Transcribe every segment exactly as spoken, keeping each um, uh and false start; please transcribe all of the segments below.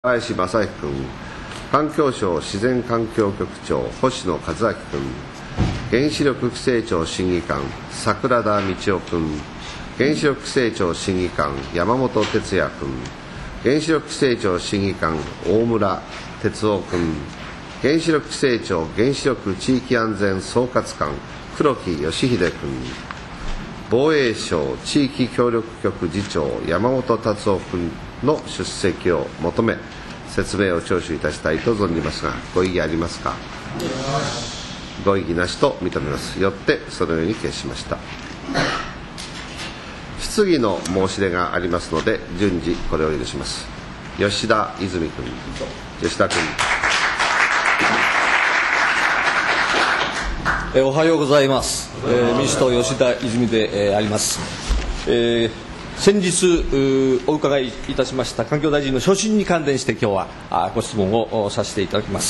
林正彦君、環境省自然環境局長星野和明君、原子力規制庁審議官桜田道夫君、原子力規制庁審議官山本哲也君、原子力規制庁審議官大村哲夫君、原子力規制庁原子力地域安全総括官黒木義秀君、防衛省地域協力局次長山本達夫君の出席を求め、説明を聴取いたしたいと存じますが、ご異議ありますか。ご異議なしと認めます。よってそのように決しました。質疑の申し出がありますので、順次これを許します。吉田泉君、吉田君。 えおはようございます。えー、民主党吉田泉で、えー、あります。えー先日お伺いいたしました環境大臣の所信に関連して今日はご質問をさせていただきます。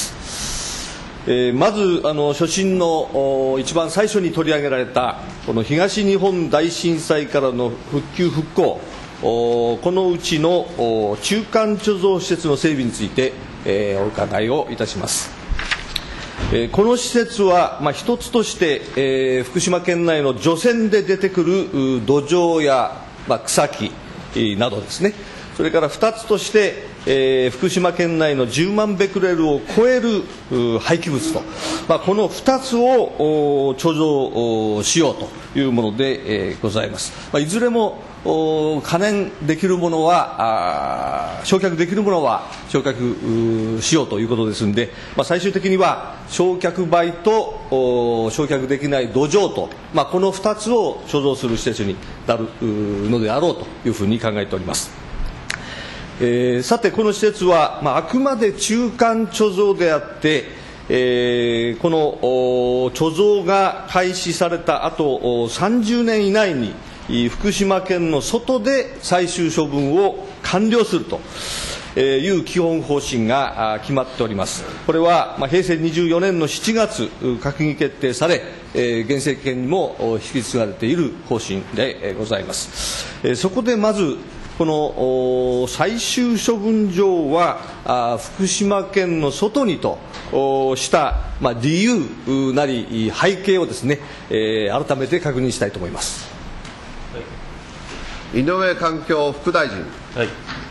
えー、まずあの所信の一番最初に取り上げられたこの東日本大震災からの復旧復興、このうちの中間貯蔵施設の整備について、えー、お伺いをいたします。えー、この施設は、まあ、一つとして、えー、福島県内の除染で出てくる土壌やまあ、草木などですね、それからふたつとして、えー、福島県内のじゅうまんベクレルを超える廃棄物と、まあ、このふたつを貯蔵しようというもので、えー、ございます。まあ、いずれも可燃できるものはあ焼却できるものは焼却しようということですので、まあ、最終的には焼却灰と焼却できない土壌と、まあ、このふたつを貯蔵する施設になるのであろうというふうに考えております。えー、さてこの施設は、まあ、あくまで中間貯蔵であって、えー、この貯蔵が開始された後さんじゅうねん以内に福島県の外で最終処分を完了するという基本方針が決まっております。これは平成にじゅうよねんのしちがつ閣議決定され、現政権にも引き継がれている方針でございます。そこでまずこの最終処分場は福島県の外にとした理由なり背景をですね、改めて確認したいと思います。 井上環境副大臣。 はい。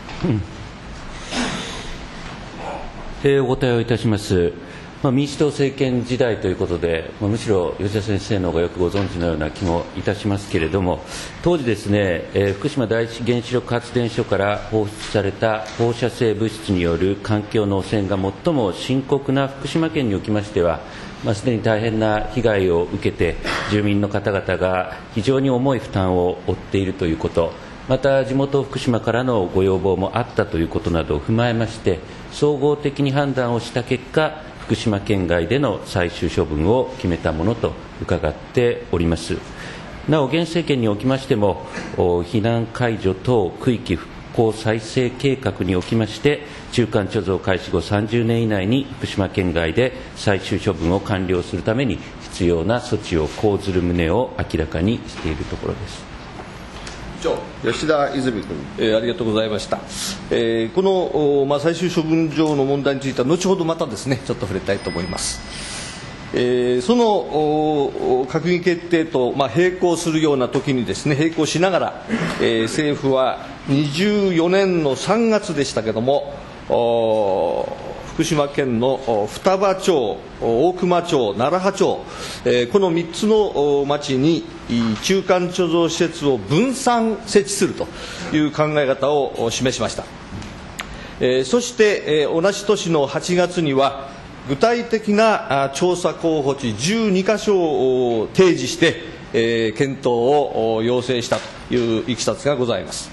えー、お答えをいたします。まあ、民主党政権時代ということで、まあ、むしろ吉田先生の方がよくご存知のような気もいたしますけれども、当時ですね、えー、福島第一原子力発電所から放出された放射性物質による環境の汚染が最も深刻な福島県におきましては、まあ、すでに大変な被害を受けて住民の方々が非常に重い負担を負っているということ、また地元福島からのご要望もあったということなどを踏まえまして、総合的に判断をした結果、福島県外での最終処分を決めたものと伺っております。なお現政権におきましても、避難解除等区域復興再生計画におきまして中間貯蔵開始後さんじゅうねん以内に福島県外で最終処分を完了するために必要な措置を講ずる旨を明らかにしているところです。 吉田泉君、 えー、ありがとうございました。えー、この、まあ、最終処分場の問題については後ほどまたですねちょっと触れたいと思います。えー、その閣議決定と、まあ、並行するような時にですね並行しながら、えー、政府はにじゅうよねんのさんがつでしたけれども、福島県の双葉町、大熊町、楢葉町、えー、このみっつの町に中間貯蔵施設を分散設置するという考え方を示しました。えー、そして、えー、同じ年のはちがつには具体的な調査候補地じゅうにかしょを提示して、えー、検討を要請したといういきさつがございます。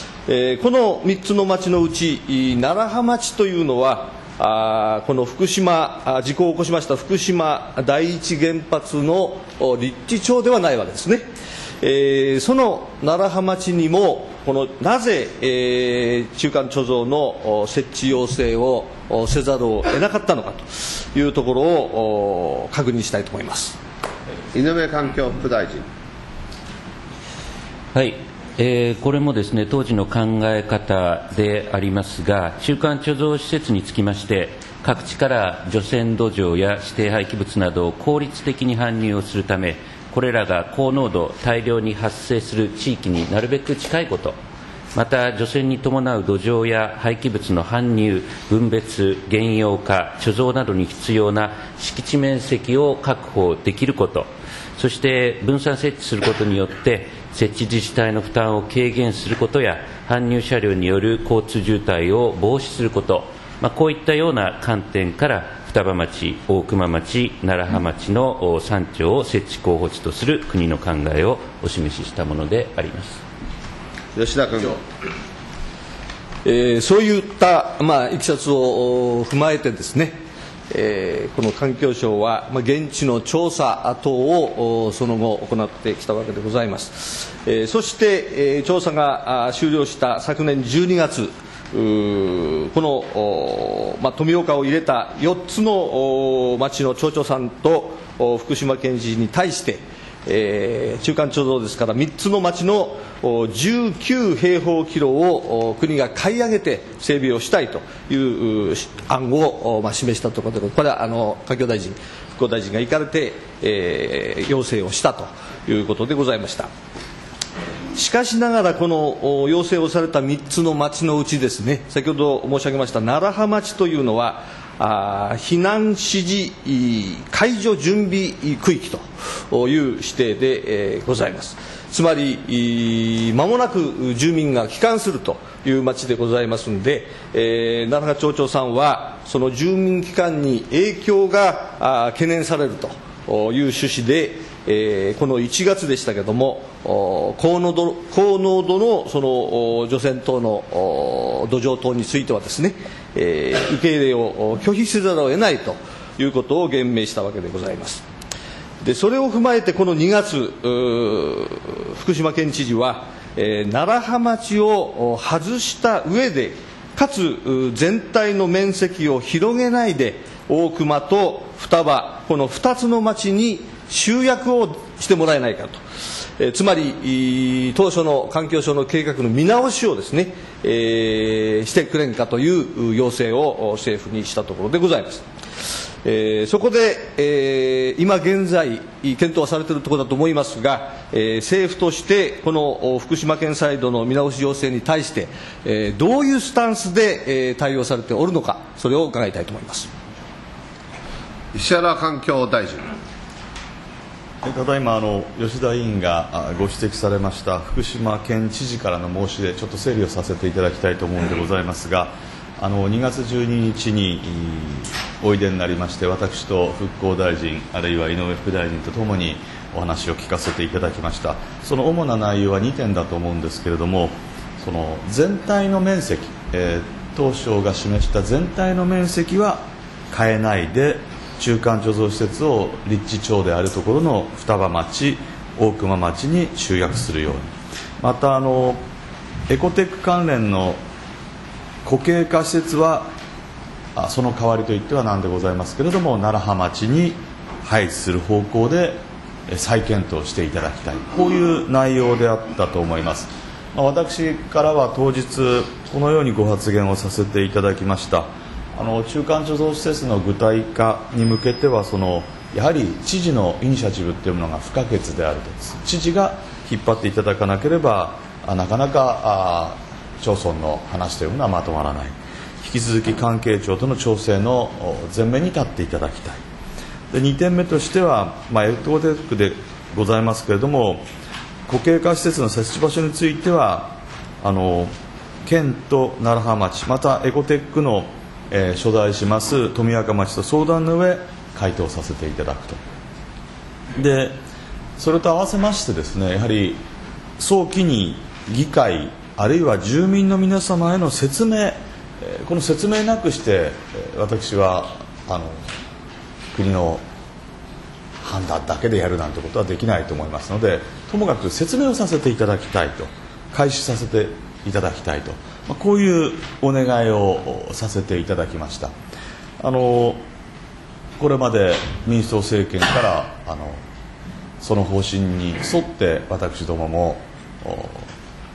えー、このみっつの町のうち楢葉町というのはあこの福島事故を起こしました福島第一原発の立地町ではないわけですね。えー、その楢葉町にもこのなぜ、えー、中間貯蔵の設置要請をせざるを得なかったのかというところを確認したいと思います。 井上環境副大臣。 はい、 えー、これもですね、当時の考え方でありますが、中間貯蔵施設につきまして、各地から除染土壌や指定廃棄物などを効率的に搬入をするため、これらが高濃度、大量に発生する地域になるべく近いこと、また除染に伴う土壌や廃棄物の搬入、分別、原用化、貯蔵などに必要な敷地面積を確保できること、そして分散設置することによって、設置自治体の負担を軽減することや、搬入車両による交通渋滞を防止すること、まあ、こういったような観点から、双葉町、大熊町、楢葉町のさん町を設置候補地とする国の考えをお示ししたものであります。 吉田君。 えー、そういった、まあ、いきさつを踏まえてですね、えー、この環境省は、まあ、現地の調査等をその後行ってきたわけでございます。えー、そして、えー、調査が終了した昨年じゅうにがつ、この、まあ、富岡を入れたよっつの町の町長さんと福島県知事に対して、えー、中間貯蔵ですからみっつの町のじゅうきゅうへいほうキロを国が買い上げて整備をしたいという案を、まあ、示したところで、これはあの環境大臣、復興大臣が行かれて、えー、要請をしたということでございました。しかしながら、この要請をされたみっつの町のうちですね、先ほど申し上げました楢葉町というのは、あ避難指示解除準備区域という指定で、えー、ございます。つまり、まもなく住民が帰還するという町でございますので、えー、楢葉町長さんは、その住民帰還に影響が懸念されるという趣旨で、えー、このいちがつでしたけれども、高濃度、高濃度のその除染等の土壌等についてはですね、えー、受け入れを拒否せざるを得ないということを言明したわけでございます。でそれを踏まえて、このにがつ、福島県知事は、えー、楢葉町を外した上で、かつ全体の面積を広げないで、大熊と双葉、このふたつの町に集約をしてもらえないかと、えー、つまり当初の環境省の計画の見直しをですね、えー、してくれんかという要請を政府にしたところでございます。えー、そこで、えー、今現在検討はされているところだと思いますが、えー、政府としてこの福島県サイドの見直し要請に対して、えー、どういうスタンスで、えー、対応されておるのか、それを伺いたいと思います。 石原環境大臣。 ただいまあの吉田委員がご指摘されました福島県知事からの申し出、ちょっと整理をさせていただきたいと思うのでございますが、あのにがつじゅうににちにおいでになりまして、私と復興大臣、あるいは井上副大臣とともにお話を聞かせていただきました。その主な内容はにてんだと思うんですけれども、その全体の面積、えー、当省が示した全体の面積は変えないで、中間貯蔵施設を立地町であるところの双葉町、大熊町に集約するように、またあのエコテック関連の固形化施設はその代わりといってはなんでございますけれども、楢葉町に配置する方向で再検討していただきたい、こういう内容であったと思います。私からは当日このようにご発言をさせていただきました。あの中間貯蔵施設の具体化に向けては、そのやはり知事のイニシアチブというものが不可欠であると、知事が引っ張っていただかなければなかなか町村の話というものはまとまらない。引き続き関係庁との調整の前面に立っていただきたい。でにてんめとしては、まあ、エコテックでございますけれども、固形化施設の設置場所についてはあの県と楢葉町、またエコテックのえー、所在します富岡町と相談の上回答させていただくと。でそれと合わせましてですね、やはり早期に議会あるいは住民の皆様への説明、えー、この説明なくして、えー、私はあの国の判断だけでやるなんてことはできないと思いますので、ともかく説明をさせていただきたいと、開始させていただきたいと、まあ、こういうお願いをさせていただきました。あのこれまで民主党政権からあのその方針に沿って私どもも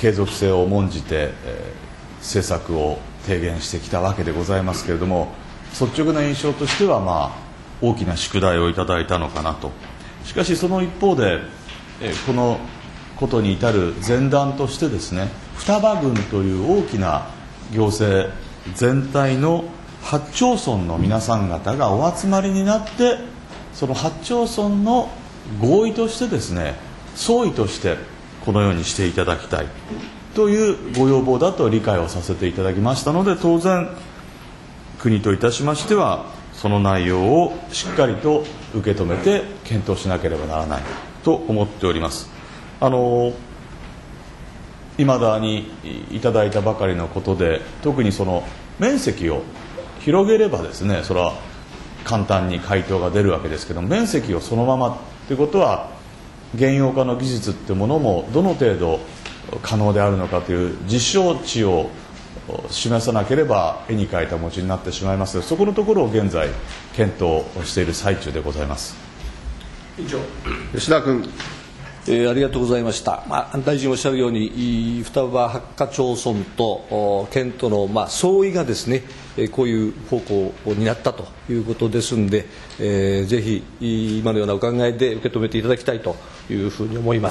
継続性を重んじて、えー、政策を提言してきたわけでございますけれども、率直な印象としては、まあ、大きな宿題をいただいたのかなと。しかしその一方で、えー、このことに至る前段としてですね、双葉郡という大きな行政全体のはち町村の皆さん方がお集まりになって、そのはち町村の合意としてですね、総意としてこのようにしていただきたいというご要望だと理解をさせていただきましたので、当然国といたしましてはその内容をしっかりと受け止めて検討しなければならないと思っております。あの今だにいただいたばかりのことで、特にその面積を広げればですね、それは簡単に回答が出るわけですけど、面積をそのままということは、現用化の技術というものもどの程度可能であるのかという実証値を示さなければ絵に描いた餅になってしまいます。そこのところを現在検討している最中でございます。 以上、吉田君。 えー、ありがとうございました。まあ、大臣おっしゃるように、双葉八ヶ町村と県との、まあ、相違がですね、えー、こういう方向になったということですので、えー、ぜひ今のようなお考えで受け止めていただきたいというふうに思います。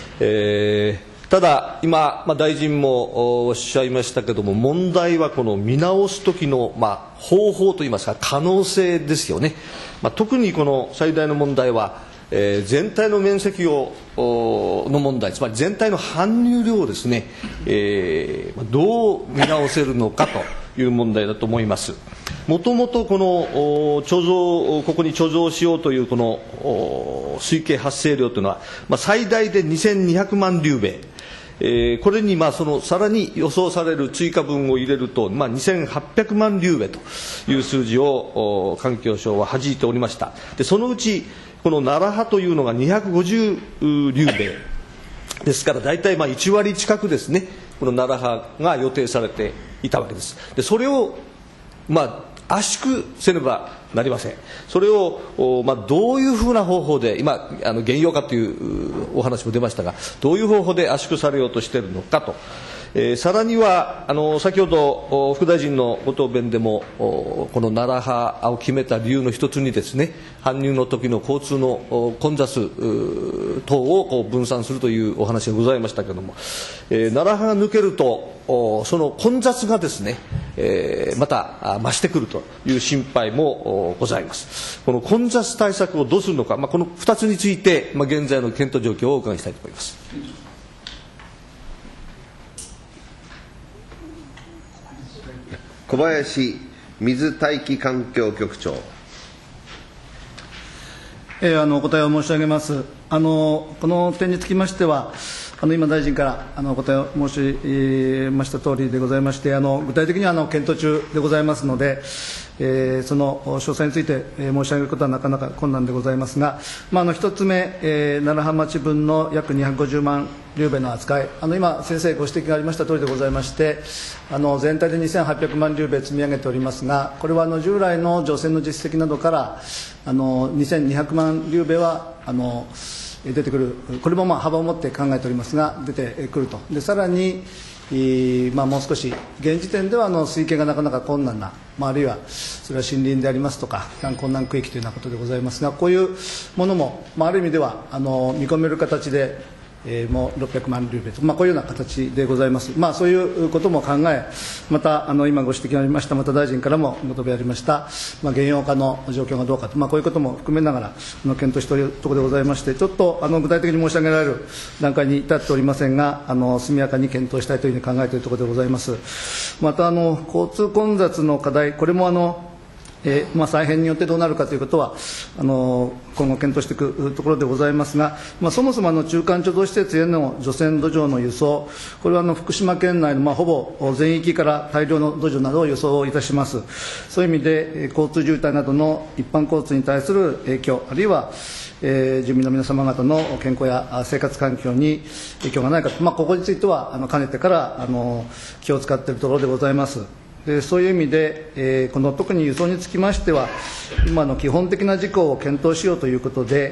えー、ただ、今、まあ、大臣もおっしゃいましたけれども、問題はこの見直す時の、まあ、方法といいますか、可能性ですよね。まあ、特にこの最大の問題は、えー、全体の面積をの問題、つまり全体の搬入量をですね、えー、どう見直せるのかという問題だと思います。もともとこの貯蔵、ここに貯蔵しようというこの推計発生量というのは、まあ、最大でにせんにひゃくまんリュウベイ、えー、これにまあそのさらに予想される追加分を入れると、まあ、にせんはっぴゃくまんリュウベイという数字を環境省は弾いておりました。でそのうちこの楢葉というのがにひゃくごじゅうリュウベイですから、大体まあいちわり近くですね、この楢葉が予定されていたわけです。でそれをまあ圧縮せねばなりません。それを、まあ、どういうふうな方法で、今あの原用化というお話も出ましたが、どういう方法で圧縮されようとしているのかと。えー、さらにはあの先ほど副大臣のご答弁でもこの楢葉を決めた理由の一つにですね、搬入の時の交通の混雑等をこう分散するというお話がございましたけれども、えー、楢葉が抜けるとその混雑がですね、えー、また増してくるという心配もございます。この混雑対策をどうするのか、まあ、このふたつについて、まあ、現在の検討状況をお伺いしたいと思います。 小林水大気環境局長。 えー、あのお答えを申し上げます。あのこの点につきましては、あの今、大臣からあのお答えを申しました通りでございまして、あの具体的にはあの検討中でございますので、えー、その詳細について、えー、申し上げることはなかなか困難でございますが、まあ、あの一つ目、えー、楢葉町分の約にひゃくごじゅうまんリュウベイの扱い、あの今、先生ご指摘がありました通りでございまして、あの全体でにせんはっぴゃくまんリュウベイ積み上げておりますが、これはあの従来の除染の実績などからあのにせんにひゃくまんリュウベイはあの出てくる、これもまあ幅を持って考えておりますが、出てくると。でさらにまあ、もう少し現時点ではあの推計がなかなか困難な、まあ、あるいはそれは森林でありますとか帰還困難区域というようなことでございますが、こういうものも、まあ、ある意味ではあの見込める形で、えー、もうろっぴゃくまんリュウベイと、まあ、こういうような形でございます。まあ、そういうことも考え、またあの今ご指摘がありました、また大臣からもご答弁ありました、まあ、現用化の状況がどうかと、まあ、こういうことも含めながらあの検討しておるところでございまして、ちょっとあの具体的に申し上げられる段階に至っておりませんが、あの速やかに検討したいというふうに考えているところでございます。またあの交通混雑の課題、これもあのえーまあ、再編によってどうなるかということはあの今後検討していくところでございますが、まあ、そもそもあの中間貯蔵施設への除染土壌の輸送、これはあの福島県内のまあほぼ全域から大量の土壌などを輸送いたします。そういう意味で交通渋滞などの一般交通に対する影響、あるいはえー、住民の皆様方の健康や生活環境に影響がないかと、まあ、ここについてはあのかねてからあの気を使っているところでございます。でそういう意味で、えー、この特に輸送につきましては、今の基本的な事項を検討しようということで、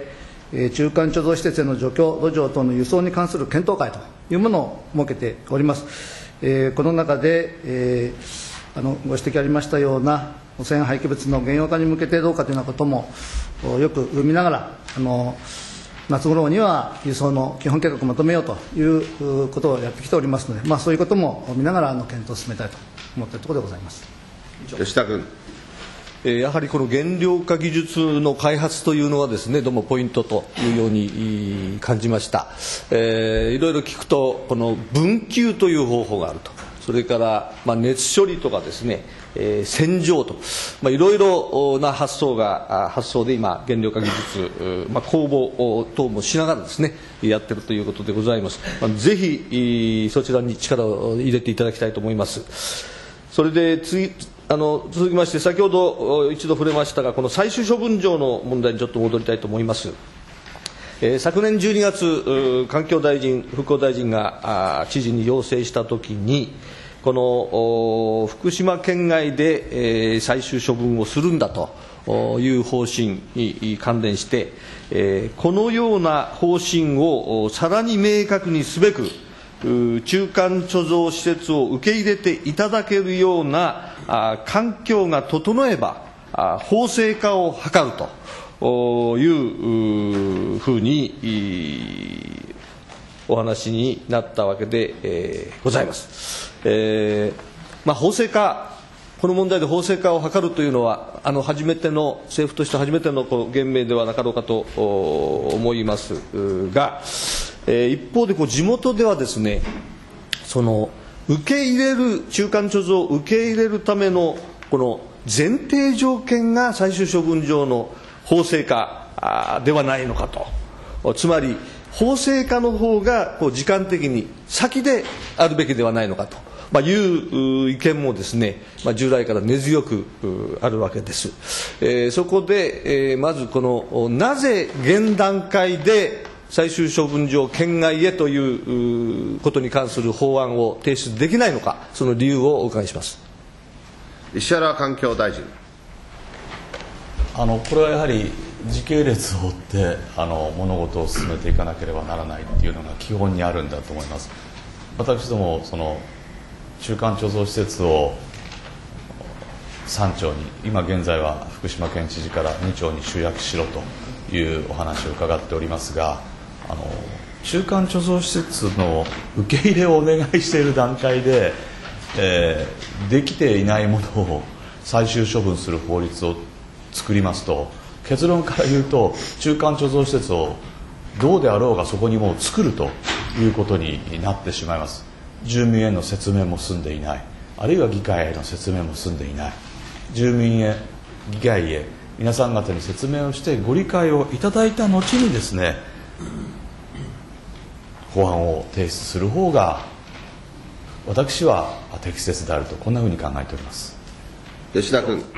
中間貯蔵施設への除去土壌等の輸送に関する検討会というものを設けております。この中で、えー、あのご指摘ありましたような汚染廃棄物の現用化に向けてどうかというようなこともよく見ながら、あの夏頃には輸送の基本計画をまとめようということをやってきておりますので、まあ、そういうことも見ながらあの検討を進めたいと思っているところでございます。 吉田君。 やはりこの原料化技術の開発というのはですね、どうもポイントというように感じました。えー、いろいろ聞くと、この分給という方法があると、それからまあ熱処理とかですね、えー、洗浄と、まあ、いろいろな発想が発想で今原料化技術、まあ、公募等もしながらですねやっているということでございます。まあ、ぜひそちらに力を入れていただきたいと思います。それで次あの続きまして、先ほど一度触れましたが、この最終処分場の問題にちょっと戻りたいと思います。えー、昨年じゅうにがつ、環境大臣、復興大臣が知事に要請したときに、この福島県外で、えー、最終処分をするんだという方針に関連して、えー、このような方針をさらに明確にすべく、中間貯蔵施設を受け入れていただけるようなあ環境が整えばあ法制化を図るというふうにお話になったわけで、えー、ございます。えーまあ、法制化、この問題で法制化を図るというのは、あの初めての政府として初めてのこう言明ではなかろうかと思いますが、えー、一方でこう地元ではですね、その受け入れる中間貯蔵を受け入れるためのこの前提条件が最終処分場の法制化ではないのかと、つまり法制化の方がこう時間的に先であるべきではないのかと、まあ、いう意見もですね、まあ、従来から根強くあるわけです。えー、そこで、えー、まずこのなぜ現段階で最終処分場県外へということに関する法案を提出できないのか、その理由をお伺いします。 石原環境大臣。 あのこれはやはり時系列を追ってあの物事を進めていかなければならないというのが基本にあるんだと思います。私どもその中間貯蔵施設をさん町に、今現在は福島県知事からに町に集約しろというお話を伺っておりますが、あの中間貯蔵施設の受け入れをお願いしている段階で、えー、できていないものを最終処分する法律を作りますと、結論から言うと中間貯蔵施設をどうであろうがそこにもう作るということになってしまいます。住民への説明も済んでいない、あるいは議会への説明も済んでいない、住民へ議会へ皆さん方に説明をしてご理解をいただいた後にですね、法案を提出する方が私は適切であると、こんなふうに考えております。 吉田君。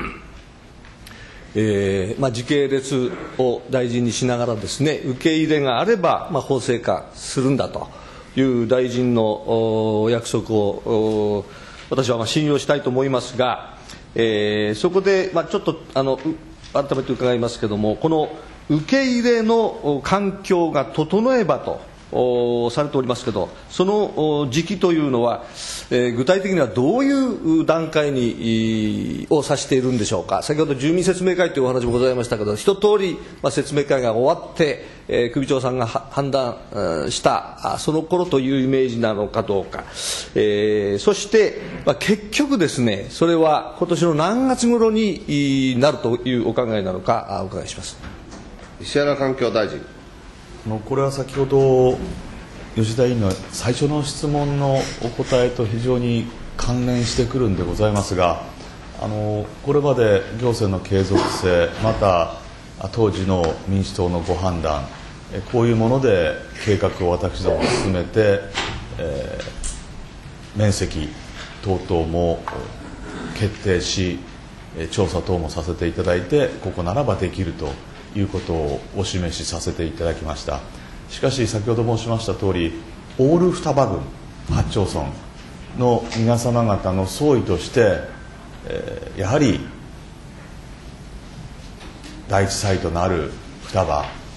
えーまあ、時系列を大事にしながらですね、受け入れがあれば、まあ、法制化するんだという大臣の約束を私はまあ信用したいと思いますが、えー、そこで、まあ、ちょっとあの改めて伺いますけれども、この受け入れの環境が整えばとされておりますけど、その時期というのは、えー、具体的にはどういう段階にを指しているんでしょうか。先ほど住民説明会というお話もございましたけど、一通り、まあ、説明会が終わって、えー、首長さんが判断したその頃というイメージなのかどうか、えー、そして、まあ、結局ですね、それは今年の何月頃になるというお考えなのかお伺いします。 石原環境大臣。 これは先ほど吉田委員の最初の質問のお答えと非常に関連してくるんでございますが、あのこれまで行政の継続性、また当時の民主党のご判断、こういうもので計画を私ども進めて、えー、面積等々も決定し、調査等もさせていただいて、ここならばできるということをお示しさせていただきました。しかし先ほど申しました通り、オール双葉郡はち町村の皆様方の総意として、えー、やはり第一サイトのある双葉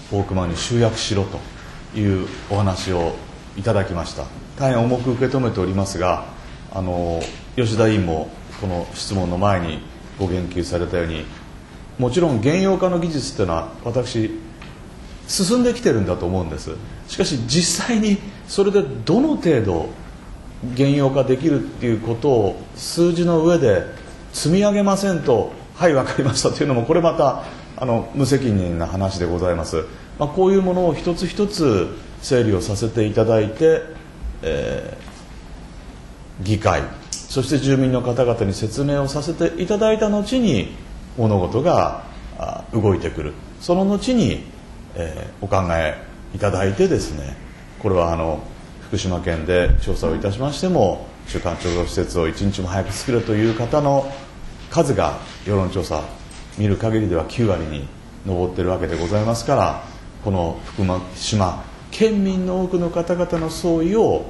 大熊に集約しろというお話をいただきました。大変重く受け止めておりますが、あの吉田委員もこの質問の前にご言及されたように、もちろん原用化の技術というのは私進んできてるんだと思うんです。しかし実際にそれでどの程度原用化できるっていうことを数字の上で積み上げませんと、はい分かりましたというのも、これまたあの無責任な話でございます。まあ、こういうものを一つ一つ整理をさせていただいて、えー、議会そして住民の方々に説明をさせていただいた後に物事が動いてくる。その後に、えー、お考えいただいてですね、これはあの福島県で調査をいたしましても、中間貯蔵施設を一日も早く作るという方の数が世論調査見る限りではきゅうわりに上っているわけでございますから、この福島県民の多くの方々の総意を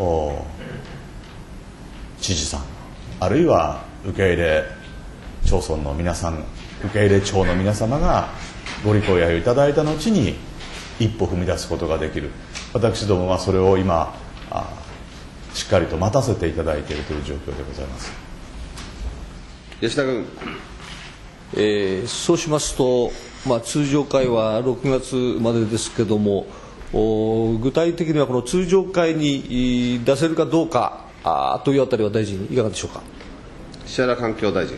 知事さん、あるいは受け入れ町村の皆さん、受け入れ町の皆様がご理解をいただいた後に一歩踏み出すことができる。私どもはそれを今しっかりと待たせていただいているという状況でございます。 吉田君。 えー、そうしますと、まあ、通常会はろくがつまでですけれども、具体的にはこの通常会に出せるかどうかあというあたりは大臣いかがでしょうか。 石原環境大臣。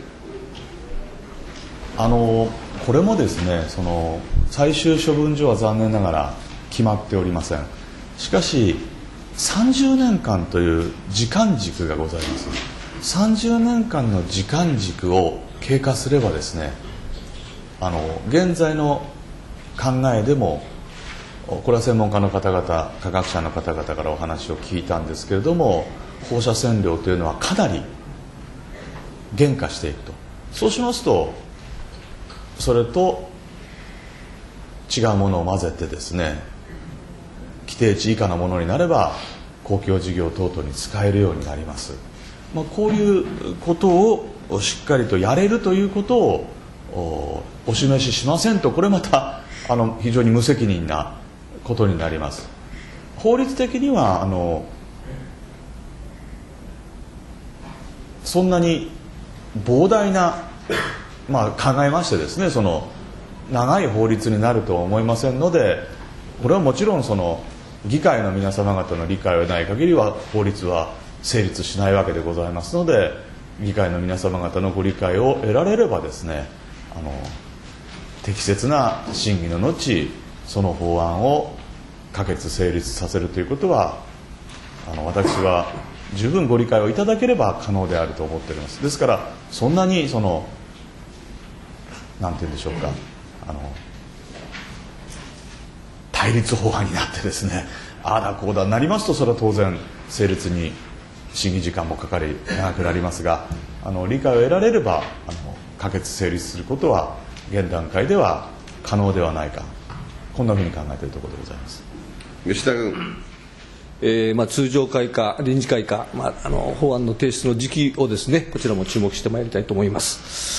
あのこれもですね、その最終処分所は残念ながら決まっておりません。しかしさんじゅうねんかんという時間軸がございます。さんじゅうねんかんの時間軸を経過すればですね、あの現在の考えでも、これは専門家の方々、科学者の方々からお話を聞いたんですけれども、放射線量というのはかなり減化していくと。そうしますと、それと違うものを混ぜてですね、規定値以下のものになれば公共事業等々に使えるようになります。まあ、こういうことをしっかりとやれるということを お, お示ししませんと、これまたあの非常に無責任なことになります。法律的にはあのそんなに膨大な、まあ、考えましてですね、その長い法律になるとは思いませんので、これはもちろんその議会の皆様方の理解を得ない限りは法律は成立しないわけでございますので、議会の皆様方のご理解を得られればですね、あの適切な審議の後、その法案を可決成立させるということは、あの私は十分ご理解をいただければ可能であると思っております。ですからそんなにそのなんて言うんでしょうか、あの対立法案になってですね、ああだこうだになりますと、それは当然成立に審議時間もかかり長くなりますが、あの理解を得られればあの可決成立することは現段階では可能ではないか、こんなふうに考えているところでございます。 吉田君。 えーまあ、通常会か臨時会か、まあ、あの法案の提出の時期をですね、こちらも注目してまいりたいと思います。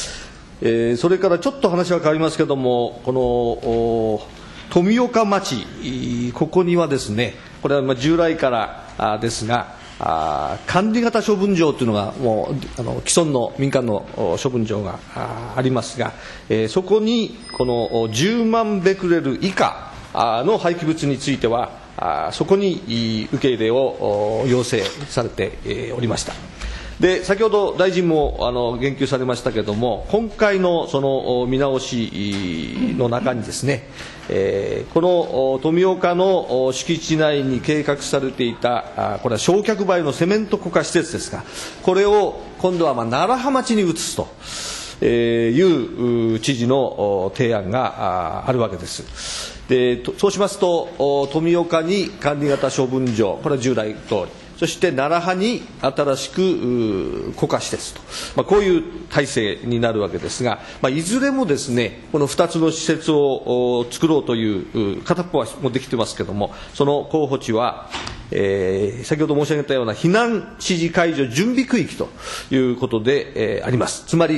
えー、それからちょっと話は変わりますけれども、この富岡町、ここにはですね、これはまあ従来からですが、あ管理型処分場というのがもうあの既存の民間の処分場が あ, ありますが、えー、そこにこのじゅうまんベクレル以下の廃棄物については、あそこに受け入れを要請されておりました。で、先ほど大臣もあの言及されましたけれども、今回のその見直しの中にですね、えー、この富岡の敷地内に計画されていた、これは焼却灰のセメント固化施設ですが、これを今度はまあ楢葉町に移すという知事の提案があるわけです。で、そうしますと、富岡に管理型処分場、これは従来通り、そして楢葉に新しく固化施設と、まあ、こういう体制になるわけですが、まあ、いずれもですね、このふたつの施設を作ろうという片っぽはもうできてますけれども、その候補地は、えー、先ほど申し上げたような避難指示解除準備区域ということで、えー、あります。つまり、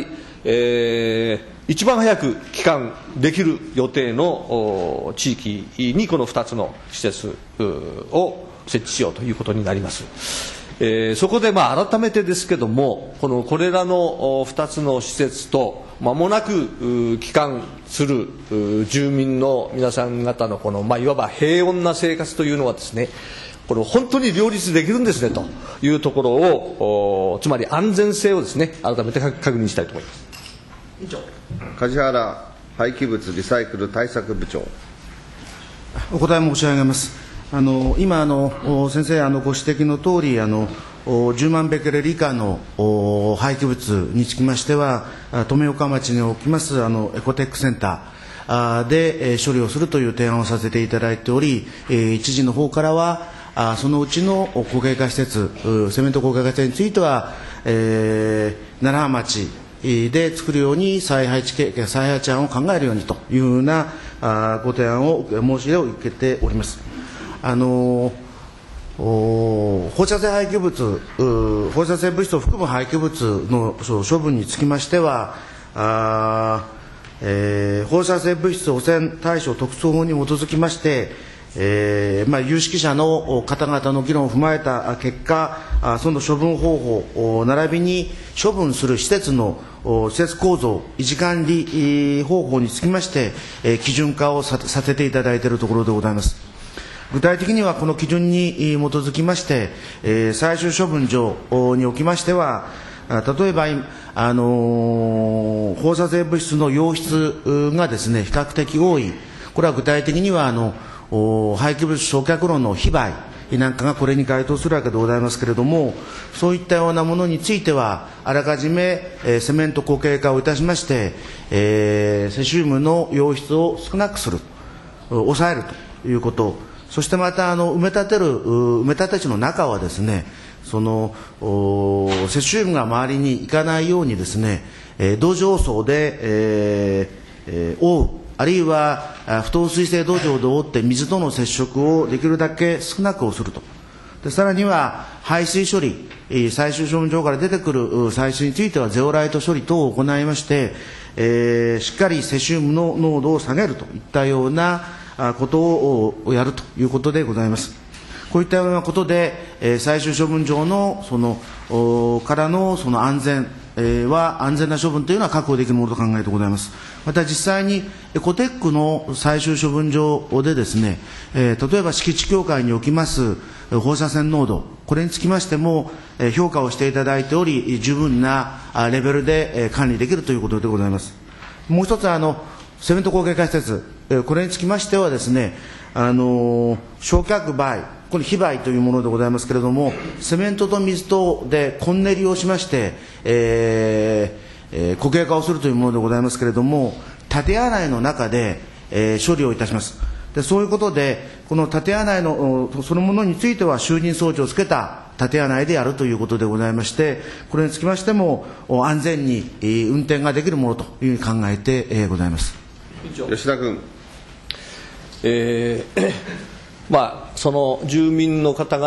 えー一番早く帰還できる予定の地域にこのふたつの施設を設置しようということになります。えー、そこでまあ改めてですけども、このこれらのふたつの施設と間もなく帰還する住民の皆さん方のこの、まあ、いわば平穏な生活というのはですね、これ本当に両立できるんですねというところを、つまり安全性をですね、改めて確認したいと思います。委員長。 梶原廃棄物リサイクル対策部長。 お答え申し上げます。あの今あの、先生あのご指摘のとおり、あのじゅうまんベクレル以下の廃棄物につきましては、富岡町におきますあのエコテックセンターで処理をするという提案をさせていただいており、知事の方からは、そのうちの固形化施設、セメント固形化施設については、えー、楢葉町で作るように再配置計再配置案を考えるようにというふうなあご提案を申し入れを受けております。あの放射性廃棄物、放射性物質を含む廃棄物の処分につきましては、あ、えー、放射性物質汚染対処特措法に基づきまして、えーまあ、有識者の方々の議論を踏まえた結果、その処分方法並びに処分する施設の施設構造、維持管理方法につきまして、基準化をさせていただいているところでございます。具体的にはこの基準に基づきまして、最終処分場におきましては、例えば、あのー、放射性物質の溶出がですね、比較的多い、これは具体的にはあの廃棄物焼却炉の非売なんかがこれに該当するわけでございますけれども、そういったようなものについては、あらかじめ、えー、セメント固形化をいたしまして、えー、セシウムの溶出を少なくする、抑えるということ、そしてまたあの埋め立てる埋め立て地の中はですね、そのセシウムが周りに行かないようにですね、えー、土壌層で、えーえー、覆う、あるいは不透水性土壌で覆って水との接触をできるだけ少なくをすると。でさらには排水処理、最終処分場から出てくる採水についてはゼオライト処理等を行いまして、えー、しっかりセシウムの濃度を下げるといったようなことをやるということでございます。こういったようなことで、えー、最終処分場のそのからのその安全は安全な処分というのは確保できるものと考えてございます。また実際にエコテックの最終処分場でですね、えー、例えば敷地境界におきます放射線濃度、これにつきましても、えー、評価をしていただいており、十分なレベルで、えー、管理できるということでございます。もう一つあのセメント固形化施設、えー、これにつきましてはですね、あのー、焼却媒、これ非売というものでございますけれども、セメントと水とでこん練りをしまして、えーえー、固形化をするというものでございますけれども、建洗いの中で、えー、処理をいたします。でそういうことで、この建洗いのそのものについては集認装置をつけた建洗いでやるということでございまして、これにつきましても安全に、えー、運転ができるものというふうに考えて、えー、ございます。 吉田君。 えーまあ、その住民の方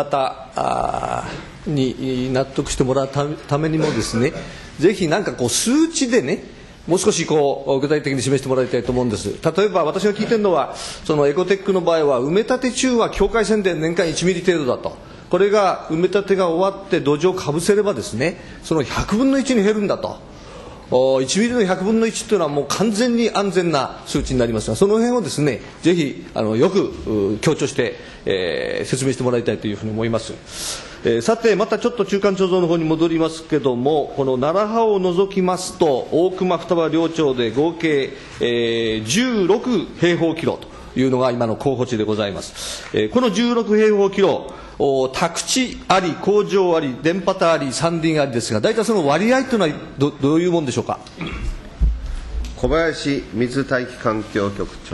々に納得してもらうためにもですね、ぜひなんかこう数値でね、もう少しこう具体的に示してもらいたいと思うんです。例えば私が聞いてるのは、そのエコテックの場合は埋め立て中は境界線で年間いちミリ程度だと。これが埋め立てが終わって土壌をかぶせればですね、そのひゃくぶんのいちに減るんだと。いちミリのひゃくぶんのいちというのはもう完全に安全な数値になりますが、その辺をですね、ぜひあのよく強調して、えー、説明してもらいたいというふうに思います。えー、さてまたちょっと中間貯蔵の方に戻りますけども、この楢葉を除きますと大熊双葉両町で合計、えー、じゅうろく平方キロというのが今の候補地でございます。えー、このじゅうろく平方キロ、宅地あり、工場あり、電波塔あり、山林ありですが、大体その割合というのは ど, どういうもんでしょうか。 小林水大気環境局長。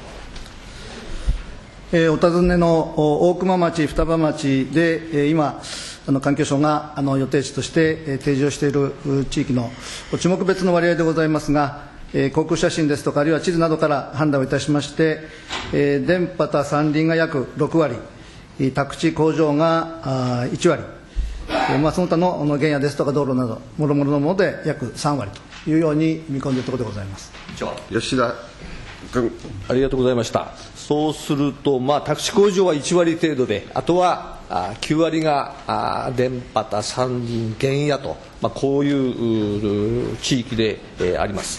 えー、お尋ねの大熊町、双葉町で、えー、今、あの環境省があの予定地として、えー、提示をしている地域の地目別の割合でございますが、えー、航空写真ですとか、あるいは地図などから判断をいたしまして、えー、電波と山林が約ろくわり、宅地工場がいちわり、えーまあ、その他の原野ですとか道路など、もろもろのもので約さんわりいうように見込んでいるところでございます。 吉田君。 ありがとうございました。そうすると、まあ、宅地工事はいちわり程度で、あとはあきゅうわりがあ電波た山林原野と、まあ、こういう地域で、えー、あります。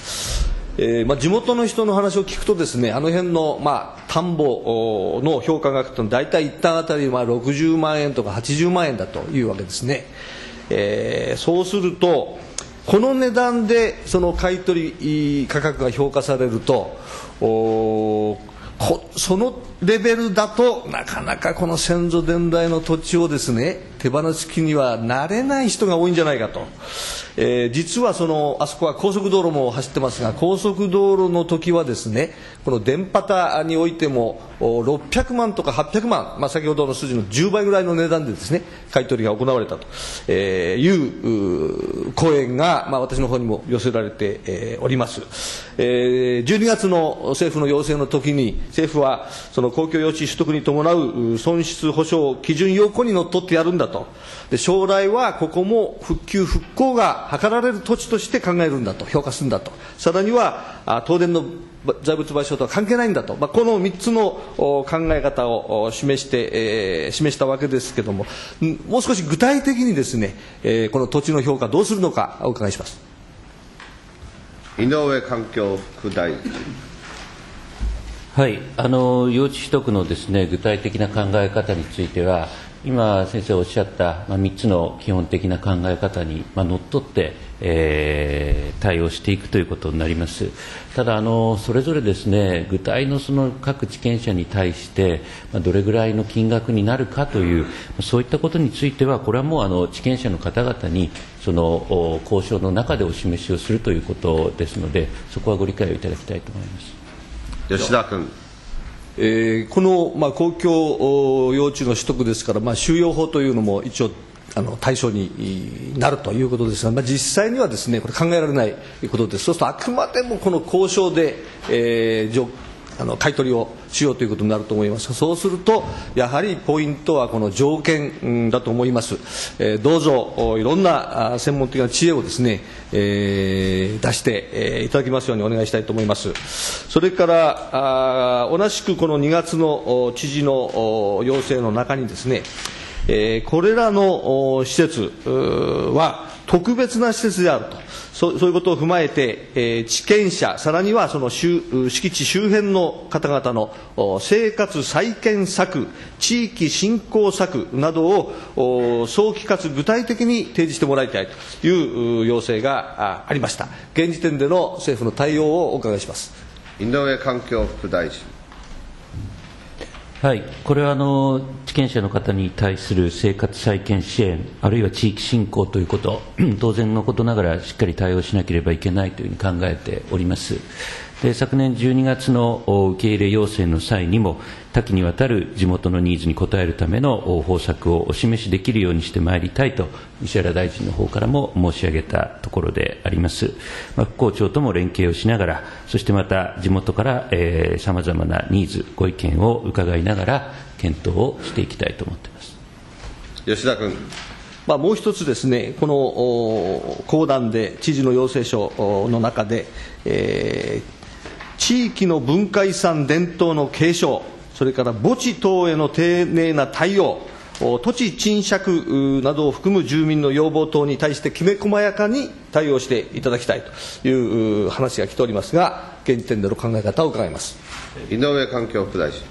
えーまあ、地元の人の話を聞くとですね、あの辺の、まあ、田んぼの評価額というのは大体一旦あたりまあろくじゅうまんえんとかはちじゅうまんえんだというわけですね。えー、そうするとこの値段でその買取価格が評価されると、おこそのレベルだとなかなかこの先祖伝来の土地をですね手放す気にはなれない人が多いんじゃないかと。えー、実はそのあそこは高速道路も走ってますが、高速道路の時はですねこの電波塔においてもろっぴゃくまんとかはっぴゃくまん、まあ、先ほどの数字のじゅうばいぐらいの値段でですね買い取りが行われたと、えー、いう声が、まあ、私の方にも寄せられて、えー、おります。えー、じゅうにがつの政府の要請の時に政府はその公共用地取得に伴う損失保証基準要項にのっとってやるんだと。で将来はここも復旧復興が図られる土地として考えるんだと、評価するんだと、さらにはあ東電の財物賠償とは関係ないんだと、まあ、このみっつの考え方を示して、えー、示したわけですけれども、もう少し具体的にですね、えー、この土地の評価どうするのかお伺いします。 井上環境副大臣。 はい、あの用地取得のですね具体的な考え方については、今先生おっしゃった、まあ、みっつの基本的な考え方に、まあ、のっとって、えー、対応していくということになります。ただあのそれぞれですね具体のその各地権者に対して、まあ、どれぐらいの金額になるかというそういったことについては、これはもうあの地権者の方々にその交渉の中でお示しをするということですので、そこはご理解をいただきたいと思います。 吉田君。 えー、この、まあ、公共用地の取得ですから、まあ、収容法というのも一応あの対象になるということですが、まあ、実際にはですねこれ考えられないことです。そうするとあくまでもこの交渉で、えー、あの買い取りをしようということになると思います。そうするとやはりポイントはこの条件だと思います。えー、どうぞいろんな専門的な知恵をですね、えー、出して、えー、いただきますようにお願いしたいと思います。それからあ同じくこのにがつの知事の要請の中にですね、えー、これらの施設は特別な施設であると、そういうことを踏まえて、えー、地権者、さらにはその敷地周辺の方々の生活再建策、地域振興策などを早期かつ具体的に提示してもらいたいという要請がありました。現時点での政府の対応をお伺いします。 井上環境副大臣。 はい、これはあの地権者の方に対する生活再建支援、あるいは地域振興ということ、当然のことながらしっかり対応しなければいけないというふうに考えております。で昨年じゅうにがつの受け入れ要請の際にも、多岐にわたる地元のニーズに応えるための方策をお示しできるようにしてまいりたいと、西原大臣の方からも申し上げたところであります。まあ、復興庁とも連携をしながら、そしてまた地元からさまざまなニーズ、ご意見を伺いながら、検討をしていきたいと思っています。 吉田君。 まあ、もう一つですね、この公団で知事の要請書の中で、えー地域の文化遺産伝統の継承、それから墓地等への丁寧な対応、土地賃借などを含む住民の要望等に対してきめ細やかに対応していただきたいという話が来ておりますが、現時点での考え方を伺います。 井上環境副大臣。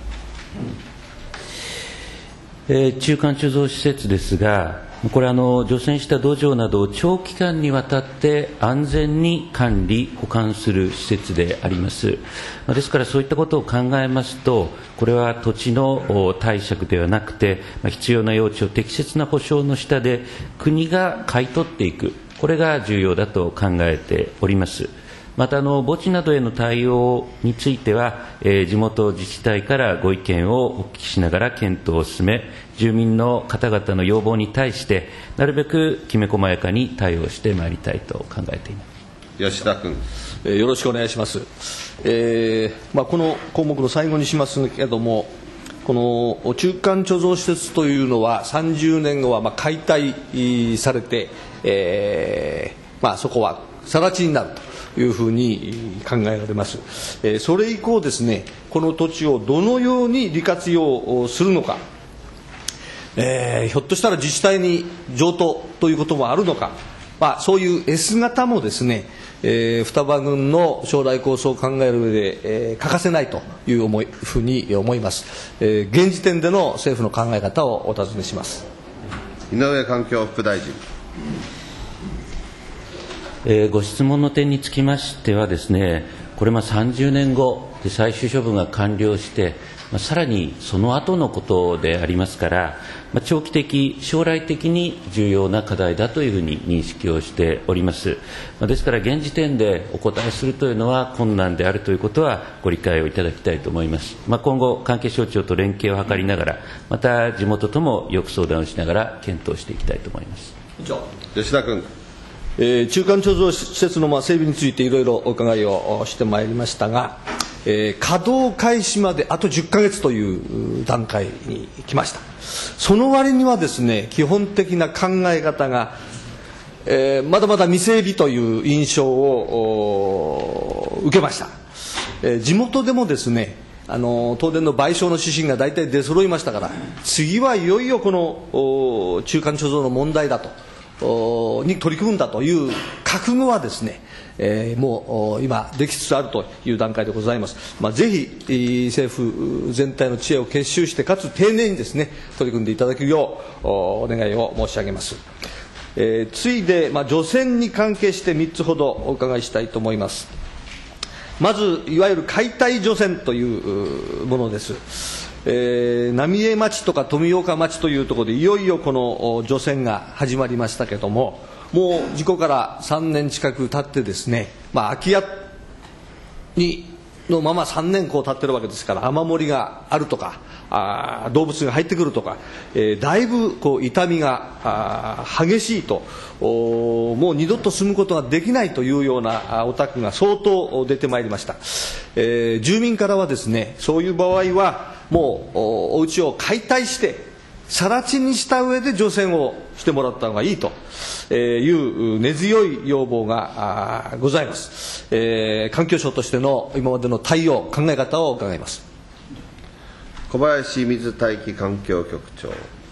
えー、中間貯蔵施設ですが、これあの除染した土壌などを長期間にわたって安全に管理保管する施設であります。ですからそういったことを考えますと、これは土地の貸借ではなくて、必要な用地を適切な保証の下で国が買い取っていく、これが重要だと考えております。またあの墓地などへの対応については、えー、地元自治体からご意見をお聞きしながら検討を進め、住民の方々の要望に対してなるべくきめ細やかに対応してまいりたいと考えています。 吉田君。 えー、よろしくお願いします。えーまあ、この項目の最後にしますけれども、この中間貯蔵施設というのはさんじゅうねんごはまあ解体されて、えーまあ、そこは更地になると。 いうふうに考えられます。えー、それ以降ですね、この土地をどのように利活用するのか、えー、ひょっとしたら自治体に譲渡ということもあるのか、まあ、そういう S 型もですね、えー、双葉郡の将来構想を考える上で、えー、欠かせないという思いふうに思います。えー、現時点での政府の考え方をお尋ねします。 井上環境副大臣。 えー、ご質問の点につきましてはですね、これまあさんじゅうねんごで最終処分が完了して、まあ、さらにその後のことでありますから、まあ、長期的、将来的に重要な課題だというふうに認識をしております。まあ、ですから現時点でお答えするというのは困難であるということはご理解をいただきたいと思います。まあ、今後、関係省庁と連携を図りながら、また地元ともよく相談をしながら検討していきたいと思います。 吉田君。 えー、中間貯蔵施設のまあ整備についていろいろお伺いをしてまいりましたが、えー、稼働開始まであとじゅっかげつという段階に来ました。その割にはですね、基本的な考え方が、えー、まだまだ未整備という印象を受けました。えー、地元でもですね、あの東電の賠償の指針が大体出揃いましたから、次はいよいよこの中間貯蔵の問題だとに取り組むんだという覚悟はですね、えー、もう今できつつあるという段階でございます。まあ、ぜひ政府全体の知恵を結集してかつ丁寧にですね取り組んでいただけるようお願いを申し上げます。えー、次いで、まあ、除染に関係してみっつほどお伺いしたいと思います。まずいわゆる解体除染というものです。えー、浪江町とか富岡町というところでいよいよこの除染が始まりましたけれども、もう事故からさんねん近く経ってですね、まあ、空き家にのままさんねんこう経ってるわけですから、雨漏りがあるとかあ動物が入ってくるとか、えー、だいぶこう痛みがあ激しいと、もう二度と住むことができないというようなお宅が相当出てまいりました。えー、住民からはですね、そういう場合はもうお家を解体して更地にした上で除染をしてもらった方がいいという根強い要望がございます。えー、環境省としての今までの対応、考え方を伺います。 小林水大気環境局長。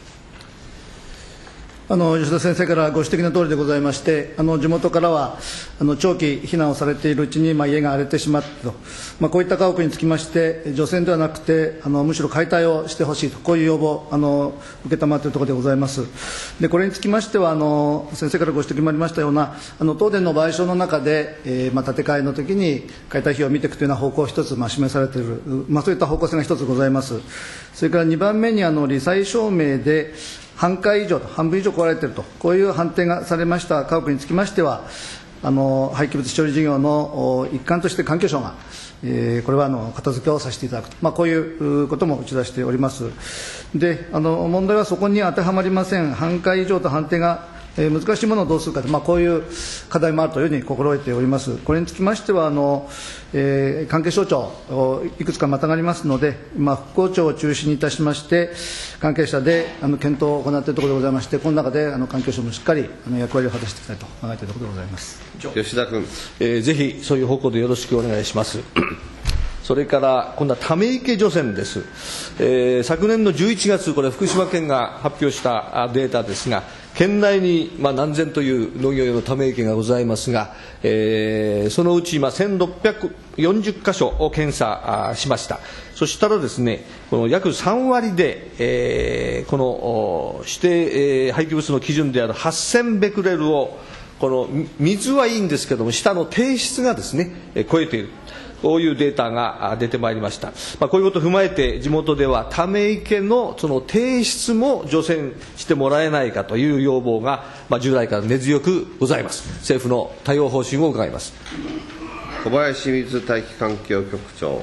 あの吉田先生からご指摘の通りでございまして、あの地元からはあの長期避難をされているうちに、まあ、家が荒れてしまったと、まあ、こういった家屋につきまして除染ではなくてあのむしろ解体をしてほしいと、こういう要望あの受けたまっているところでございます。でこれにつきましてはあの先生からご指摘もありましたようなあの東電の賠償の中で、えーまあ、建て替えのときに解体費を見ていくというような方向を一つ、まあ、示されている、まあ、そういった方向性が一つございます。それからにばんめにあの罹災証明で半壊以上と、半分以上壊れていると、こういう判定がされました家屋につきましては、あの廃棄物処理事業の一環として環境省が、えー、これはあの片付けをさせていただくと、まあ、こういうことも打ち出しております。で、あの問題はそこに当てはまりません、半壊以上と判定がえー、難しいものをどうするかと、まあ、こういう課題もあるというふうに心得ております。これにつきましてはあの、えー、関係省庁いくつかまたがりますので、今復興庁を中心にいたしまして関係者であの検討を行っているところでございまして、この中であの環境省もしっかりあの役割を果たしていきたいと考えているところでございます。 吉田君、 えー、ぜひそういう方向でよろしくお願いします。それから今度はため池除染です。えー、昨年のじゅういちがつ、これ福島県が発表したデータですが、県内にまあ何千という農業用のため池がございますが、えー、そのうち今せんろっぴゃくよんじゅっかしょを検査しました。そしたらですね、この約さんわりで、えー、この指定、えー、廃棄物の基準であるはっせんベクレルを、この水はいいんですけども下の低質がですね超えている、こういうデータが出てまいりました。まあ、こういうことを踏まえて地元ではため池のその低質も除染してもらえないかという要望が、まあ、従来から根強くございます。政府の対応方針を伺います。 小林水大気環境局長。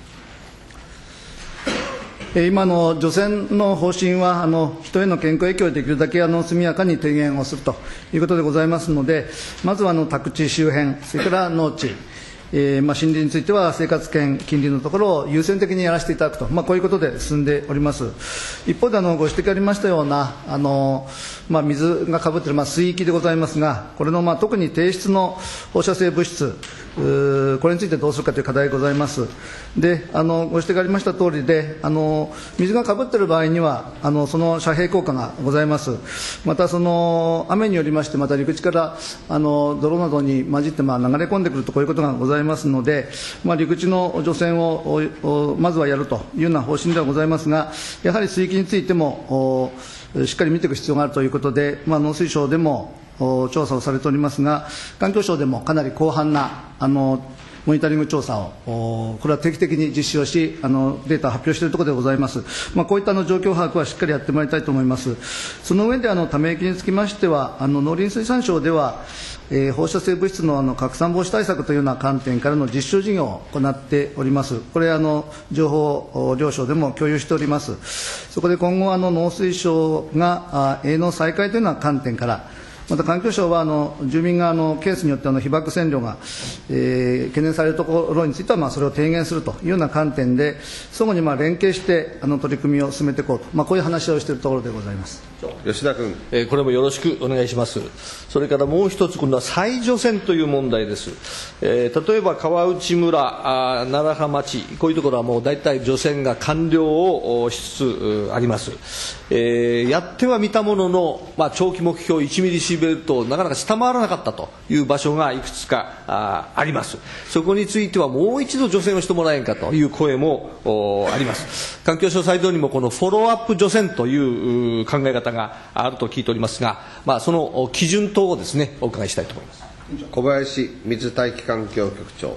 今の除染の方針はあの人への健康影響をできるだけあの速やかに低減をするということでございますので、まずはあの宅地周辺、それから農地、えーまあ、森林については生活圏近隣のところを優先的にやらせていただくと、まあ、こういうことで進んでおります。一方であのご指摘ありましたようなあの、まあ、水がかぶっている、まあ、水域でございますが、これのまあ特に低質の放射性物質、 これについてどうするかという課題がございます。で、あのご指摘がありました通りで、あの水がかぶっている場合にはあのその遮蔽効果がございます。またその雨によりまして、また陸地からあの泥などに混じってまあ流れ込んでくると、こういうことがございますので、まあ、陸地の除染をまずはやるというような方針ではございますが、やはり水域についてもしっかり見ていく必要があるということで、まあ、農水省でも調査をされておりますが、環境省でもかなり広範なあのモニタリング調査を、これは定期的に実施をし、あのデータを発表しているところでございます。まあ、こういったあの状況把握はしっかりやってまいりたいと思います。その上であのため池につきましては、あの農林水産省では、えー、放射性物質のあの拡散防止対策というような観点からの実証事業を行っております。これあの情報両省でも共有しております。そこで今後あの農水省が営農再開というような観点から、また環境省はあの住民があのケースによってあの被曝線量が、えー、懸念されるところについてはまあそれを低減するというような観点で、相互にまあ連携してあの取り組みを進めていこうと、まあ、こういう話をしているところでございます。 吉田君、 えー、これもよろしくお願いします。それからもう一つ、今度は再除染という問題です。えー、例えば川内村、あ楢葉町、こういうところはもう大体除染が完了をしつつあります。えー、やってはみたものの、まあ、長期目標いちミリシーベルトをなかなか下回らなかったという場所がいくつか あ, あります。そこについてはもう一度除染をしてもらえんかという声もあります。環境省サイドにもこのフォローアップ除染という考え方があると聞いておりますが、まあ、その基準等をですねお伺いしたいと思います。 小林水大気環境局長。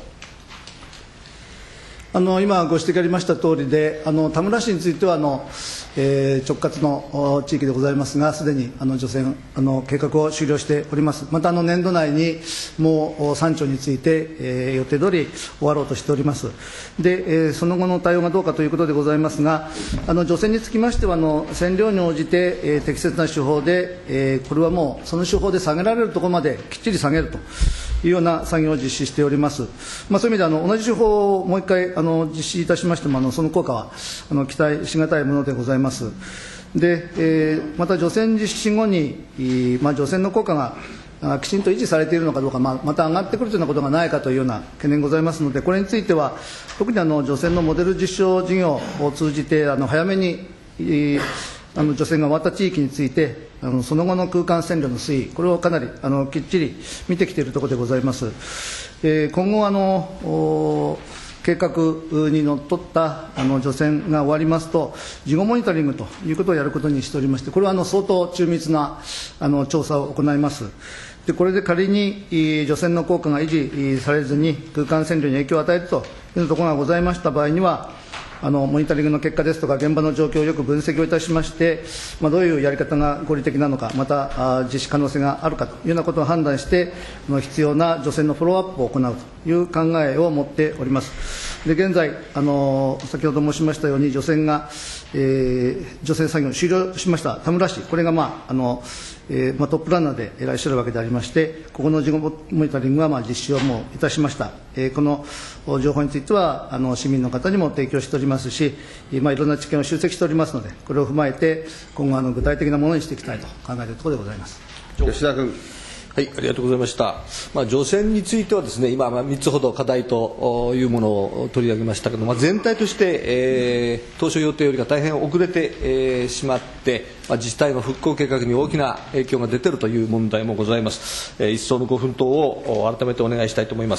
あの今ご指摘ありました通りで、あの田村市についてはあの、えー、直轄の地域でございますが、すでにあの除染あの計画を終了しております。またあの年度内にもうさん町について、えー、予定通り終わろうとしております。で、えー、その後の対応がどうかということでございますが、あの除染につきましてはあの線量に応じて、えー、適切な手法で、えー、これはもうその手法で下げられるところまできっちり下げるというような作業を実施しております。まあ、そういう意味であの同じ手法をもう一回あの実施いたしましても、あのその効果はあの期待しがたいものでございます。で、えー、また除染実施後に、まあ、除染の効果があきちんと維持されているのかどうか、まあ、また上がってくるというようなことがないかというような懸念ございますので、これについては特にあの除染のモデル実証事業を通じてあの早めに、えーあの除染が終わった地域について、あのその後の空間線量の推移、これをかなりあのきっちり見てきているところでございます。えー、今後あの計画にのっとったあの除染が終わりますと、事後モニタリングということをやることにしておりまして、これはあの相当緻密なあの調査を行います。でこれで仮に除染の効果が維持されずに空間線量に影響を与えるというところがございました場合には、あのモニタリングの結果ですとか現場の状況をよく分析をいたしまして、まあ、どういうやり方が合理的なのか、また実施可能性があるかというようなことを判断して、必要な除染のフォローアップを行うという考えを持っております。で現在あの先ほど申しましたように除染が、えー、除染作業を終了しました田村市、これが、まああのえーまあ、トップランナーでいらっしゃるわけでありまして、ここの事後モニタリングはまあ実施をもういたしました。えー、この情報についてはあの市民の方にも提供しておりますし、まあ、いろんな知見を集積しておりますので、これを踏まえて今後あの具体的なものにしていきたいと考えているところでございます。 吉田君。 はい、ありがとうございました。まあ、除染についてはですね、今、まあ、みっつほど課題というものを取り上げましたけど、まあ、全体として、えー、当初予定よりが大変遅れて、えー、しまって、まあ、自治体の復興計画に大きな影響が出ているという問題もございます。えー、一層のご奮闘を改めてお願いしたいと思います。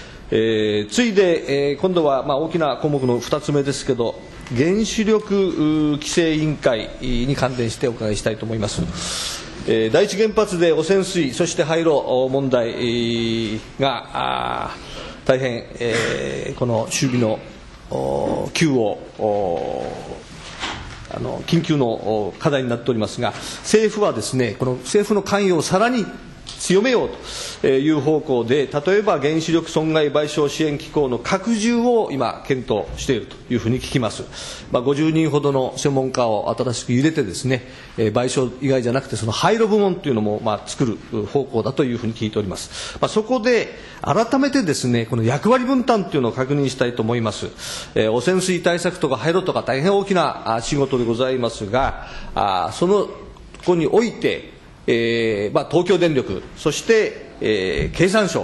えー、次いで、えー、今度はまあ大きな項目のふたつめですけど、原子力規制委員会に関連してお伺いしたいと思います。えー、第一原発で汚染水、そして廃炉問題が大変、えー、この守備の急をあの緊急の課題になっておりますが、政府はですね、この政府の関与をさらに強めようという方向で、例えば原子力損害賠償支援機構の拡充を今検討しているというふうに聞きます。まあ、ごじゅうにんほどの専門家を新しく入れてですね、賠償以外じゃなくてその廃炉部門というのもまあ作る方向だというふうに聞いております。まあ、そこで改めてですね、この役割分担というのを確認したいと思います。えー、汚染水対策とか廃炉とか大変大きな仕事でございますが、あそのところにおいてえーまあ、東京電力、そして、えー、経産省、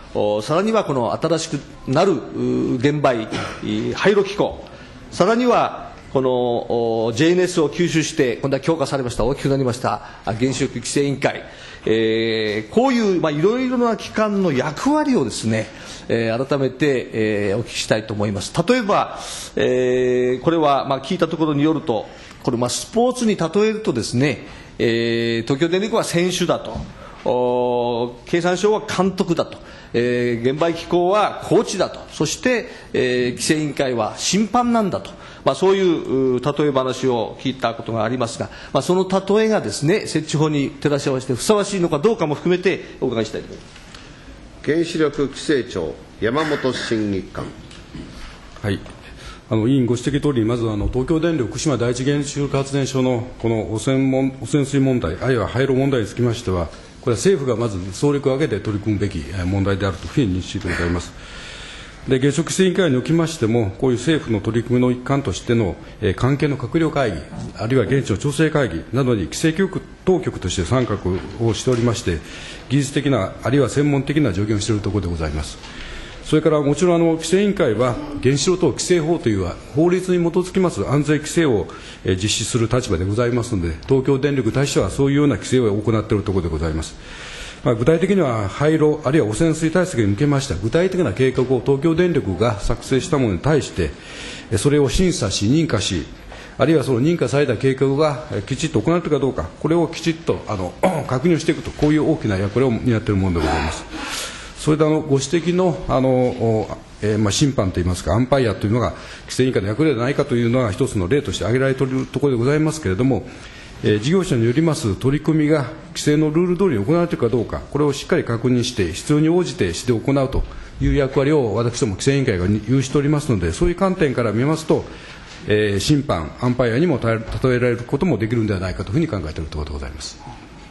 さらにはこの新しくなる現売廃炉機構、さらにはこの ジェイエヌエス を吸収して今度は強化されました、大きくなりました原子力規制委員会、えー、こういう、まあ、いろいろな機関の役割をですね、えー、改めて、えー、お聞きしたいと思います。例えば、えー、これは、まあ、聞いたところによると、これ、まあ、スポーツに例えるとですね、えー、東京電力は選手だと、経産省は監督だと、えー、現売機構はコーチだと、そして、えー、規制委員会は審判なんだと、まあ、そういう例え話を聞いたことがありますが、まあ、その例えがですね、設置法に照らし合わせてふさわしいのかどうかも含めてお伺いしたいと思います。 原子力規制庁山本審議官。 はい、あの委員ご指摘通り、まずあの東京電力福島第一原子力発電所のこの汚染も汚染水問題、あるいは廃炉問題につきましては、これは政府がまず総力を挙げて取り組むべき問題であるというふうに認識でございます。で、原子力規制委員会におきましても、こういう政府の取り組みの一環としての、えー、関係の閣僚会議、あるいは現地の調整会議などに規制局当局として参画をしておりまして、技術的な、あるいは専門的な助言をしているところでございます。それからもちろんあの規制委員会は、原子炉等規制法という法律に基づきます安全規制を、えー、実施する立場でございますので、東京電力に対してはそういうような規制を行っているところでございます。まあ、具体的には廃炉、あるいは汚染水対策に向けました具体的な計画を東京電力が作成したものに対して、それを審査し、認可し、あるいはその認可された計画がきちっと行われているかどうか、これをきちっとあの確認していくと、こういう大きな役割を担っているものでございます。それであのご指摘の、あの、えーまあ、審判といいますか、アンパイアというのが規制委員会の役割ではないかというのが一つの例として挙げられているところでございますけれども、えー、事業者によります取り組みが規制のルール通りに行われているかどうか、これをしっかり確認して、必要に応じて指導を行うという役割を私ども規制委員会が有しておりますので、そういう観点から見ますと、えー、審判、アンパイアにも例えられることもできるのではないかというふうに考えているところでございます。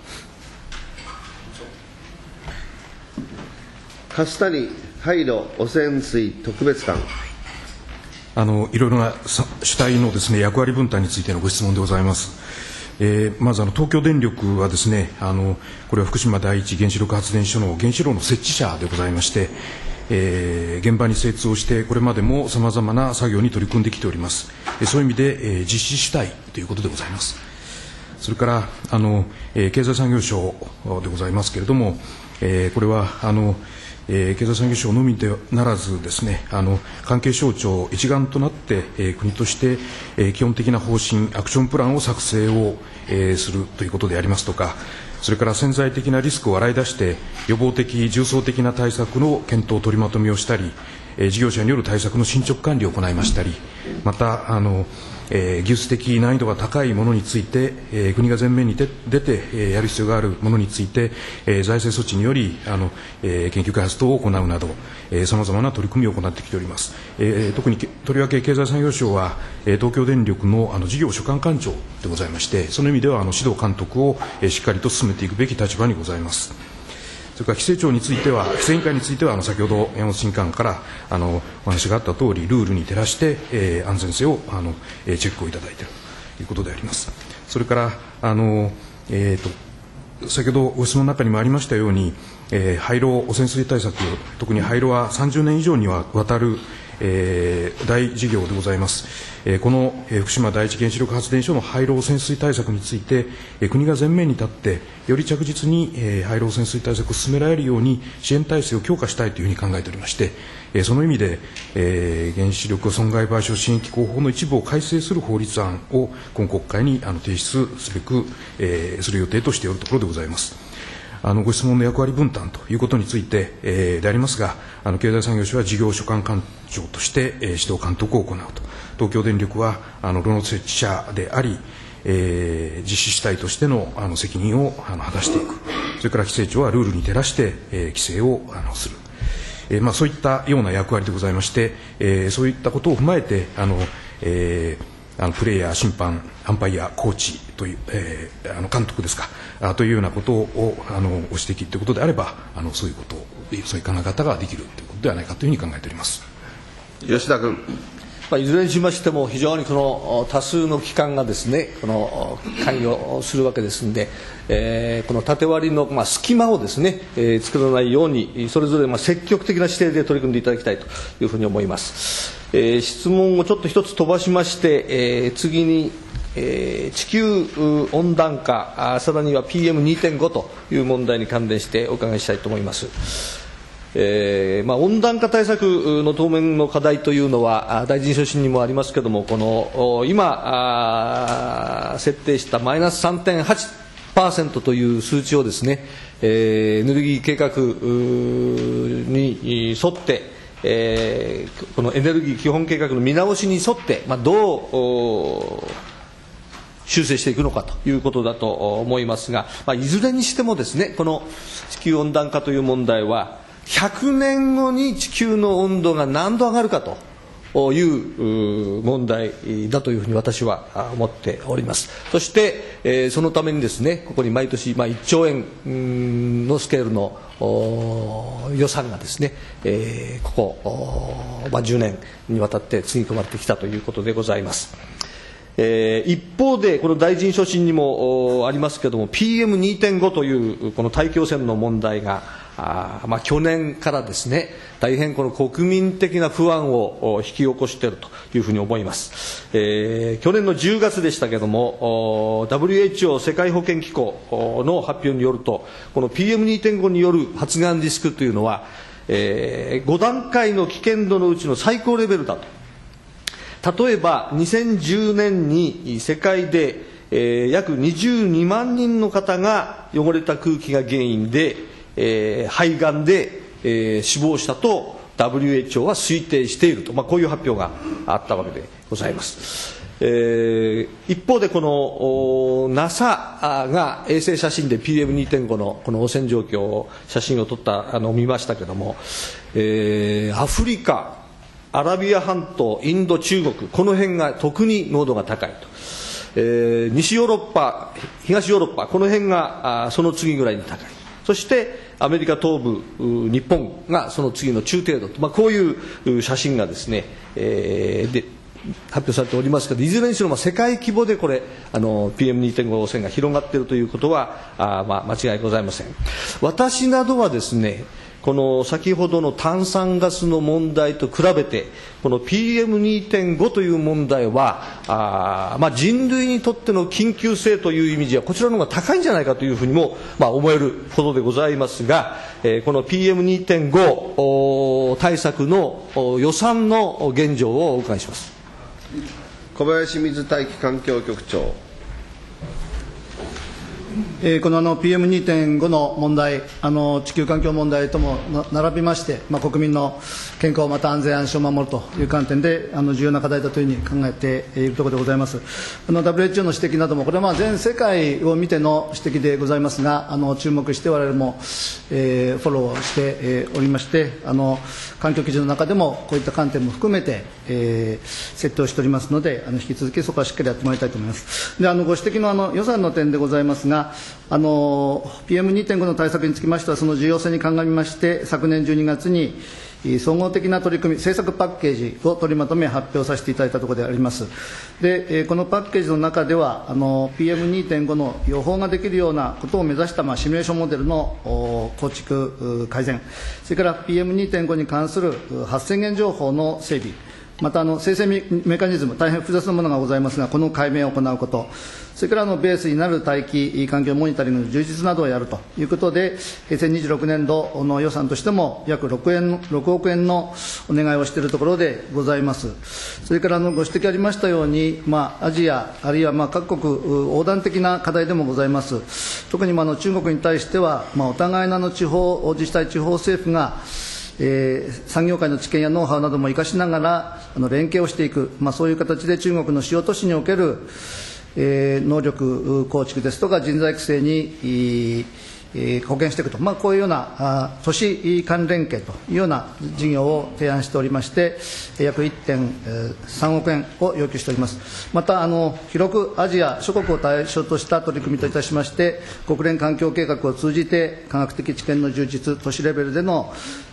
粕谷廃炉汚染水特別官。 あのいろいろな主体のですね、役割分担についてのご質問でございます。えー、まずあの東京電力はですね、あのこれは福島第一原子力発電所の原子炉の設置者でございまして、えー、現場に精通をしてこれまでもさまざまな作業に取り組んできております。そういう意味で、えー、実施主体ということでございます。それからあの、えー、経済産業省でございますけれども、えー、これはあのえー、経済産業省のみでならずですね、あの関係省庁一丸となって、えー、国として、えー、基本的な方針、アクションプランを作成を、えー、するということでありますとか、それから潜在的なリスクを洗い出して予防的、重層的な対策の検討、取りまとめをしたり、えー、事業者による対策の進捗管理を行いましたり、またあのえー、技術的難易度が高いものについて、えー、国が前面に出て、えー、やる必要があるものについて、えー、財政措置によりあの、えー、研究開発等を行うなど、さまざまな取り組みを行ってきております。えー、特にとりわけ経済産業省は、えー、東京電力の、あの事業所管官庁でございまして、その意味ではあの指導監督を、えー、しっかりと進めていくべき立場にございます。それから規制庁については、規制委員会については、あの先ほど山本審議官からあのお話があったとおり、ルールに照らして、えー、安全性をあの、えー、チェックをいただいているということであります。それからあの、えー、と先ほどご質問の中にもありましたように、えー、廃炉汚染水対策、特に廃炉はさんじゅうねん以上にわたる、えー、大事業でございます。えー、この、えー、福島第一原子力発電所の廃炉汚染水対策について、えー、国が前面に立ってより着実に、えー、廃炉汚染水対策を進められるように支援体制を強化したいというふうに考えておりまして、えー、その意味で、えー、原子力損害賠償支援機構法の一部を改正する法律案を今国会にあの提出すべく、えー、する予定としているところでございます。あのご質問の役割分担ということについて、えー、でありますが、あの経済産業省は事業所管官庁として、えー、指導監督を行うと、東京電力はあの炉の設置者であり、えー、実施主体としてのあの責任をあの果たしていく、それから規制庁はルールに照らして、えー、規制をあのする、えーまあ、そういったような役割でございまして、えー、そういったことを踏まえて、あの、えーあのプレーヤー、審判、アンパイア、コーチという、えー、あの監督ですかあというようなことをあのご指摘ということであれば、あのそういうことを、そういう考え方ができるということではないかというふうに考えております。 吉田君。 まあ、いずれにしましても非常にこの多数の機関がですねこの関与するわけですので、えー、この縦割りのまあ隙間をですね、えー、作らないようにそれぞれまあ積極的な姿勢で取り組んでいただきたいというふうに思います。えー、質問をちょっと一つ飛ばしまして、えー、次に、えー、地球温暖化、さらには ピーエムにてんご という問題に関連してお伺いしたいと思います。えーまあ、温暖化対策の当面の課題というのは大臣所信にもありますけれども、この今設定したマイナス さんてんはちパーセント という数値をですね、えー、エネルギー計画に沿って、えー、このエネルギー基本計画の見直しに沿って、まあ、どう修正していくのかということだと思いますが、まあ、いずれにしてもですね、この地球温暖化という問題はひゃくねんごに地球の温度が何度上がるかという問題だというふうに私は思っております。そして、えー、そのためにですね、ここに毎年、まあ、いっちょうえんのスケールの予算がですね、えー、ここ、まあ、じゅうねんにわたってつぎ込まれてきたということでございます。えー、一方で、この大臣所信にもありますけれども、ピーエムにてんご というこの大気汚染の問題が、あまあ、去年からですね、大変この国民的な不安を引き起こしているというふうに思います。えー、去年のじゅうがつでしたけれども、ダブリューエイチオー 世界保健機構の発表によると、この ピーエムにてんご による発がんリスクというのは、えー、ごだんかいの危険度のうちの最高レベルだと。例えばにせんじゅうねんに世界で、えー、約にじゅうにまんにんの方が汚れた空気が原因で、えー、肺がんで、えー、死亡したと ダブリューエイチオー は推定していると、まあ、こういう発表があったわけでございます。えー、一方でこの ナサ が衛星写真で ピーエムにてんご のこの汚染状況を写真を撮ったあのを見ましたけれども、えー、アフリカ、アラビア半島、インド、中国、この辺が特に濃度が高いと、えー、西ヨーロッパ、東ヨーロッパ、この辺があその次ぐらいに高い、そしてアメリカ東部、日本がその次の中程度と、まあ、こういう写真がですね、えー、で発表されておりますけど、いずれにしろまあ世界規模でこれあの ピーエムにてんご 汚染が広がっているということはあ、まあ、間違いございません。私などはですね、この先ほどの炭酸ガスの問題と比べて、この ピーエムにてんご という問題は、あまあ、人類にとっての緊急性という意味では、こちらの方が高いんじゃないかというふうにも、まあ、思えるほどでございますが、えー、この ピーエムにてんご 対策の予算の現状をお伺いします。 小林水大気環境局長。 えー、このあの ピーエムにてんご の問題、あの地球環境問題とも並びまして、まあ、国民の健康、また安全安心を守るという観点であの重要な課題だというふうに考えているところでございます。あの ダブリューエイチオー の指摘なども、これはまあ全世界を見ての指摘でございますが、あの注目して我々も、えー、フォローして、えー、おりまして、あの環境基準の中でもこういった観点も含めて、えー、設定をしておりますので、あの引き続きそこはしっかりやってもらいたいと思います。で、あのご指摘のあの予算の点でございますが、あの ピーエムにてんご の対策につきましては、その重要性に鑑みまして、昨年じゅうにがつに総合的な取り組み、政策パッケージを取りまとめ発表させていただいたところであります。で、このパッケージの中では、あの ピーエムにてんご の予報ができるようなことを目指した、まあ、シミュレーションモデルの構築、改善、それから ピーエムにてんご に関する発生源情報の整備、またあの生成メカニズム、大変複雑なものがございますが、この解明を行うこと、それからあのベースになる大気環境モニタリングの充実などをやるということで、へいせいにじゅうろくねんどの予算としても約ろくおくえんのお願いをしているところでございます。それからあのご指摘ありましたように、まあ、アジア、あるいはまあ各国横断的な課題でもございます。特にまあの中国に対しては、まあ、お互いのあの地方自治体、地方政府がえー、産業界の知見やノウハウなども生かしながらあの連携をしていく、まあ、そういう形で中国の主要都市における、えー、能力構築ですとか人材育成に、えー、貢献していくと、まあ、こういうようなあ都市間連携というような事業を提案しておりまして、約 いってんさんおくえんを要求しております。またあの広くアジア諸国を対象とした取り組みといたしまして、国連環境計画を通じて科学的知見の充実、都市レベルでの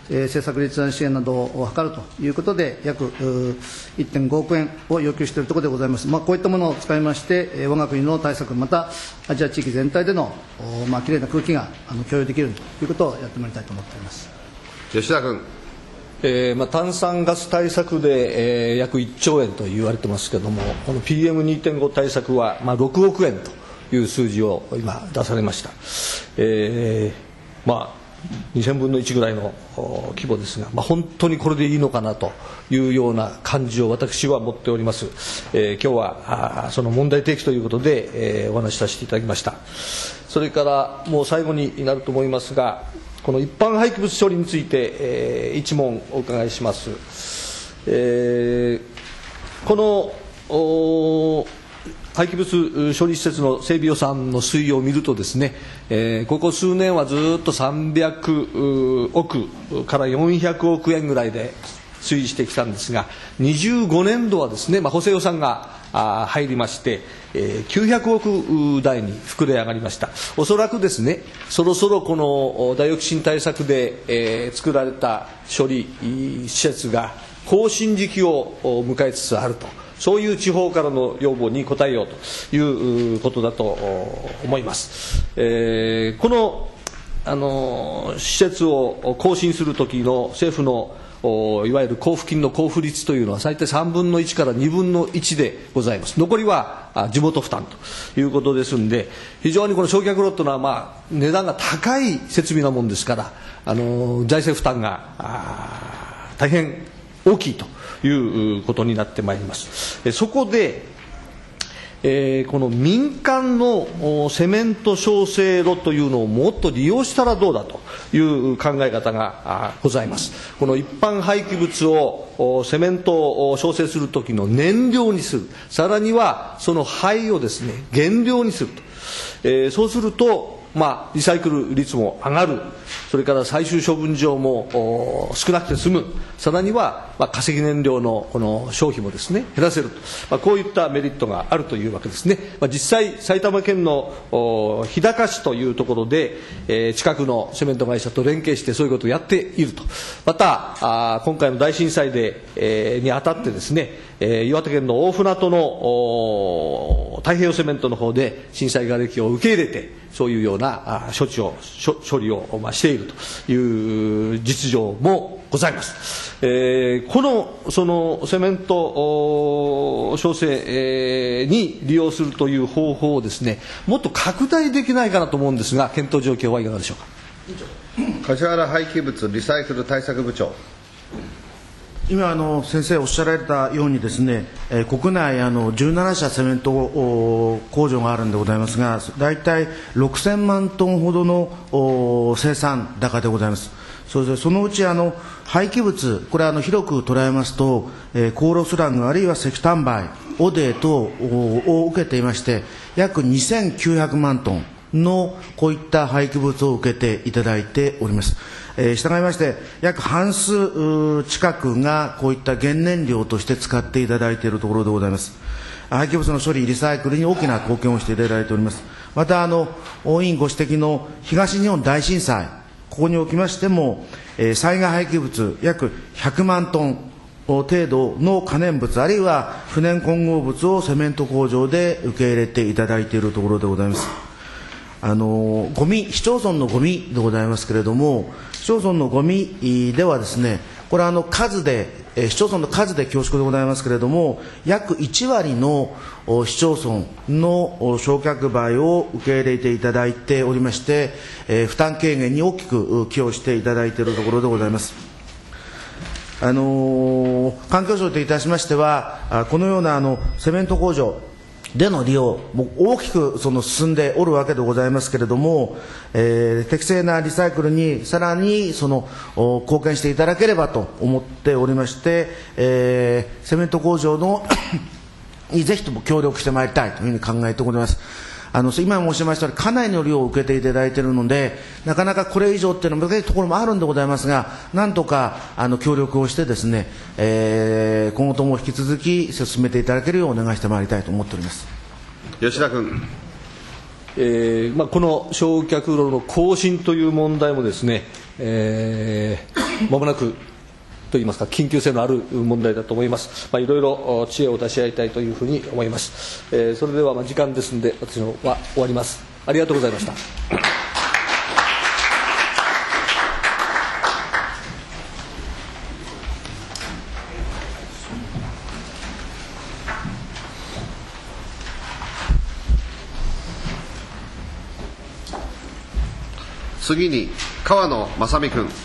えー、政策立案支援などを図るということで、約 いってんごおくえんを要求しているところでございます。まあ、こういったものを使いまして、えー、我が国の対策、またアジア地域全体での、まあ、きれいな空気があの共有できるということをやってまいりたいと思っております。 吉田君。 えーまあ、炭酸ガス対策で、えー、約いっちょうえんと言われてますけれども、この ピーエムにてんご 対策は、まあ、ろくおくえんという数字を今出されました。えーまあにせんぶんのいちぐらいの規模ですが、まあ、本当にこれでいいのかなというような感じを私は持っております。えー、今日はあその問題提起ということで、えー、お話しさせていただきました。それからもう最後になると思いますが、この一般廃棄物処理について、えー、一問お伺いします。えー、この廃棄物処理施設の整備予算の推移を見るとですね、えー、ここ数年はずっとさんびゃくおくからよんひゃくおくえんぐらいで推移してきたんですが、にじゅうごねんどはですね、まあ、補正予算があ入りまして、えー、きゅうひゃくおく台に膨れ上がりました。おそらくですね、そろそろこのダイオキシン対策で、えー、作られた処理施設が更新時期を迎えつつあると、そういう地方からの要望に応えようということだと思います。えー、この、あの施設を更新するときの政府のいわゆる交付金の交付率というのは最低さんぶんのいちからにぶんのいちでございます。残りは地元負担ということですので、非常にこの焼却炉というのは、まあ、値段が高い設備なもんですから、あの財政負担が大変大きいということになってまいります。そこで、えー、この民間のセメント焼成炉というのをもっと利用したらどうだという考え方がございます。この一般廃棄物をセメントを焼成するときの燃料にする、さらにはその灰をですね原料にすると、えー、そうするとまあ、リサイクル率も上がる、それから最終処分場も少なくて済む、さらには、まあ、化石燃料のこの消費もですね減らせると、まあ、こういったメリットがあるというわけですね。まあ、実際埼玉県の日高市というところで、えー、近くのセメント会社と連携してそういうことをやっていると。またあ今回の大震災で、えー、にあたってですね、えー、岩手県の大船渡の太平洋セメントの方で震災瓦礫を受け入れて、そういうような処置を処理を、まあ、しているという実情もございます。えー、このそのセメント焼成、えー、に利用するという方法をですね、もっと拡大できないかなと思うんですが、検討状況はいかがでしょうか。 梶原廃棄物リサイクル対策部長。 今あの先生おっしゃられたようにですね、えー、国内あのじゅうななしゃセメント工場があるんでございますが、大体ろくせんまんトンほどの生産高でございます。それでそのうちあの廃棄物、これはあの広く捉えますと、えー、コーロスラングあるいは石炭灰、汚泥等を受けていまして、約にせんきゅうひゃくまんトンのこういった廃棄物を受けていただいております。えー、従いまして約半数近くがこういった原燃料として使っていただいているところでございます。廃棄物の処理リサイクルに大きな貢献をしていただいております。またあの委員ご指摘の東日本大震災、ここにおきましても、えー、災害廃棄物約ひゃくまんトン程度の可燃物あるいは不燃混合物をセメント工場で受け入れていただいているところでございます。あのゴミ、市町村のゴミでございますけれども、市町村のゴミではですね、これはあの数で、市町村の数で恐縮でございますけれども、約いちわりの市町村の焼却灰を受け入れていただいておりまして、負担軽減に大きく寄与していただいているところでございます。あの環境省といたしましては、このようなあのセメント工場での利用も大きくその進んでおるわけでございますけれども、えー、適正なリサイクルにさらにその貢献していただければと思っておりまして、えー、セメント工場のにぜひとも協力してまいりたいというふうに考えてございます。あの今申しましたようにかなりの量を受けていただいているので、なかなかこれ以上っていうのは難しいところもあるんでございますが、なんとかあの協力をしてですね、えー、今後とも引き続き進めていただけるようお願いしてまいりたいと思っております。 吉田君。 えーまあ、この焼却炉の更新という問題もですね、えーまもなくといいますか緊急性のある問題だと思います。まあ、いろいろ知恵を出し合いたいというふうに思います。えー、それではまあ時間ですので私のは終わります。ありがとうございました。 次に川野正美君。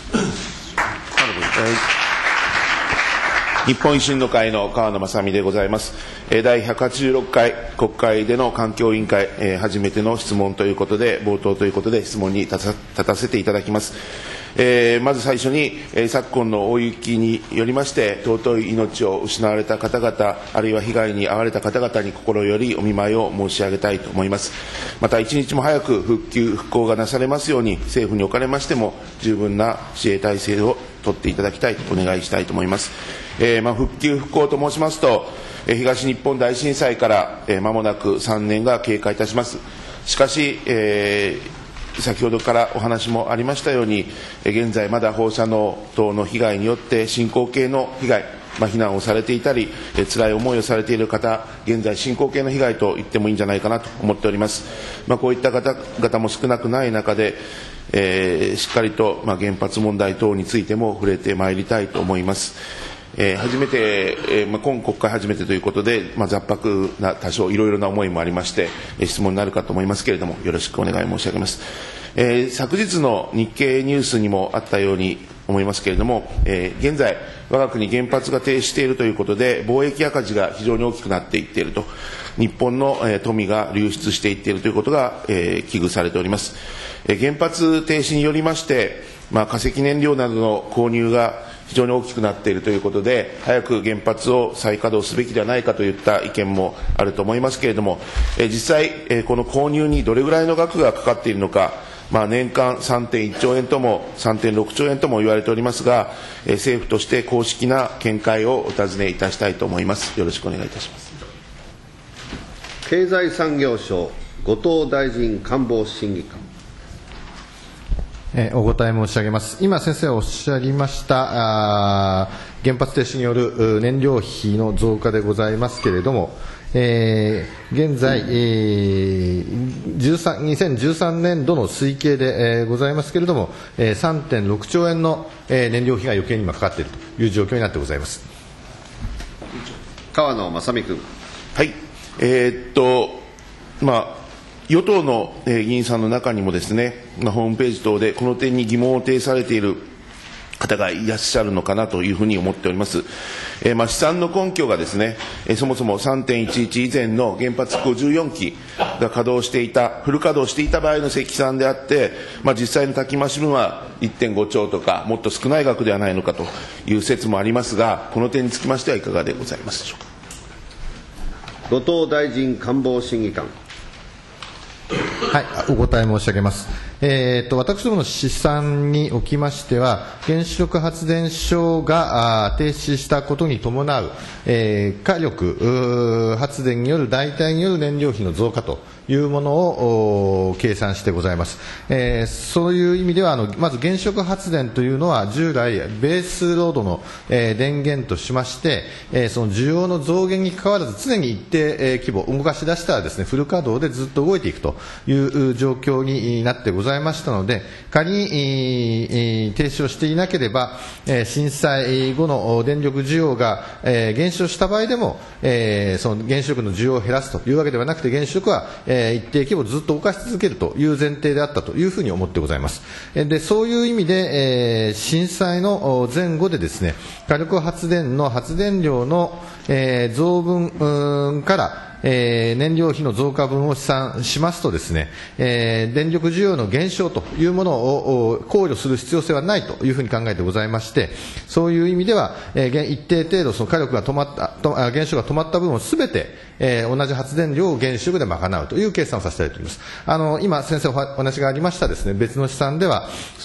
日本維新の会の川野正美でございます。だいひゃくはちじゅうろっかい国会での環境委員会、初めての質問ということで、冒頭ということで質問に立たせていただきます。えー、まず最初に、えー、昨今の大雪によりまして尊い命を失われた方々、あるいは被害に遭われた方々に心よりお見舞いを申し上げたいと思います。また一日も早く復旧復興がなされますように、政府におかれましても十分な支援体制を取っていただきたいとお願いしたいと思います。えーまあ、復旧復興と申しますと、えー、東日本大震災からえー、間もなくさんねんが経過いたします。しかし、えー先ほどからお話もありましたように、現在まだ放射能等の被害によって進行形の被害、まあ、避難をされていたり、辛い思いをされている方、現在進行形の被害と言ってもいいんじゃないかなと思っております。まあ、こういった方々も少なくない中で、えー、しっかりと、まあ、原発問題等についても触れてまいりたいと思います。えー、初めて、えーまあ、今国会初めてということで、まあ、雑白な多少いろいろな思いもありまして、えー、質問になるかと思いますけれども、よろしくお願い申し上げます。えー、昨日の日経ニュースにもあったように思いますけれども、えー、現在我が国原発が停止しているということで貿易赤字が非常に大きくなっていっていると、日本の、えー、富が流出していっているということが、えー、危惧されております。えー、原発停止によりまして、まあ、化石燃料などの購入が非常に大きくなっているということで、早く原発を再稼働すべきではないかといった意見もあると思いますけれども、えー、実際、えー、この購入にどれぐらいの額がかかっているのか、まあ、年間 さんてんいっちょうえんとも さんてんろくちょうえんとも言われておりますが、えー、政府として公式な見解をお尋ねいたしたいと思います。よろしくお願いいたします。 経済産業省後藤大臣官房審議官。 えー、お答え申し上げます。今先生がおっしゃりました原発停止による燃料費の増加でございますけれども、えー、現在、えー、にせんじゅうさんねんどの推計で、えー、ございますけれども、えー、さんてんろくちょうえんの、えー、燃料費が余計に今かかっているという状況になってございます。 川野正美君。 はい、えー、っとまあ与党の議員さんの中にもですね、ホームページ等でこの点に疑問を呈されている方がいらっしゃるのかなというふうに思っております。えー、まあ試算の根拠がですね、そもそも さんてんいちいち 以前の原発ごじゅうよんきが稼働していた、フル稼働していた場合の積算であって、まあ、実際の炊き増し分は いってんごちょうとかもっと少ない額ではないのかという説もありますが、この点につきましてはいかがでございますでしょうか。 後藤大臣官房審議官。 はい、お答え申し上げます。えー、と私どもの試算におきましては、原子力発電所が停止したことに伴う、えー、火力発電による代替による燃料費の増加というものを計算してございます。えー、そういう意味ではあのまず原子力発電というのは従来ベースロードの、えー、電源としまして、えー、その需要の増減にかかわらず常に一定、えー、規模動かし出したらですね、フル稼働でずっと動いていくという状況になってございます。ございましたので、仮に停止をしていなければ、震災後の電力需要が減少した場合でも、その原子力の需要を減らすというわけではなくて、原子力は一定規模ずっと動かし続けるという前提であったというふうに思ってございます。で、そういう意味で、震災の前後でですね、火力発電の発電量の増分からえー、燃料費の増加分を試算しますとですね、えー、電力需要の減少というものを考慮する必要性はないというふうに考えてございまして、そういう意味では、えー、一定程度その火力が止まったと原子力が止まった分をすべて、えー、同じ発電量を原子力で賄うという計算をさせたいと思います。あの今先生お話がありましたですね、別の試算ではその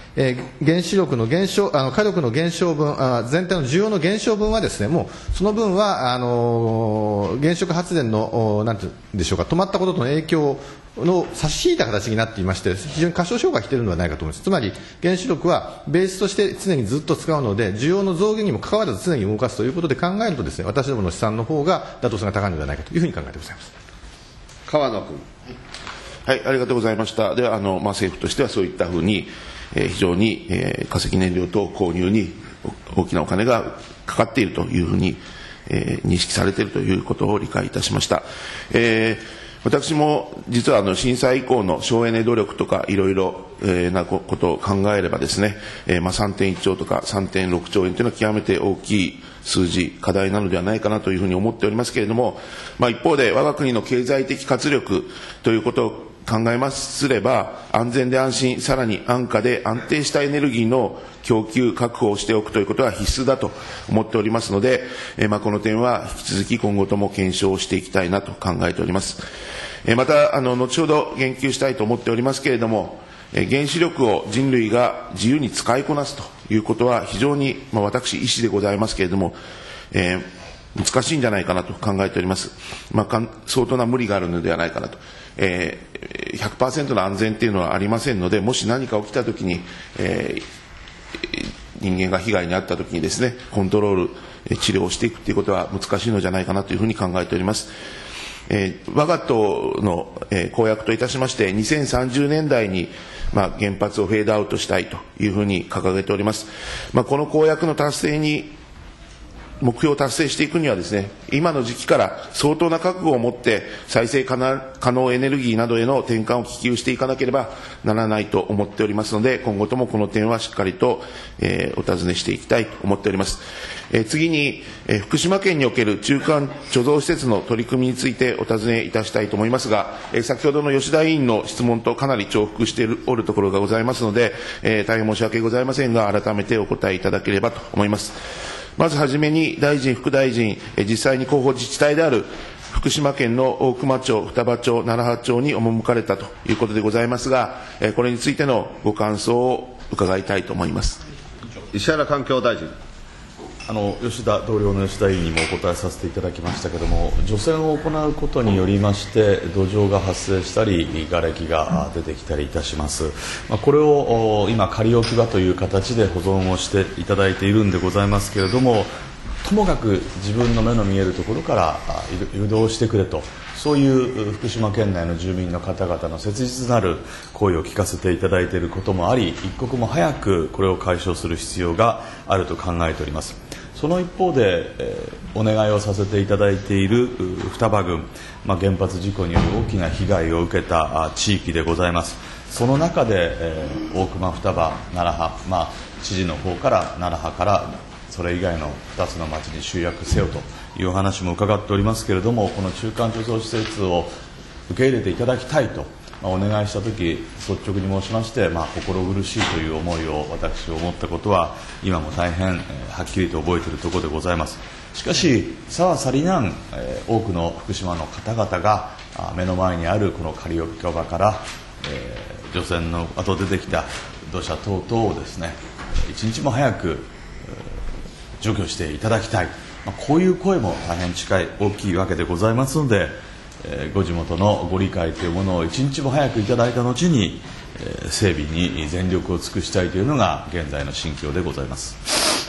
えー、原子力の減少、あの火力の減少分、あ全体の需要の減少分はですね、もうその分はあのー、原子力発電のなんていうんでしょうか、止まったこととの影響の差し引いた形になっていまして、非常に過小評価しているのではないかと思います。つまり原子力はベースとして常にずっと使うので、需要の増減にもかかわらず常に動かすということで考えるとですね、私どもの試算の方が妥当性が高いのではないかというふうに考えてございます。 川野君。 はい、ありがとうございました。では、あの、まあ、政府としてはそういったふうに、えー、非常に、えー、化石燃料等購入に大きなお金がかかっているというふうに、えー、認識されているということを理解いたしました。えー私も実はあの震災以降の省エネ努力とかいろいろなことを考えればですね、えー、まあ さんてんいちちょうとか さんてんろくちょうえんというのは極めて大きい数字、課題なのではないかなというふうに思っておりますけれども、まあ、一方で我が国の経済的活力ということを考えますれば、安全で安心、さらに安価で安定したエネルギーの供給確保をしておくということは必須だと思っておりますので、えー、まあこの点は引き続き今後とも検証していきたいなと考えております。えー、またあの後ほど言及したいと思っておりますけれども、えー、原子力を人類が自由に使いこなすということは非常に、まあ、私医師でございますけれども、えー難しいんじゃないかなと考えております。まあ、相当な無理があるのではないかなと。えー、ひゃくパーセント の安全というのはありませんので、もし何か起きたときに、えー、人間が被害に遭ったときにですね、コントロール、治療をしていくということは難しいのじゃないかなというふうに考えております。えー、我が党の、えー、公約といたしまして、にせんさんじゅうねんだいに、まあ、原発をフェードアウトしたいというふうに掲げております。まあ、この公約の達成に目標を達成していくにはですね、今の時期から相当な覚悟を持って再生可能エネルギーなどへの転換を希求していかなければならないと思っておりますので、今後ともこの点はしっかりと、えー、お尋ねしていきたいと思っております。えー、次に、えー、福島県における中間貯蔵施設の取り組みについてお尋ねいたしたいと思いますが、えー、先ほどの吉田委員の質問とかなり重複しておるところがございますので、えー、大変申し訳ございませんが、改めてお答えいただければと思います。まずはじめに大臣、副大臣、実際に広報自治体である福島県の大熊町、双葉町、楢葉町に赴かれたということでございますが、これについてのご感想を伺いたいと思います。 石原環境大臣。 あの吉田同僚の吉田委員にもお答えさせていただきましたけれども、除染を行うことによりまして土壌が発生したり瓦礫が出てきたりいたします。まあ、これを今仮置き場という形で保存をしていただいているんでございますけれども、ともかく自分の目の見えるところから誘導してくれと、そういう福島県内の住民の方々の切実なる声を聞かせていただいていることもあり、一刻も早くこれを解消する必要があると考えております。その一方で、えー、お願いをさせていただいている双葉郡、まあ、原発事故による大きな被害を受けた地域でございます。その中で、えー、大熊、双葉、楢葉、まあ、知事の方から楢葉からそれ以外のふたつの町に集約せよという話も伺っておりますけれども、この中間貯蔵施設を受け入れていただきたいと、まあ、お願いしたとき率直に申しまして、まあ、心苦しいという思いを私思ったことは今も大変、えー、はっきりと覚えているところでございます。しかしさはさりなん、えー、多くの福島の方々があ目の前にあるこの仮置き場から、えー、除染の後出てきた土砂等々をですね、一日も早く、えー、除去していただきたい、まあ、こういう声も大変近い大きいわけでございますので、えー、ご地元のご理解というものを一日も早くいただいた後に、えー、整備に全力を尽くしたいというのが現在の心境でございます。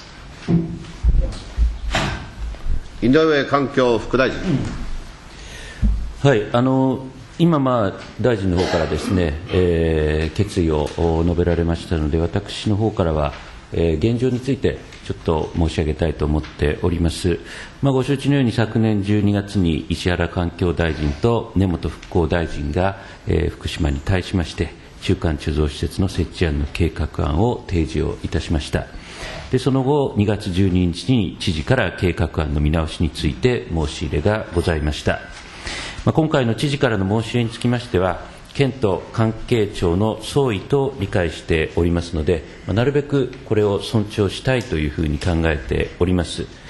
井上環境副大臣。 はい、あの今、まあ、大臣の方からですね、えー、決意を述べられましたので、私の方からは、えー、現状についてちょっと申し上げたいと思っております。まあ、ご承知のように昨年じゅうにがつに石原環境大臣と根本復興大臣が、えー、福島に対しまして中間貯蔵施設の設置案の計画案を提示をいたしました。でその後にがつじゅうににちに知事から計画案の見直しについて申し入れがございました。まあ、今回の知事からの申し入れにつきましては、県と関係庁の総意と理解しておりますので、まあ、なるべくこれを尊重したいというふうに考えております。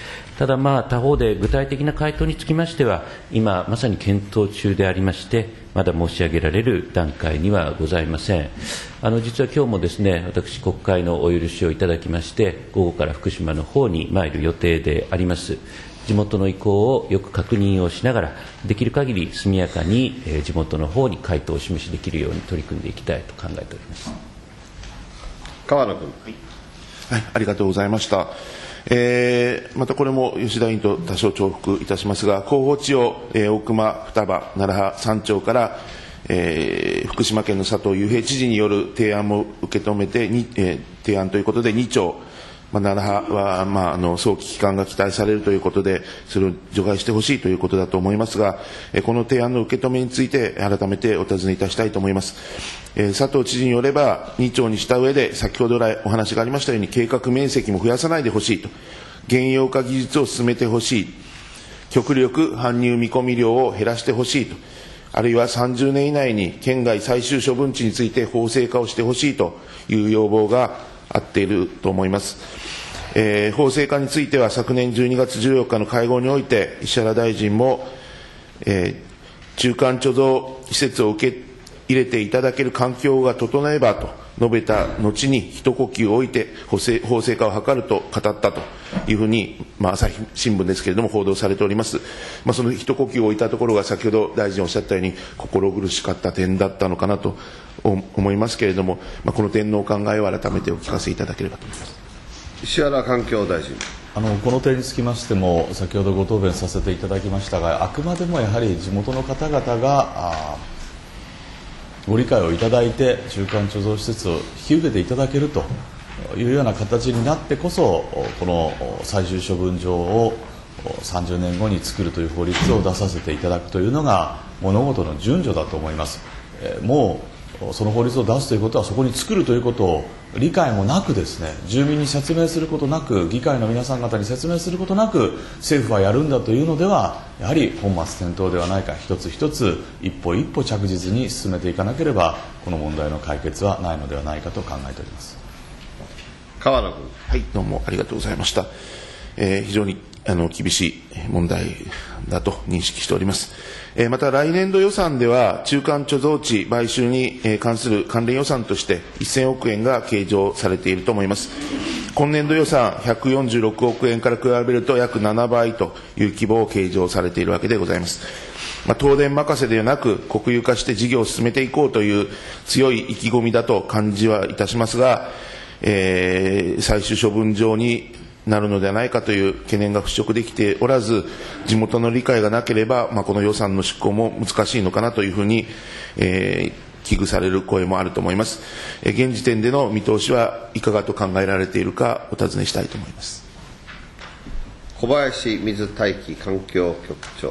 ただ、まあ、他方で具体的な回答につきましては、今まさに検討中でありまして、まだ申し上げられる段階にはございません。あの実は今日もですね、私、国会のお許しをいただきまして、午後から福島の方に参る予定であります。地元の意向をよく確認をしながら、できる限り速やかに、えー、地元の方に回答をお示しできるように取り組んでいきたいと考えております。 河野君、 はい、ありがとうございました。えー、またこれも吉田委員と多少重複いたしますが、候補地を、えー、大熊、双葉、奈良派さん町から、えー、福島県の佐藤雄平知事による提案も受け止めて、にえー、提案ということでに町、まあ、奈良派は、まあ、あの早期帰還が期待されるということで、それを除外してほしいということだと思いますが、えー、この提案の受け止めについて改めてお尋ねいたしたいと思います。えー、佐藤知事によれば、に町にした上で、先ほど来お話がありましたように、計画面積も増やさないでほしいと、現用化技術を進めてほしい、極力搬入見込み量を減らしてほしいと、あるいはさんじゅうねん以内に県外最終処分地について法制化をしてほしいという要望があっていると思います。えー、法制化については昨年じゅうにがつじゅうよっかの会合において、石原大臣も、えー、中間貯蔵施設を受け入れていただける環境が整えばと述べた後に一呼吸を置いて法制、法制化を図ると語ったというふうに、まあ、朝日新聞ですけれども報道されております。まあ、その一呼吸を置いたところが先ほど大臣おっしゃったように心苦しかった点だったのかなと思いますけれども、まあ、この点のお考えを改めてお聞かせいただければと思います。 石原環境大臣。 あのこの点につきましても先ほどご答弁させていただきましたが、あくまでもやはり地元の方々がご理解をいただいて中間貯蔵施設を引き受けていただけるというような形になってこそ、この最終処分場をさんじゅうねんごに作るという法律を出させていただくというのが物事の順序だと思います。もうその法律を出すということはそこに作るということを理解もなくですね、住民に説明することなく、議会の皆さん方に説明することなく政府はやるんだというのでは、やはり本末転倒ではないか、一つ一つ一歩一歩着実に進めていかなければこの問題の解決はないのではないかと考えております。 河野君。 はい、どうもありがとうございました。えー、非常にあの厳しい問題だと認識しております。えー、また来年度予算では中間貯蔵地買収に関する関連予算としてせんおくえんが計上されていると思います。今年度予算ひゃくよんじゅうろくおくえんから比べると約ななばいという規模を計上されているわけでございます。まあ、東電任せではなく国有化して事業を進めていこうという強い意気込みだと感じはいたしますが、えー、最終処分場になるのではないかという懸念が払拭できておらず、地元の理解がなければ、まあ、この予算の執行も難しいのかなというふうに、えー、危惧される声もあると思います。えー、現時点での見通しはいかがと考えられているかお尋ねしたいと思います。 小林水大輝環境局長。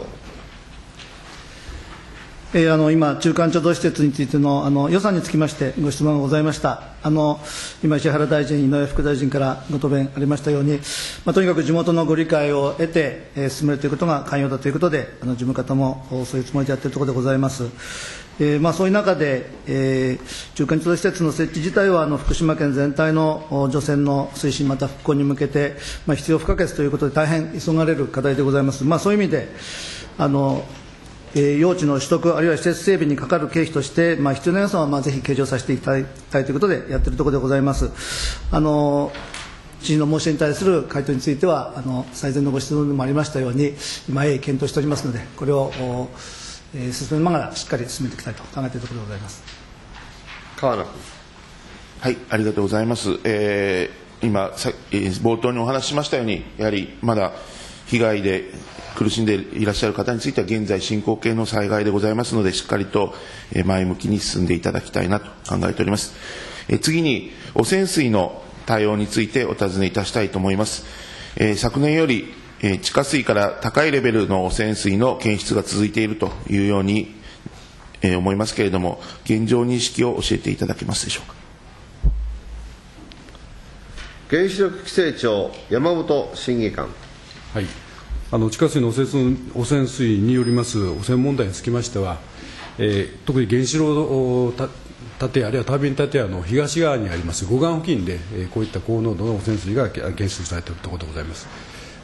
えー、あの今、中間貯蔵施設について の, あの予算につきましてご質問がございました。あの今、石原大臣、井上副大臣からご答弁ありましたように、まあ、とにかく地元のご理解を得て、えー、進めるということが肝要だということで、あの事務方もそういうつもりでやっているところでございます。えーまあ、そういう中で、えー、中間貯蔵施設の設置自体はあの福島県全体の除染の推進、また復興に向けて、まあ、必要不可欠ということで、大変急がれる課題でございます。まあ、そういう意味であのえー、用地の取得、あるいは施設整備にかかる経費として、まあ、必要な予算はまあぜひ計上させていただきたいということでやっているところでございます。あの知事の申し入れに対する回答については、あの最前のご質問でもありましたように、今、鋭意検討しておりますので、これを、えー、進めながらしっかり進めていきたいと考えているところでございます。 河野君。 はい、ありがとうございます。えー、今さ、えー、冒頭にお話ししましたように、やはりまだ被害で苦しんでいらっしゃる方については現在進行形の災害でございますので、しっかりと前向きに進んでいただきたいなと考えております。次に汚染水の対応についてお尋ねいたしたいと思います。昨年より地下水から高いレベルの汚染水の検出が続いているというように思いますけれども、現状認識を教えていただけますでしょうか。 原子力規制庁山本審議官。 はい、あの地下水の汚染汚染水によります汚染問題につきましては、えー、特に原子炉建屋あるいはタービン建屋の東側にあります護岸付近で、えー、こういった高濃度の汚染水が検出されているところでございます。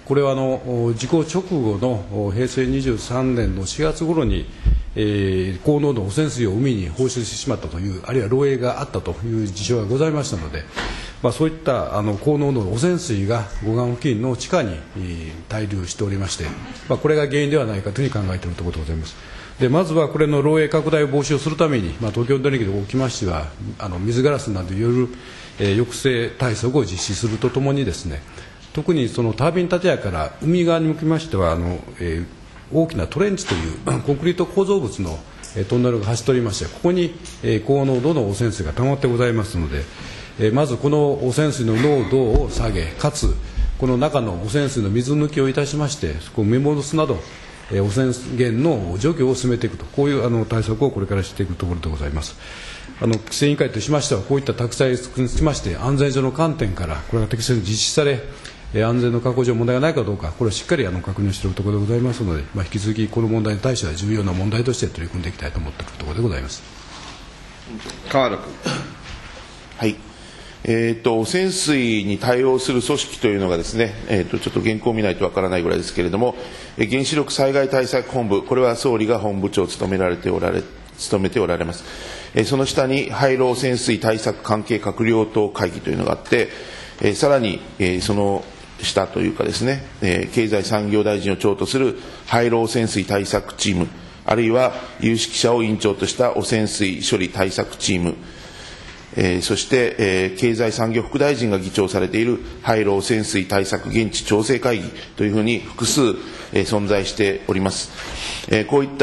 これはあの事故直後の平成にじゅうさんねんのしがつ頃に、えー、高濃度汚染水を海に放出してしまったという、あるいは漏洩があったという事象がございましたので、まあ、そういったあの高濃度の汚染水が護岸付近の地下に、えー、滞留しておりまして、まあ、これが原因ではないかというふうに考えているところでございます。でまずはこれの漏洩拡大を防止をするために、まあ、東京電力でおきましては、あの水ガラスなどによる、えー、抑制対策を実施するとともにですね、特にそのタービン建屋から海側に向きましては、あの、えー、大きなトレンチというコンクリート構造物の、えー、トンネルが走っておりまして、ここに、えー、高濃度の汚染水が溜まってございますので、えー、まずこの汚染水の濃度を下げ、かつこの中の汚染水の水抜きをいたしまして、そこを埋め戻すなど、えー、汚染源の除去を進めていくと、こういうあの対策をこれからしていくところでございます。あの規制委員会としましては、こういった宅災につきまして安全上の観点からこれが適切に実施され、安全の確保上問題がないかどうか、これをしっかりあの確認しているところでございますので、まあ、引き続きこの問題に対しては重要な問題として取り組んでいきたいと思っているところでございます。 川野君。 はい。えー、と汚染水に対応する組織というのがですね、えー、とちょっと原稿を見ないとわからないぐらいですけれども、えー、原子力災害対策本部、これは総理が本部長を務められておられ務めておられます。えー、その下に廃炉汚染水対策関係閣僚等会議というのがあって、えー、さらに、えー、その下というかですね、えー、経済産業大臣を長とする廃炉汚染水対策チーム、あるいは有識者を委員長とした汚染水処理対策チーム、えー、そして、えー、経済産業副大臣が議長されている廃炉汚染水対策現地調整会議というふうに複数、えー、存在しております。えー、こういった、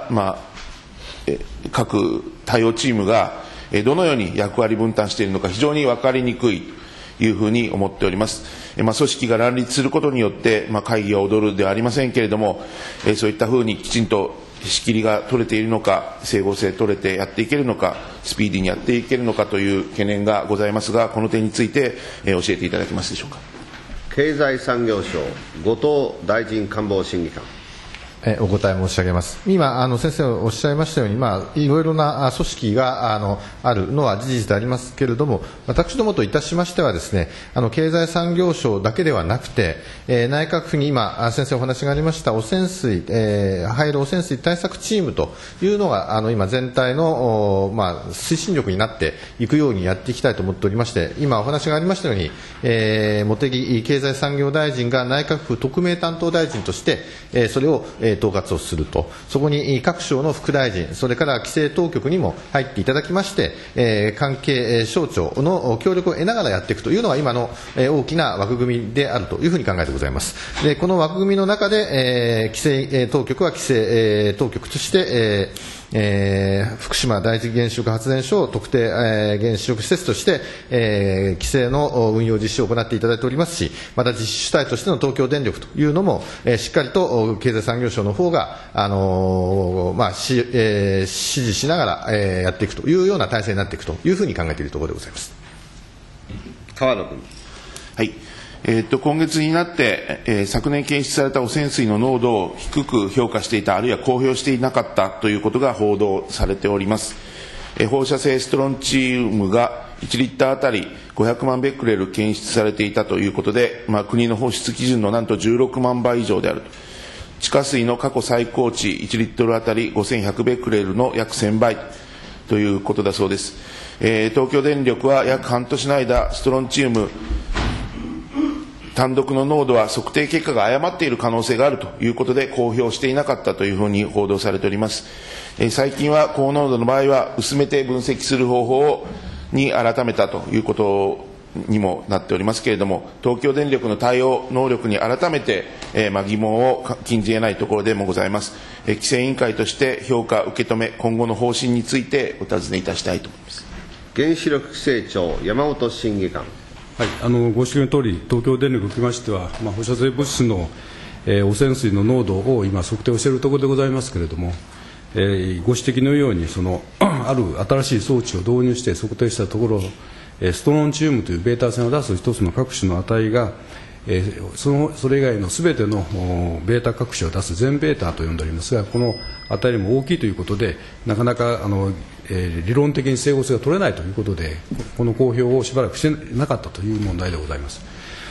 まあえー、各対応チームが、えー、どのように役割分担しているのか非常に分かりにくいというふうに思っております。えーまあ、組織が乱立することによって、まあ、会議が踊るではありませんけれども、えー、そういったふうにきちんと仕切りが取れているのか、整合性取れてやっていけるのか、スピーディーにやっていけるのかという懸念がございますが、この点について、えー、教えていただけますでしょうか。 経済産業省、後藤大臣官房審議官。 えお答え申し上げます。今あの先生おっしゃいましたように、まあ、いろいろな組織があのあるのは事実でありますけれども、私どもといたしましてはですね、あの経済産業省だけではなくて、えー、内閣府に今先生お話がありました汚染水、えー、廃炉汚染水対策チームというのがあの今全体の、まあ、推進力になっていくようにやっていきたいと思っておりまして、今お話がありましたように、えー、茂木経済産業大臣が内閣府特命担当大臣として、えー、それを、えー統括をすると、そこに各省の副大臣、それから規制当局にも入っていただきまして、えー、関係省庁の協力を得ながらやっていくというのが今の、えー、大きな枠組みであるというふうに考えてございます。でこの枠組みの中で、えー、規制当局は規制、えー、当局として、えーえー、福島第一原子力発電所を特定、えー、原子力施設として、えー、規制の運用実施を行っていただいておりますし、また実施主体としての東京電力というのも、えー、しっかりと経済産業省の方が、あのーまあしえー、指示しながら、えー、やっていくというような体制になっていくというふうに考えているところでございます。 川野君。 はい。えー、と今月になって、えー、昨年検出された汚染水の濃度を低く評価していた、あるいは公表していなかったということが報道されております。えー、放射性ストロンチウムがいちリッターあたりごひゃくまんベクレル検出されていたということで、まあ、国の放出基準のなんとじゅうろくまんばい以上であると。地下水の過去最高値いちリットルあたりごせんひゃくベクレルの約せんばいということだそうです。えー、東京電力は約半年の間ストロンチウム単独の濃度は測定結果が誤っている可能性があるということで公表していなかったというふうに報道されております。えー、最近は高濃度の場合は薄めて分析する方法に改めたということにもなっておりますけれども、東京電力の対応能力に改めて、えーまあ、疑問を禁じ得ないところでもございます。えー、規制委員会として評価受け止め、今後の方針についてお尋ねいたしたいと思います。 原子力規制庁山本審議官。 はい、あのご指摘のとおり、東京電力におきましては、まあ、放射性物質の、えー、汚染水の濃度を今、測定をしているところでございますけれども、えー、ご指摘のようにその、ある新しい装置を導入して測定したところ、えー、ストロンチウムというベータ線を出す一つの各種の値が、えー、そのそれ以外のすべてのベータ各種を出す全ベータと呼んでおりますが、この値よりも大きいということで、なかなかあの、えー、理論的に整合性が取れないということで、この公表をしばらくしてなかったという問題でございます。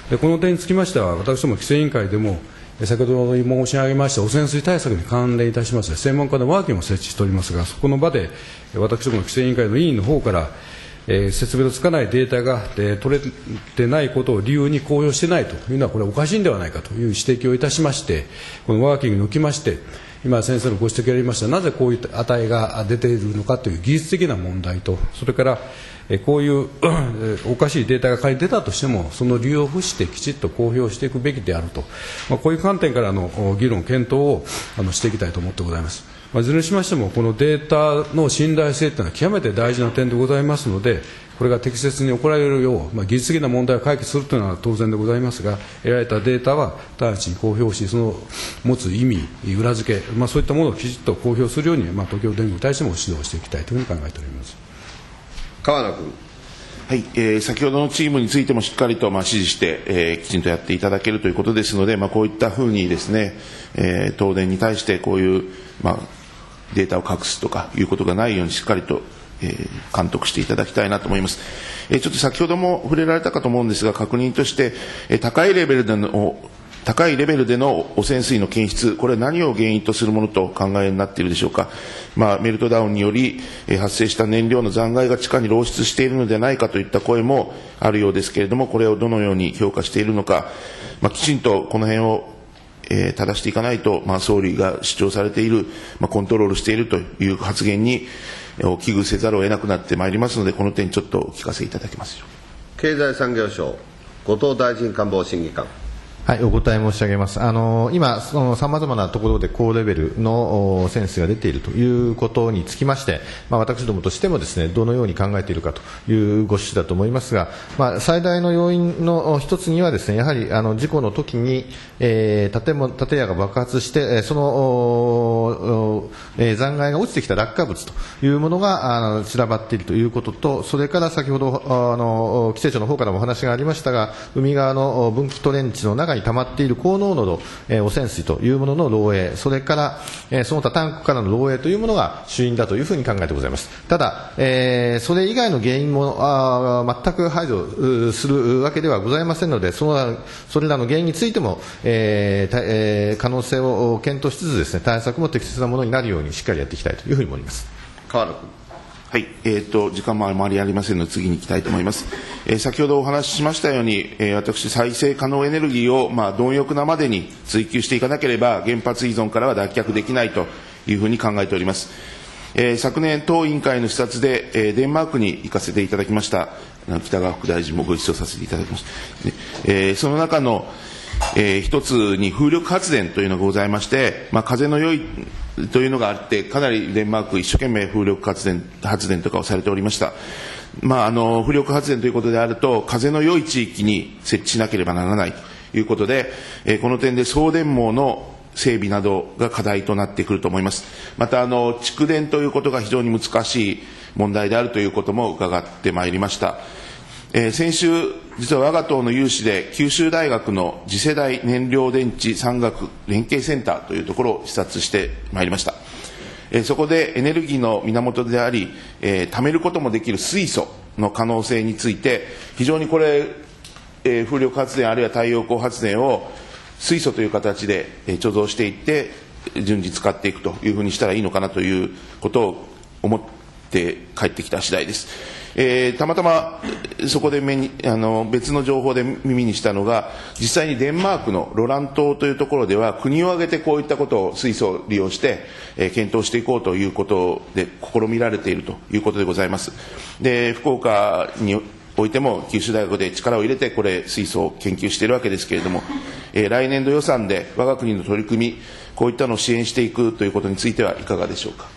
でこの点につきましては、私ども規制委員会でも、先ほど申し上げました汚染水対策に関連いたしまして、専門家のワーキングを設置しておりますが、そこの場で、私どもの規制委員会の委員の方から、えー、説明のつかないデータが、えー、取れてないことを理由に公表していないというのは、これはおかしいんではないかという指摘をいたしまして、このワーキングにおきまして、今、先生のご指摘がありました、なぜこういった値が出ているのかという技術的な問題と、それから、えー、こういうおかしいデータが仮に出たとしても、その理由を付してきちっと公表していくべきであると、まあ、こういう観点からの議論、検討をあのしていきたいと思ってございます。いずれにしましても、このデータの信頼性というのは極めて大事な点でございますので、これが適切に行われるよう、まあ、技術的な問題を解決するというのは当然でございますが、得られたデータは直ちに公表し、その持つ意味、裏付け、まあ、そういったものをきちっと公表するように、まあ、東京電力に対しても指導していきたいというふうに考えております。 川野君。 はい、えー、先ほどのチームについてもしっかりとまあ指示して、えー、きちんとやっていただけるということですので、まあ、こういったふうにですね、えー、東電に対してこういう、まあ、データを隠すとかいうことがないようにしっかりと、えー、監督していただきたいなと思います。えー、ちょっと先ほども触れられたかと思うんですが、確認として、えー、高いレベルでの高いレベルでの汚染水の検出、これは何を原因とするものと考えになっているでしょうか。まあ、メルトダウンにより、えー、発生した燃料の残骸が地下に漏出しているのではないかといった声もあるようですけれども、これをどのように評価しているのか、まあ、きちんとこの辺を、えー、正していかないと、まあ、総理が主張されている、まあ、コントロールしているという発言にお危惧せざるを得なくなってまいりますので、この点ちょっとお聞かせいただけますでしょうか。 経済産業省、後藤大臣官房審議官。 はい、お答え申し上げます。あの今、さまざまなところで高レベルの汚染水が出ているということにつきまして、まあ、私どもとしてもですね、どのように考えているかというご指摘だと思いますが、まあ、最大の要因の一つにはですね、やはりあの事故の時に、えー、建物建屋が爆発して、その、えー、残骸が落ちてきた落下物というものがあの散らばっているということと、それから先ほどあの規制庁の方からもお話がありましたが、海側の分岐トレンチの中に溜まっている高濃度の、えー、汚染水というものの漏洩、それから、えー、その他タンクからの漏洩というものが主因だというふうに考えてございます。ただ、えー、それ以外の原因もあ全く排除するわけではございませんので、そのそれらの原因についても、えーえー、可能性を検討しつつですね、対策も適切なものになるようにしっかりやっていきたいというふうに思います。 川野君。 はい、えーと、時間もあまりありませんので次に行きたいと思います。えー、先ほどお話ししましたように、えー、私、再生可能エネルギーを、まあ、貪欲なまでに追求していかなければ原発依存からは脱却できないというふうに考えております。えー、昨年、当委員会の視察で、えー、デンマークに行かせていただきました。北川副大臣もご一緒させていただきました。でえー、その中のえー、一つに風力発電というのがございまして、まあ、風の良いというのがあって、かなりデンマーク一生懸命風力発電発電とかをされておりました。まあ、あの風力発電ということであると、風の良い地域に設置しなければならないということで、えー、この点で送電網の整備などが課題となってくると思います。またあの蓄電ということが非常に難しい問題であるということも伺ってまいりました。えー、先週、実は我が党の有志で九州大学の次世代燃料電池産学連携センターというところを視察してまいりました。えー、そこでエネルギーの源であり、えー、貯めることもできる水素の可能性について、非常にこれ、えー、風力発電あるいは太陽光発電を水素という形で、えー、貯蔵していって順次使っていくというふうにしたらいいのかなということを思って帰ってきた次第です。えー、たまたまそこで目にあの別の情報で耳にしたのが、実際にデンマークのロラン島というところでは国を挙げてこういったことを水素を利用して、えー、検討していこうということで試みられているということでございます。で福岡においても九州大学で力を入れてこれ水素を研究しているわけですけれども、えー、来年度予算で我が国の取り組み、こういったのを支援していくということについてはいかがでしょうか。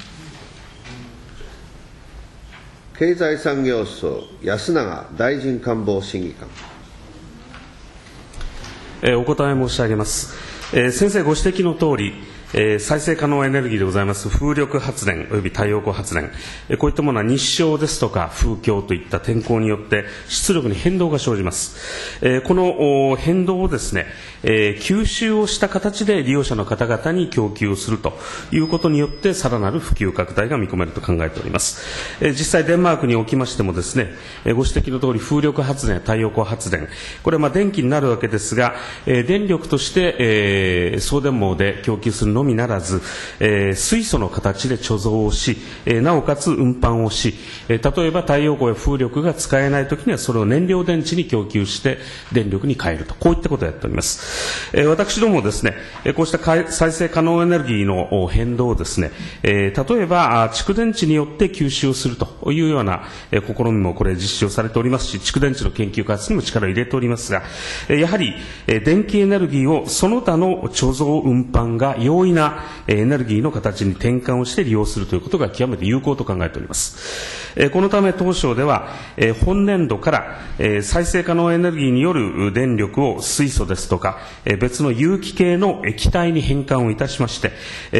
経済産業省、安永大臣官房審議官。 えー、お答え申し上げます。えー、先生ご指摘のとおり、 えー、再生可能エネルギーでございます風力発電および太陽光発電、えー、こういったものは日照ですとか風況といった天候によって出力に変動が生じます。えー、この変動をですね、えー、吸収をした形で利用者の方々に供給をするということによってさらなる普及拡大が見込めると考えております。えー、実際デンマークにおきましてもですね、えー、ご指摘の通り風力発電太陽光発電これはまあ電気になるわけですが、えー、電力として、えー、送電網で供給するのみならず、えー、水素の形で貯蔵をし、えー、なおかつ運搬をし、えー、例えば太陽光や風力が使えないときにはそれを燃料電池に供給して電力に変えると、こういったことをやっております。えー、私どもですね、こうした再生可能エネルギーの変動をですね、えー、例えば蓄電池によって吸収するというような試みもこれ実施をされておりますし、蓄電池の研究開発にも力を入れておりますが、やはり電気エネルギーをその他の貯蔵運搬が容易なエネルギーの形に転換をして利用するということが極めて有効と考えております。このため当省では本年度から再生可能エネルギーによる電力を水素ですとか別の有機系の液体に変換をいたしまして、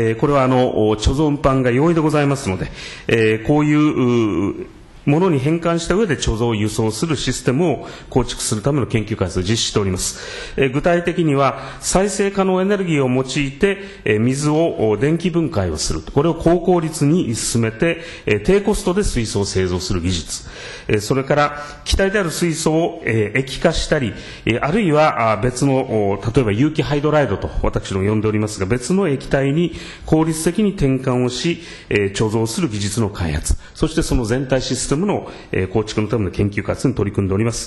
これはあの貯蔵運搬が容易でございますので、こういうものに変換した上で貯蔵輸送するシステムを構築するための研究開発を実施しております。えー、具体的には再生可能エネルギーを用いて、えー、水を電気分解をする、これを高効率に進めて、えー、低コストで水素を製造する技術、えー、それから気体である水素を、えー、液化したり、えー、あるいは別の例えば有機ハイドライドと私ども呼んでおりますが、別の液体に効率的に転換をし、えー、貯蔵する技術の開発、そしてその全体システムの構築のための研究開発に取り組んでおります。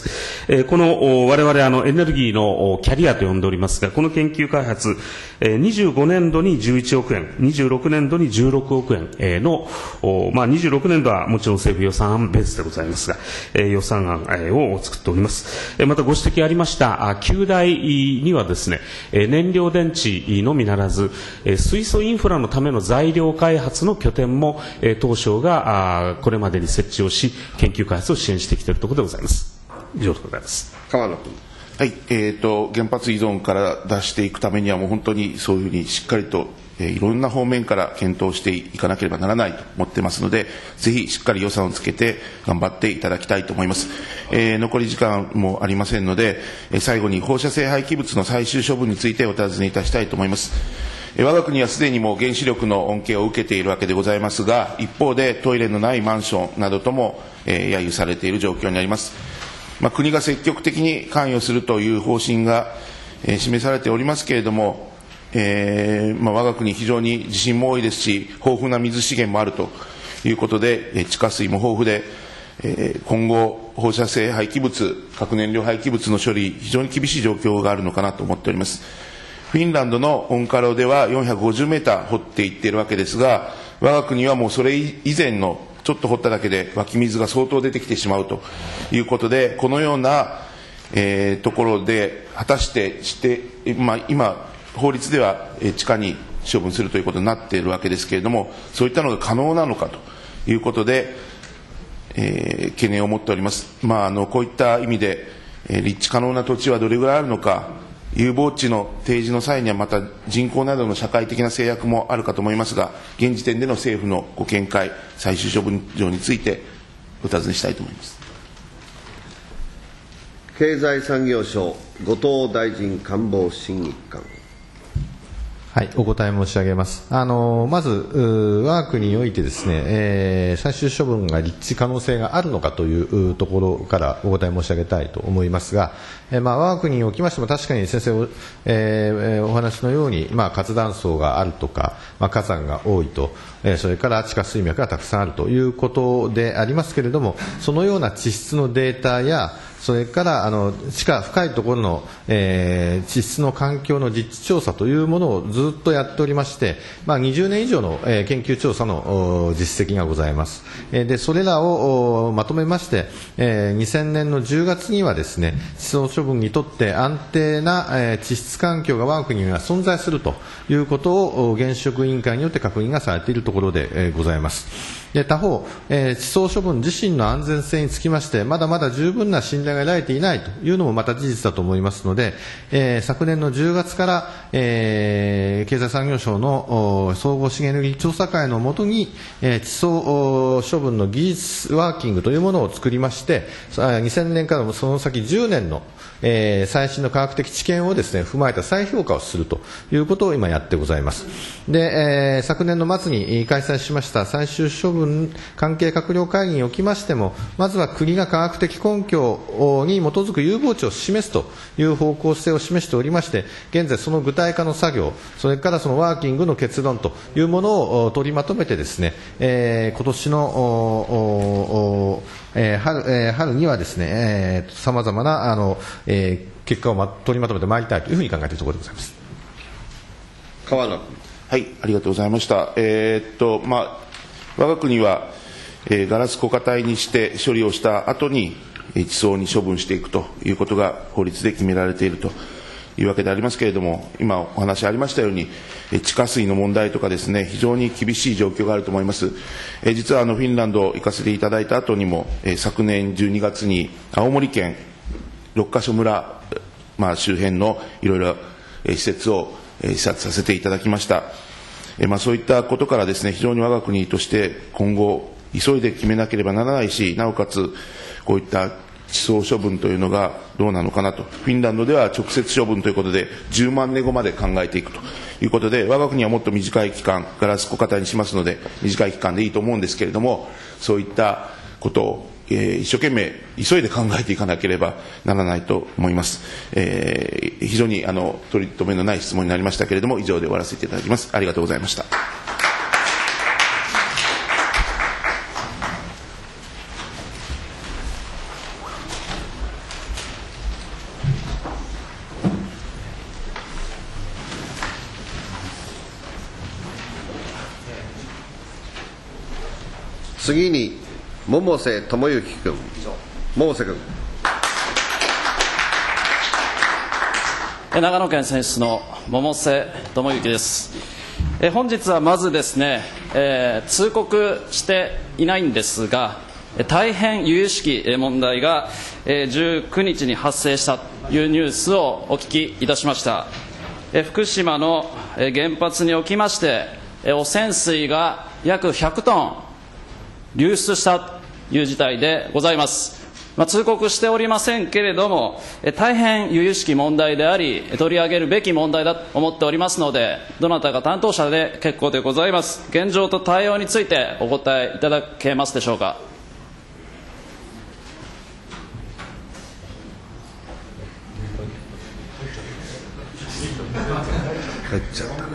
この我々あのエネルギーのキャリアと呼んでおりますが、この研究開発にじゅうごねんどにじゅういちおくえん、にじゅうろくねんどにじゅうろくおくえんの、まあ、にじゅうろくねんどはもちろん政府予算案ベースでございますが、予算案を作っております。またご指摘ありました旧大にはですね、燃料電池のみならず水素インフラのための材料開発の拠点も当省がこれまでに設置をし、研究開発を支援してきているところでございます。以上でございます。 川野君。 はい、えーと、原発依存から出していくためにはもう本当にそういうふうにしっかりと、えー、いろんな方面から検討していかなければならないと思ってますので、ぜひしっかり予算をつけて頑張っていただきたいと思います。えー、残り時間もありませんので、えー、最後に放射性廃棄物の最終処分についてお尋ねいたしたいと思います。我が国はすでにもう原子力の恩恵を受けているわけでございますが、一方でトイレのないマンションなどとも、えー、揶揄されている状況にあります。まあ、国が積極的に関与するという方針が、えー、示されておりますけれども、えーまあ、我が国非常に地震も多いですし、豊富な水資源もあるということで、えー、地下水も豊富で、えー、今後放射性廃棄物、核燃料廃棄物の処理、非常に厳しい状況があるのかなと思っております。フィンランドのオンカロではよんひゃくごじゅうメーター掘っていっているわけですが、我が国はもうそれ以前のちょっと掘っただけで湧き水が相当出てきてしまうということで、このような、えー、ところで果たしてして、まあ、今法律では地下に処分するということになっているわけですけれども、そういったのが可能なのかということで、えー、懸念を持っております。まあ、あのこういった意味で、えー、立地可能な土地はどれぐらいあるのか、有望地の提示の際にはまた人口などの社会的な制約もあるかと思いますが、現時点での政府のご見解、最終処分場についてお尋ねしたいと思います。 経済産業省後藤大臣官房審議官。 はい、お答え申し上げます。あのまず我が国においてですね、えー、最終処分が立地可能性があるのかというところからお答え申し上げたいと思いますが、えーまあ、我が国におきましても確かに先生お、えー、お話のように、まあ、活断層があるとか、まあ、火山が多いと、えー、それから地下水脈がたくさんあるということでありますけれども、そのような地質のデータやそれからあの地下深いところの、えー、地質の環境の実地調査というものをずっとやっておりまして、まあ、にじゅうねん以上の、えー、研究調査の実績がございます。えー、でそれらをまとめまして、えー、にせんねんのじゅうがつにはですね、地層処分にとって安定な、えー、地質環境が我が国には存在するということを原子力委員会によって確認がされているところで、えー、ございます。 で他方、えー、地層処分自身の安全性につきましてまだまだ十分な信頼が得られていないというのもまた事実だと思いますので、えー、昨年のじゅうがつから、えー、経済産業省の総合資源エネルギー調査会のもとに、えー、地層処分の技術ワーキングというものを作りましてにせんねんからその先じゅうねんの、えー、最新の科学的知見をですね踏まえた再評価をするということを今やってございます。で、えー、昨年の末に開催しました最終処分関係閣僚会議におきましてもまずは国が科学的根拠に基づく有望値を示すという方向性を示しておりまして現在その具体化の作業それからそのワーキングの結論というものを取りまとめてですね、えー、今年のえー 春, えー、春にはですねさまざまなあの、えー、結果を、ま、取りまとめてまいりたいというふうに考えているところでございます。 川野君。 はい、ありがとうございました。えーっとまあ、我が国は、えー、ガラス固化体にして処理をした後に、えー、地層に処分していくということが法律で決められているというわけでありますけれども、今お話ありましたように、え地下水の問題とかですね、非常に厳しい状況があると思います。え実はあのフィンランド行かせていただいた後にも、え昨年じゅうにがつに青森県六ヶ所村、まあ、周辺のいろいろ施設を視察させていただきました。えまあ、そういったことからですね、非常に我が国として今後急いで決めなければならないし、なおかつこういった地層処分というのがどうなのかなと。フィンランドでは直接処分ということでじゅうまんネゴまで考えていくということで、我が国はもっと短い期間ガラス固化体にしますので短い期間でいいと思うんですけれども、そういったことを、えー、一生懸命急いで考えていかなければならないと思います。えー、非常にあの取り留めのない質問になりましたけれども、以上で終わらせていただきます。ありがとうございました。 次に百瀬智之君。百瀬君。 長野県選出の百瀬智之です。え本日はまずですね、えー、通告していないんですが、大変由々しき問題がじゅうくにちに発生したというニュースをお聞きいたしました。福島の原発におきまして汚染水が約ひゃくトン流出したという事態でございます。まあ、通告しておりませんけれども、大変由々しき問題であり取り上げるべき問題だと思っておりますので、どなたか担当者で結構でございます。現状と対応についてお答えいただけますでしょうか。 入っちゃったね。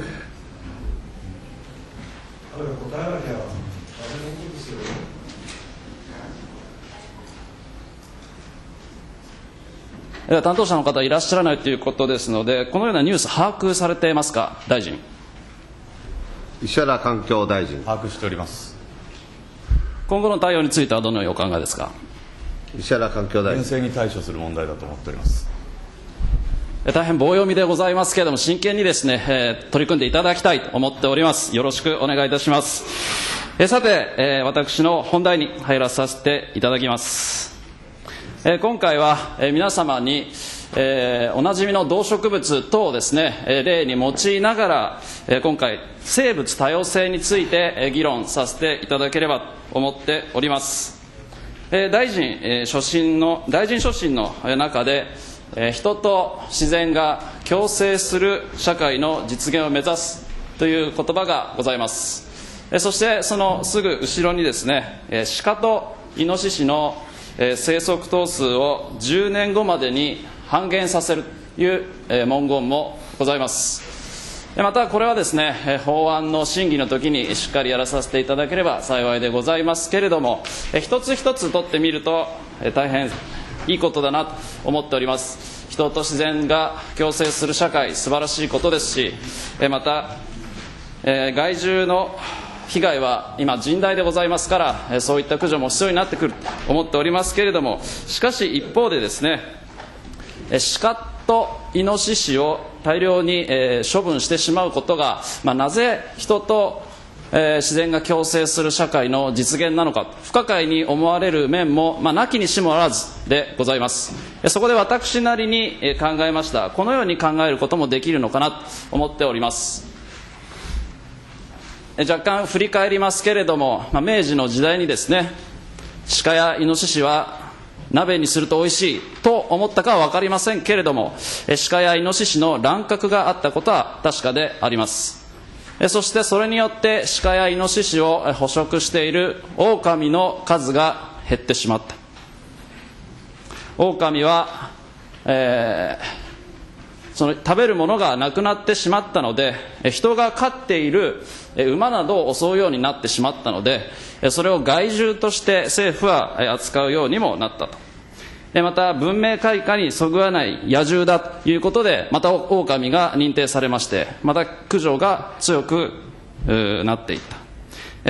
担当者の方いらっしゃらないということですので、このようなニュース把握されていますか、大臣。 石原環境大臣。 把握しております。 今後の対応についてはどのようにお考えですか。 石原環境大臣。 厳正に対処する問題だと思っております。 大変棒読みでございますけれども、真剣にですね、えー、取り組んでいただきたいと思っております。よろしくお願いいたします。えー、さて、えー、私の本題に入らさせていただきます。えー、今回は、えー、皆様に、えー、おなじみの動植物等をですね、えー、例に用いながら、えー、今回生物多様性について、えー、議論させていただければと思っております。えー、大臣、えー、所信の大臣所信の中で、えー、人と自然が共生する社会の実現を目指すという言葉がございます。えー、そしてそのすぐ後ろにですね、えー、鹿とイノシシの生息頭数をじゅうねんごまでに半減させるという文言もございます。またこれはですね、法案の審議の時にしっかりやらさせていただければ幸いでございますけれども、一つ一つ取ってみると大変いいことだなと思っております。人と自然が共生する社会、素晴らしいことですし、また害獣の被害は今甚大でございますから、そういった駆除も必要になってくると思っておりますけれども、しかし一方でですね、鹿とイノシシを大量に処分してしまうことが、まあ、なぜ人とえー、自然が共生する社会の実現なのか、不可解に思われる面も、まあ、なきにしもあらずでございます。そこで私なりに考えました。このように考えることもできるのかなと思っております。若干振り返りますけれども、まあ、明治の時代にですね、鹿やイノシシは鍋にすると美味しいと思ったかは分かりませんけれども、鹿やイノシシの乱獲があったことは確かであります。そしてそれによって鹿やイノシシを捕食している狼の数が減ってしまった。狼は、えー、その食べるものがなくなってしまったので、人が飼っている馬などを襲うようになってしまったので、それを害獣として政府は扱うようにもなったと。また文明開化にそぐわない野獣だということで、また狼が認定されまして、また駆除が強くなっていった。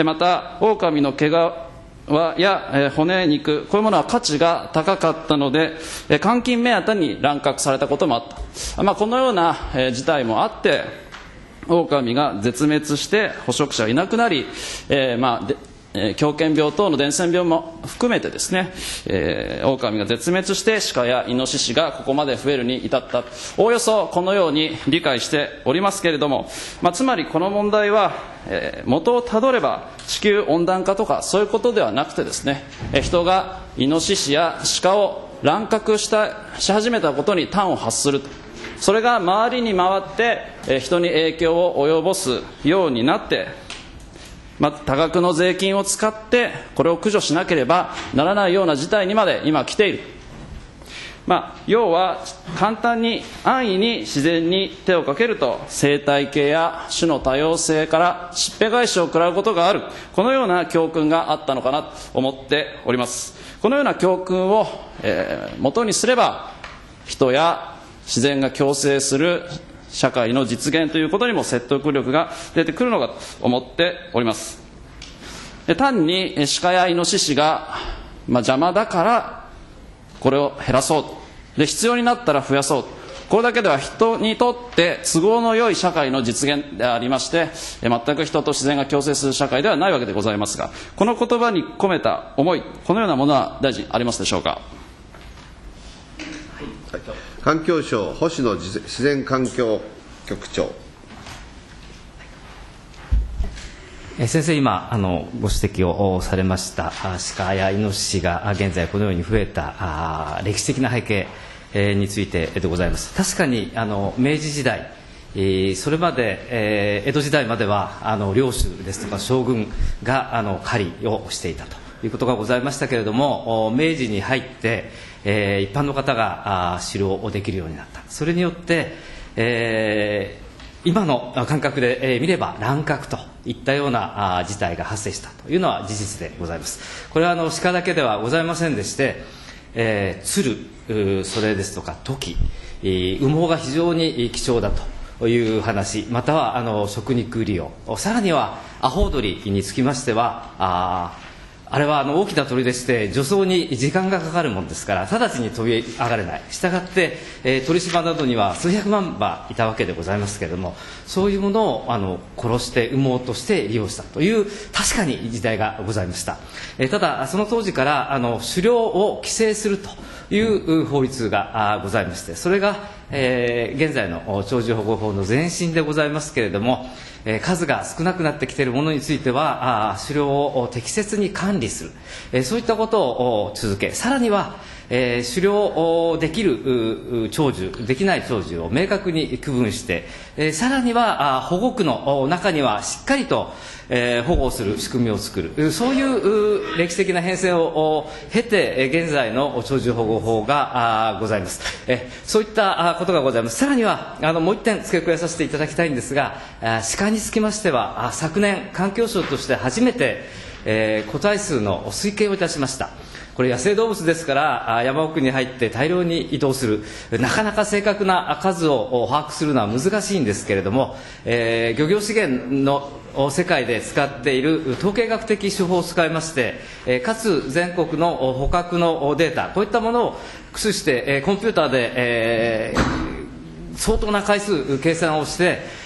また狼の毛皮や骨肉、こういうものは価値が高かったので、換金目当てに乱獲されたこともあった。まあ、このような事態もあって、狼が絶滅して捕食者がいなくなり、えーまあでえー、狂犬病等の伝染病も含めてですね、えー、狼が絶滅して鹿やイノシシがここまで増えるに至った。おおよそこのように理解しておりますけれども、まあ、つまりこの問題は、えー、元をたどれば地球温暖化とかそういうことではなくてですね、えー、人がイノシシや鹿を乱獲したし始めたことに端を発すると。それが周りに回ってえー、人に影響を及ぼすようになって、まあ、多額の税金を使ってこれを駆除しなければならないような事態にまで今来ている。まあ、要は簡単に安易に自然に手をかけると生態系や種の多様性からしっぺ返しを食らうことがある。このような教訓があったのかなと思っております。このような教訓を、えー、元にすれば人や自然が共生する社会の実現ということにも説得力が出てくるのかと思っております。単に鹿やイノシシが、まあ、邪魔だからこれを減らそうと、で必要になったら増やそうと、これだけでは人にとって都合の良い社会の実現でありまして、全く人と自然が共生する社会ではないわけでございますが、この言葉に込めた思い、このようなものは大臣ありますでしょうか。 環境省星野自然環境局長。 先生、今あのご指摘をされました鹿やイノシシが現在このように増えた歴史的な背景についてでございます。確かにあの明治時代、それまで江戸時代まではあの領主ですとか将軍があの狩りをしていたということがございましたけれども、明治に入って一般の方が狩猟できるようになった。それによってえー、今の感覚で見れば乱獲といったような事態が発生したというのは事実でございます。これはあの鹿だけではございませんでして、えー、鶴、それですとかトキ、羽毛が非常に貴重だという話、またはあの食肉利用、さらにはアホウドリにつきましてはああれはあの大きな鳥でして除草に時間がかかるものですから直ちに飛び上がれない。したがって、えー、鳥島などには数百万羽いたわけでございますけれども、そういうものをあの殺して羽毛として利用したという確かに時代がございました。えー、ただその当時からあの狩猟を規制するという法律がございまして、それが、えー、現在の鳥獣保護法の前身でございますけれども、えー、数が少なくなってきているものについてはあ狩猟を適切に管理する、えー、そういったことを続け、さらには、えー、狩猟できる鳥獣できない鳥獣を明確に区分して、えー、さらにはあ保護区の中にはしっかりと、えー、保護する仕組みを作る、そういう歴史的な変遷を経て現在の鳥獣保護法がございます。えー、そういったことがございます。さらにはあのもう一点付け加えさせていただきたいんですが、鹿につきましては昨年環境省として初めて、えー、個体数の推計をいたしました。これ野生動物ですから山奥に入って大量に移動する、なかなか正確な数を把握するのは難しいんですけれども、えー、漁業資源の世界で使っている統計学的手法を使いまして、えー、かつ全国の捕獲のデータ、こういったものを駆使して、えー、コンピューターで、えー、相当な回数計算をして、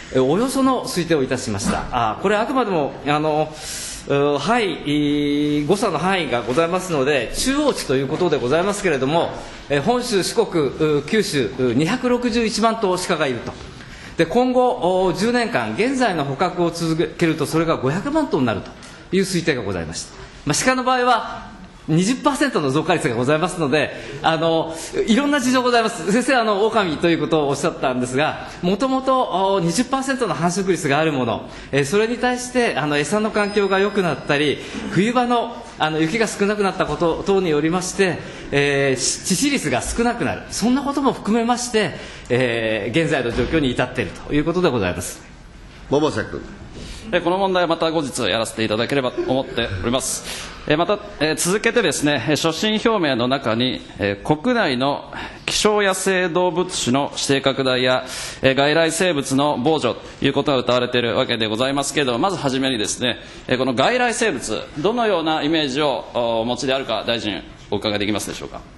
およその推定をいたしました。あこれはあくまでもあの範囲、誤差の範囲がございますので、中央値ということでございますけれども、本州、四国、九州、にひゃくろくじゅういちまんとう鹿がいると。で今後じゅうねんかん、現在の捕獲を続けると、それがごひゃくまんとうになるという推定がございました。まあ、鹿の場合はにじゅっパーセント の増加率がございますので、あのいろんな事情がございます。先生はあの狼ということをおっしゃったんですが、もともと にじゅっパーセント の繁殖率があるもの、えー、それに対してあの餌の環境が良くなったり、冬場のあの雪が少なくなったこと等によりまして、えー、致死率が少なくなる、そんなことも含めまして、えー、現在の状況に至っているということでございます。 百瀬君。 この問題はまた後日やらせていただければと思っております。また続けてですね、所信表明の中に国内の希少野生動物種の指定拡大や外来生物の防除ということが謳われているわけでございますけれども、まずはじめにですね、この外来生物、どのようなイメージをお持ちであるか、大臣お伺いできますでしょうか。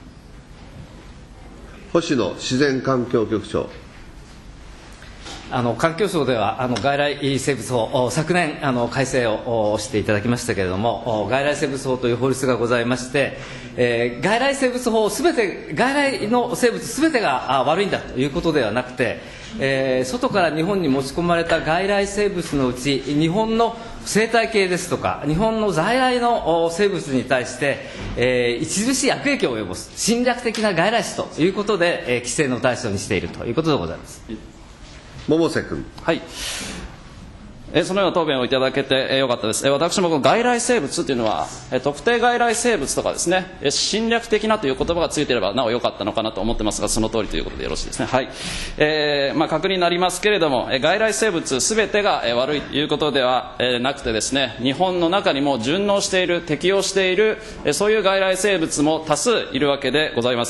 星野自然環境局長。 あの環境省ではあの外来生物法、昨年あの改正をしていただきましたけれども、外来生物法という法律がございまして、えー、外来生物法すべて、外来の生物すべてが悪いんだということではなくて、えー、外から日本に持ち込まれた外来生物のうち、日本の生態系ですとか日本の在来の生物に対して、えー、著しい悪影響を及ぼす侵略的な外来種ということで、えー、規制の対象にしているということでございます。 百瀬君。 はい、えそのような答弁をいただけてよかったです。え私もこの外来生物というのは、え特定外来生物とかですね、え侵略的なという言葉がついていればなお良かったのかなと思ってますが、その通りということでよろしいですね。はい、えーまあ、確認になりますけれども、え外来生物すべてが、え悪いということでは、えなくてですね、日本の中にも順応している、適応している、えそういう外来生物も多数いるわけでございます。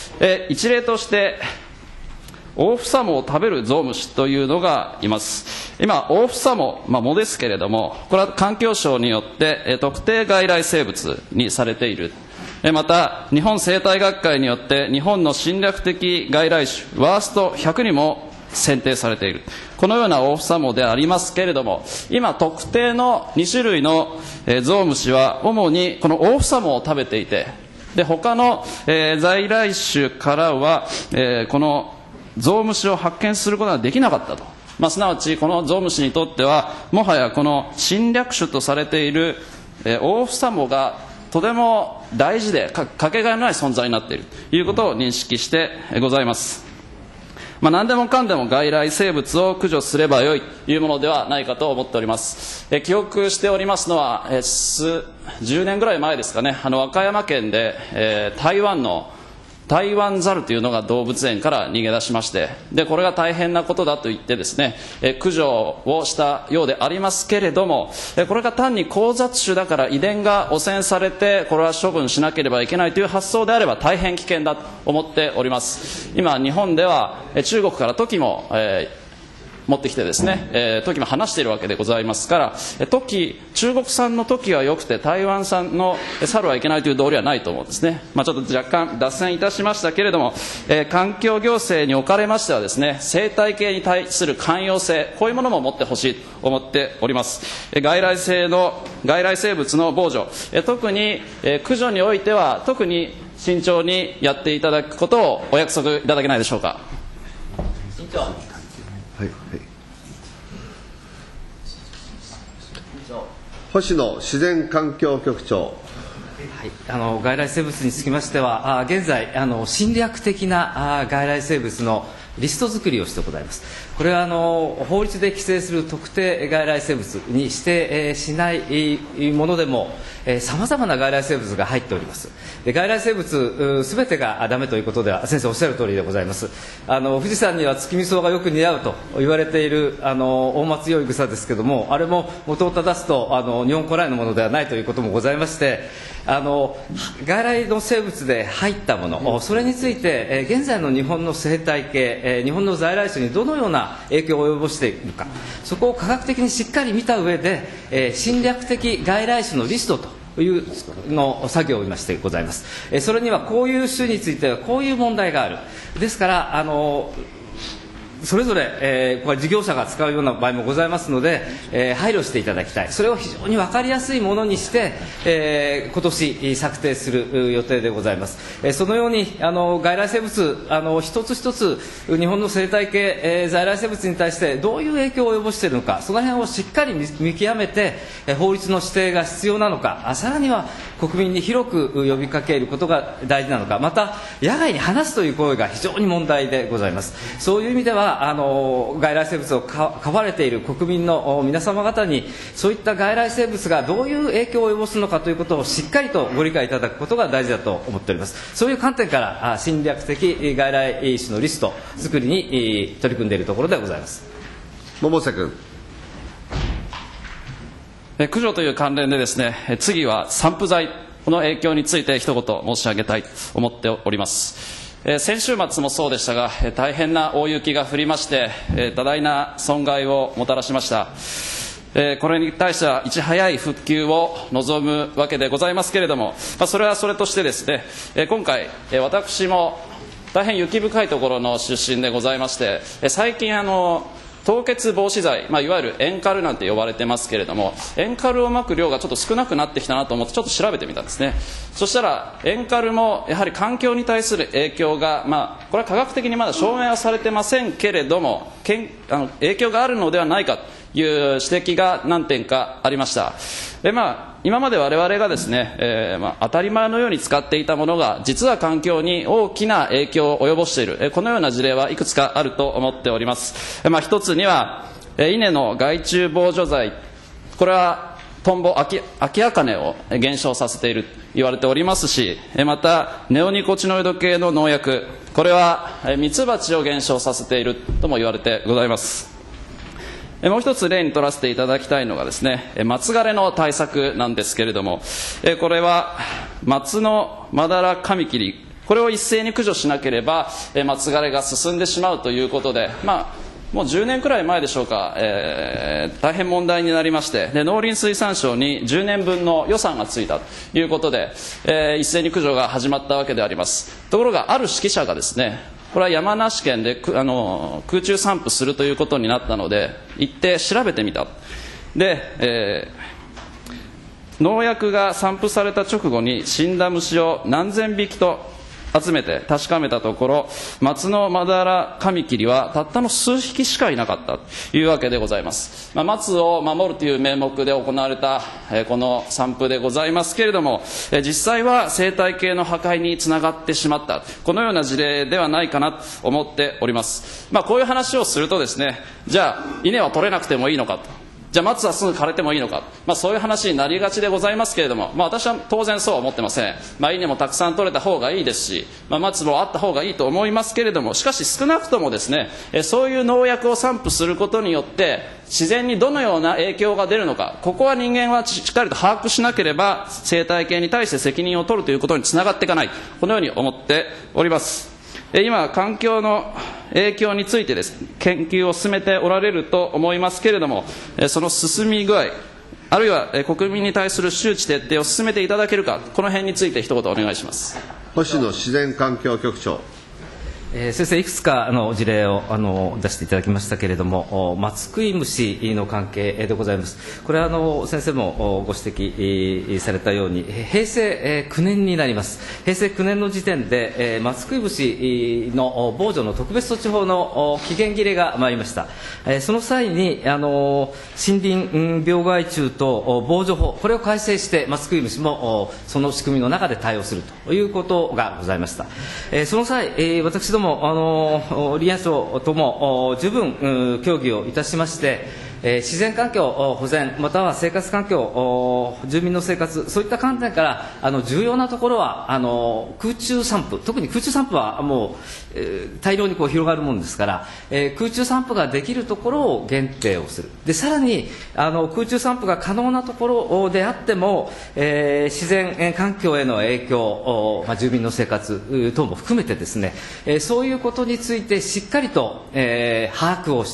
え一例としてオオフサモを食べるゾウムシというのがいます。今、オオフサモ、まあ、藻ですけれども、これは環境省によってえ特定外来生物にされている。えまた、日本生態学会によって日本の侵略的外来種ワーストひゃくにも選定されている。このようなオオフサモでありますけれども、今、特定のに種類のえゾウムシは主にこのオオフサモを食べていて、で他の、えー、在来種からは、えー、このゾウムシを発見することができなかったと、まあ、すなわちこのゾウムシにとってはもはやこの侵略種とされている、えー、オオフサモがとても大事で か, かけがえのない存在になっているということを認識してございます。まあ、何でもかんでも外来生物を駆除すればよいというものではないかと思っております。え記憶しておりますのは、え数じゅうねんぐらい前ですかね、あの和歌山県で、えー、台湾の台湾ザルというのが動物園から逃げ出しまして、でこれが大変なことだと言ってですね、え駆除をしたようでありますけれども、えこれが単に交雑種だから遺伝が汚染されてこれは処分しなければいけないという発想であれば大変危険だと思っております。今日本では中国からトキも、えー持ってきてですね、えー、トキも話しているわけでございますから、トキ、中国産のトキは良くて台湾産の猿はいけないという道理はないと思うんですね。まあ、ちょっと若干脱線いたしましたけれども、えー、環境行政におかれましてはですね、生態系に対する寛容性、こういうものも持ってほしいと思っております。えー、外来性の外来生物の防除、えー、特に、えー、駆除においては特に慎重にやっていただくことをお約束いただけないでしょうか。 慎重。 はいはい、星野自然環境局長。 はい、あの外来生物につきましては、あ現在あの侵略的なあ外来生物のリスト作りをしてございます。これはあの法律で規制する特定外来生物に指定、えー、しないものでもさまざまな外来生物が入っております。で外来生物すべてがダメということでは先生おっしゃる通りでございます。あの富士山には月見草がよく似合うと言われているあの大松良い草ですけれども、あれも元を正すとあの日本古来のものではないということもございまして、あの外来の生物で入ったもの、それについて現在の日本の生態系、日本の在来種にどのような影響を及ぼしているか、そこを科学的にしっかり見た上で、えー、侵略的外来種のリストというの作業を今してございます。えー、それにはこういう種についてはこういう問題がある。ですからあのそれぞれ、えー、これ事業者が使うような場合もございますので、えー、配慮していただきたい、それを非常に分かりやすいものにして、えー、今年策定する予定でございます。えー、そのようにあの外来生物、あの一つ一つ日本の生態系、えー、在来生物に対してどういう影響を及ぼしているのか、その辺をしっかり見極めて、えー、法律の指定が必要なのか、さらには国民に広く呼びかけることが大事なのか、また野外に放すという行為が非常に問題でございます。そういう意味ではあの外来生物を飼われている国民の皆様方にそういった外来生物がどういう影響を及ぼすのかということをしっかりとご理解いただくことが大事だと思っております。そういう観点から侵略的外来種のリスト作りに取り組んでいるところでございます。 百瀬君。 駆除という関連でですね、次は散布剤この影響について一言申し上げたいと思っております。先週末もそうでしたが、大変な大雪が降りまして多大な損害をもたらしました。これに対してはいち早い復旧を望むわけでございますけれども、それはそれとしてですね、今回私も大変雪深いところの出身でございまして、最近あの凍結防止剤、まあ、いわゆるエンカルなんて呼ばれてますけれども、エンカルをまく量がちょっと少なくなってきたなと思ってちょっと調べてみたんですね。そしたらエンカルもやはり環境に対する影響が、まあ、これは科学的にまだ証明はされてませんけれども、けんあの影響があるのではないかという指摘が何点かありました。で、まあ今まで我々がですね、えーまあ、当たり前のように使っていたものが実は環境に大きな影響を及ぼしている、えー、このような事例はいくつかあると思っております。えーまあ、一つには、えー、稲の害虫防除剤、これはトンボ、アキアカネを減少させていると言われておりますし、えー、またネオニコチノイド系の農薬、これは、えー、ミツバチを減少させているとも言われてございます。もう一つ例に取らせていただきたいのがですね、松枯れの対策なんですけれども、これは松のまだらカミキリ、これを一斉に駆除しなければ松枯れが進んでしまうということで、まあもうじゅうねんくらい前でしょうか、えー、大変問題になりまして、で農林水産省にじゅうねんぶんの予算がついたということで、えー、一斉に駆除が始まったわけであります。ところがある識者がですね、これは山梨県であの空中散布するということになったので行って調べてみた。で、えー、農薬が散布された直後に死んだ虫を何千匹と集めて確かめたところ、松のまだらカミキリはたったの数匹しかいなかったというわけでございます。まあ、松を守るという名目で行われた、えー、この散布でございますけれども、えー、実際は生態系の破壊につながってしまった、このような事例ではないかなと思っております。まあ、こういう話をするとですね、じゃあ稲は取れなくてもいいのかと、じゃあ松はすぐ枯れてもいいのか、まあ、そういう話になりがちでございますけれども、まあ、私は当然そうは思ってません。まあ、稲もたくさん取れた方がいいですし、まあ、松もあった方がいいと思いますけれども、しかし少なくともですね、えそういう農薬を散布することによって自然にどのような影響が出るのか、ここは人間はしっかりと把握しなければ生態系に対して責任を取るということにつながっていかない、このように思っております。今、環境の影響についてです、ね、研究を進めておられると思いますけれども、その進み具合、あるいは国民に対する周知徹底を進めていただけるか、この辺について一言お願いします。 星野自然環境局長。 えー、先生、いくつかの事例をあの出していただきましたけれども、松食い虫の関係でございます。これはあの先生もご指摘されたように、平成きゅうねんになります。平成きゅうねんの時点で、松食い虫の防除の特別措置法の期限切れが参りました。その際にあの森林病害虫等防除法、これを改正して松食い虫もその仕組みの中で対応するということがございました。その際、私どもあの林野庁とも十分協議をいたしまして、えー、自然環境保全または生活環境、住民の生活、そういった観点からあの重要なところはあの空中散布、特に空中散布はもう、えー、大量にこう広がるものですから、えー、空中散布ができるところを限定をする。でさらにあの空中散布が可能なところであっても、えー、自然環境への影響、まあ、住民の生活等も含めてですね、えー、そういうことについてしっかりと、えー、把握をして、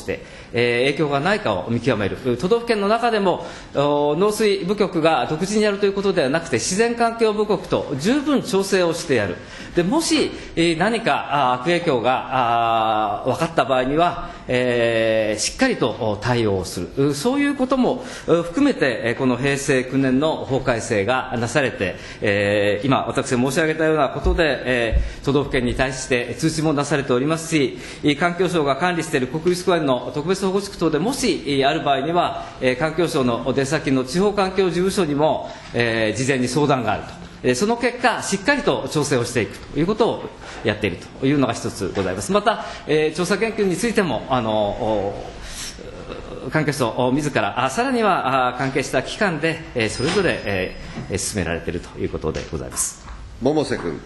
えー、影響がないかを見極める、都道府県の中でも農水部局が独自にやるということではなくて、自然環境部局と十分調整をしてやる、でもし、えー、何か悪影響が分かった場合には、えー、しっかりと対応する、そういうことも含めて、この平成きゅうねんの法改正がなされて、えー、今、私が申し上げたようなことで、えー、都道府県に対して通知も出されておりますし、環境省が管理している国立公園の特別保護地区等でもしある場合には、えー、環境省の出先の地方環境事務所にも、えー、事前に相談があると。その結果、しっかりと調整をしていくということをやっているというのが一つございます。また、えー、調査研究についても、あの環境省自ら、さらには関係した機関で、えー、それぞれ、えー、進められているということでございます。 百瀬君。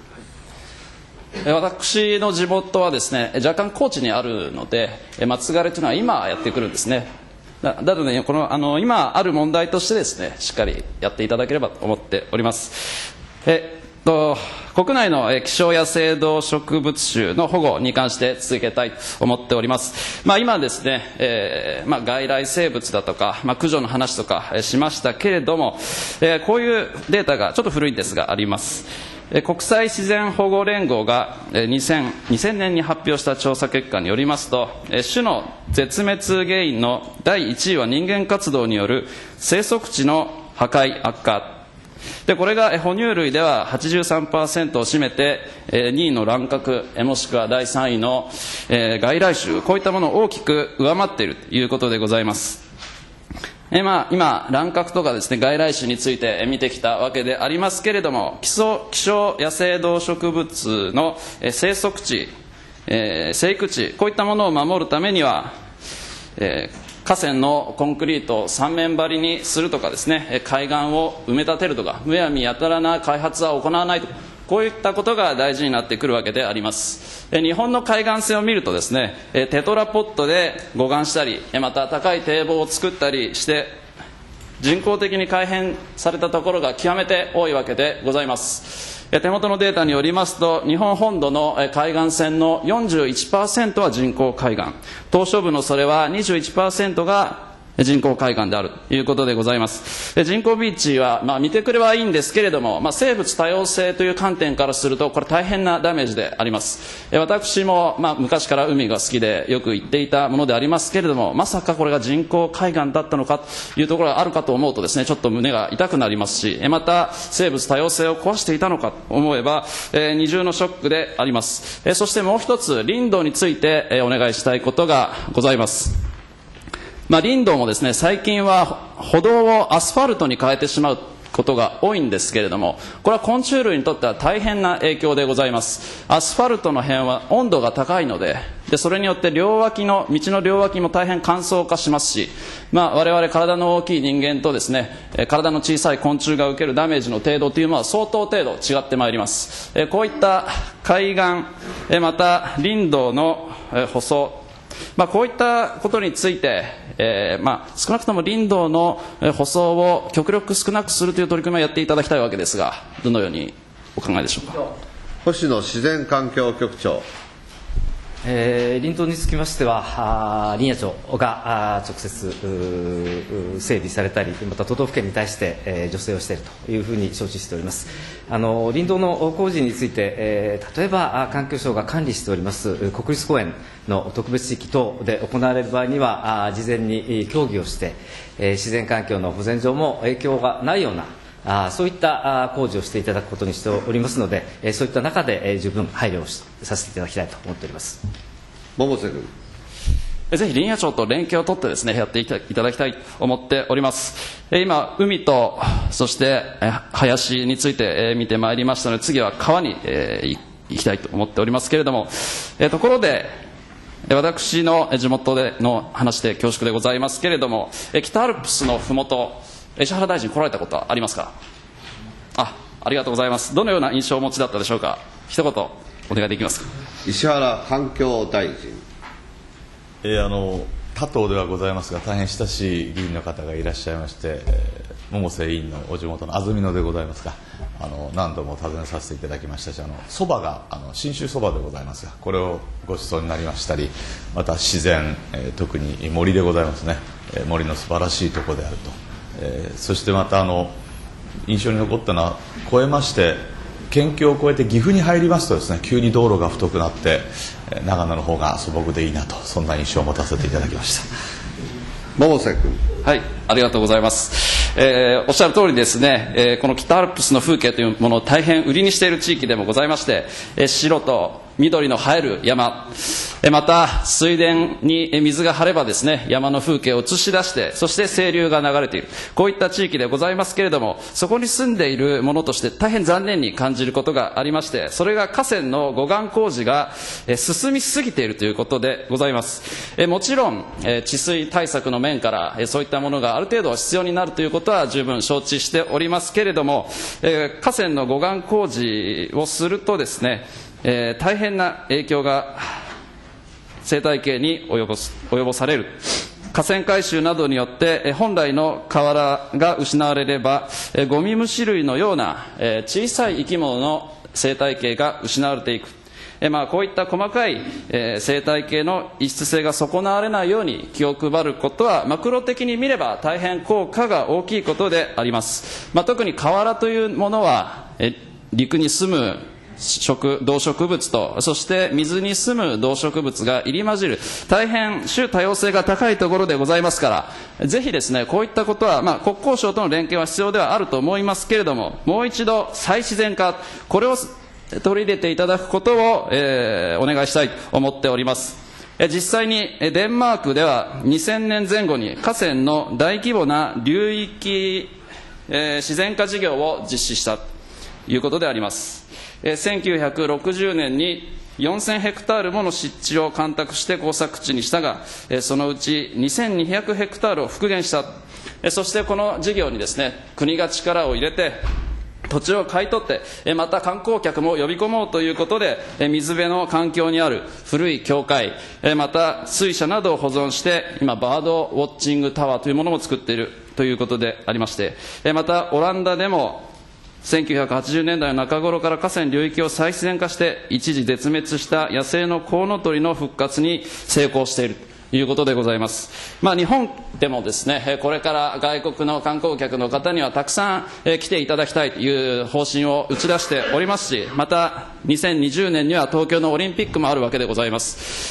私の地元はですね、若干高知にあるので、松枯れというのは今やってくるんですね。だだとね、このあの今ある問題としてですね、しっかりやっていただければと思っております。えっと、国内の希少野生動植物種の保護に関して続けたいと思っております。まあ、今ですね、えーまあ、外来生物だとか、まあ、駆除の話とか、えー、しましたけれども、えー、こういうデータがちょっと古いんですがあります。えー、国際自然保護連合が、えー、にせんねんに発表した調査結果によりますと、えー、種の絶滅原因のだいいちいは人間活動による生息地の破壊悪化で、これが哺乳類では はちじゅうさんパーセント を占めて、にいの乱獲、もしくはだいさんいの外来種、こういったものを大きく上回っているということでございます。えまあ、今、乱獲とかですね、外来種について見てきたわけでありますけれども、希少、希少野生動植物の生息地、えー、生育地、こういったものを守るためには、えー河川のコンクリートを三面張りにするとかですね、海岸を埋め立てるとか、むやみやたらな開発は行わないとか、こういったことが大事になってくるわけであります。日本の海岸線を見るとですね、テトラポットで護岸したり、また高い堤防を作ったりして人工的に改変されたところが極めて多いわけでございます。手元のデータによりますと、日本本土の海岸線の よんじゅういちパーセント は人工海岸、島しょ部のそれは にじゅういちパーセント が人工海岸であるということでございます。人工ビーチは、まあ、見てくればいいんですけれども、まあ、生物多様性という観点からするとこれ大変なダメージであります。私も、まあ、昔から海が好きでよく行っていたものでありますけれども、まさかこれが人工海岸だったのかというところがあるかと思うとですね、ちょっと胸が痛くなりますし、また生物多様性を壊していたのかと思えば、えー、二重のショックであります。えー、そしてもう一つ、林道について、えー、お願いしたいことがございます。まあ、林道もですね、最近は歩道をアスファルトに変えてしまうことが多いんですけれども、これは昆虫類にとっては大変な影響でございます。アスファルトの辺は温度が高いので、でそれによって両脇の道の両脇も大変乾燥化しますし、まあ、我々体の大きい人間とですね、体の小さい昆虫が受けるダメージの程度というのは相当程度違ってまいります。こういった海岸、また林道の舗装、まあ、こういったことについて、えーまあ、少なくとも林道の舗装を極力少なくするという取り組みをやっていただきたいわけですが、どのようにお考えでしょうか。 星野自然環境局長。 えー、林道につきましては、林野庁が直接整備されたり、また都道府県に対して、えー、助成をしているというふうに承知しております。あの林道の工事について、えー、例えば環境省が管理しております国立公園の特別地域等で行われる場合には、事前に協議をして、えー、自然環境の保全上も影響がないようなあそういった工事をしていただくことにしておりますので、そういった中で十分配慮をさせていただきたいと思っております。 百瀬君。 ぜひ林野庁と連携を取ってですね、やっていただきたいと思っております。今、海とそして林について見てまいりましたので、次は川に行きたいと思っておりますけれども、ところで私の地元での話で恐縮でございますけれども、北アルプスのふもと、石原大臣来られたことはありますか。あ、ありがとうございます。どのような印象をお持ちだったでしょうか。一言お願いできますか。 石原環境大臣。 えー、あの他党ではございますが、大変親しい議員の方がいらっしゃいまして、えー、百瀬委員のお地元の安曇野でございますか。 あの何度も訪ねさせていただきましたし、あのそばがあの信州そばでございますが、これをご馳走になりましたり、また自然、えー、特に森でございますね、えー、森の素晴らしいところであると、えー、そしてまたあの印象に残ったのは、越えまして県境を越えて岐阜に入りますとですね、急に道路が太くなって、えー、長野の方が素朴でいいなと、そんな印象を持たせていただきました。 百瀬君。 はい、ありがとうございます。えー、おっしゃる通りですね、えー、この北アルプスの風景というものを大変売りにしている地域でもございまして、えー、白と緑の映える山、えー、また水田に水が張ればですね、山の風景を映し出して、そして清流が流れている、こういった地域でございますけれども、そこに住んでいるものとして大変残念に感じることがありまして、それが河川の護岸工事が、えー、進みすぎているということでございます。えー、もちろん、えー、治水対策の面から、えー、そういったものがある程度必要になるということは十分承知しておりますけれども、えー、河川の護岸工事をするとですね、えー、大変な影響が生態系に及ぼす、及ぼされる。河川改修などによってえー、本来の河原が失われれば、えー、ゴミムシ類のような、えー、小さい生き物の生態系が失われていく。えーまあ、こういった細かい、えー、生態系の異質性が損なわれないように気を配ることは、マクロ的に見れば大変効果が大きいことであります。まあ、特に河原というものは、えー、陸に住む植動植物と、そして水に住む動植物が入り混じる大変種多様性が高いところでございますから、ぜひですね、こういったことは、まあ、国交省との連携は必要ではあると思いますけれども、もう一度再自然化、これを取り入れていただくことを、えー、お願いしたいと思っております。実際にデンマークではにせんねんぜん後に河川の大規模な流域、えー、自然化事業を実施したということであります。せんきゅうひゃくろくじゅうねんによんせんヘクタールもの湿地を干拓して耕作地にしたが、そのうちにせんにひゃくヘクタールを復元した。そしてこの事業にですね、国が力を入れて土地を買い取って、また観光客も呼び込もうということで、水辺の環境にある古い教会、また水車などを保存して、今バードウォッチングタワーというものも作っているということでありまして、またオランダでもせんきゅうひゃくはちじゅうねんだいの中頃から河川流域を再自然化して一時絶滅した野生のコウノトリの復活に成功しているということでございます。まあ、日本でもですね、これから外国の観光客の方にはたくさん来ていただきたいという方針を打ち出しておりますし、またにせんにじゅうねんには東京のオリンピックもあるわけでございます。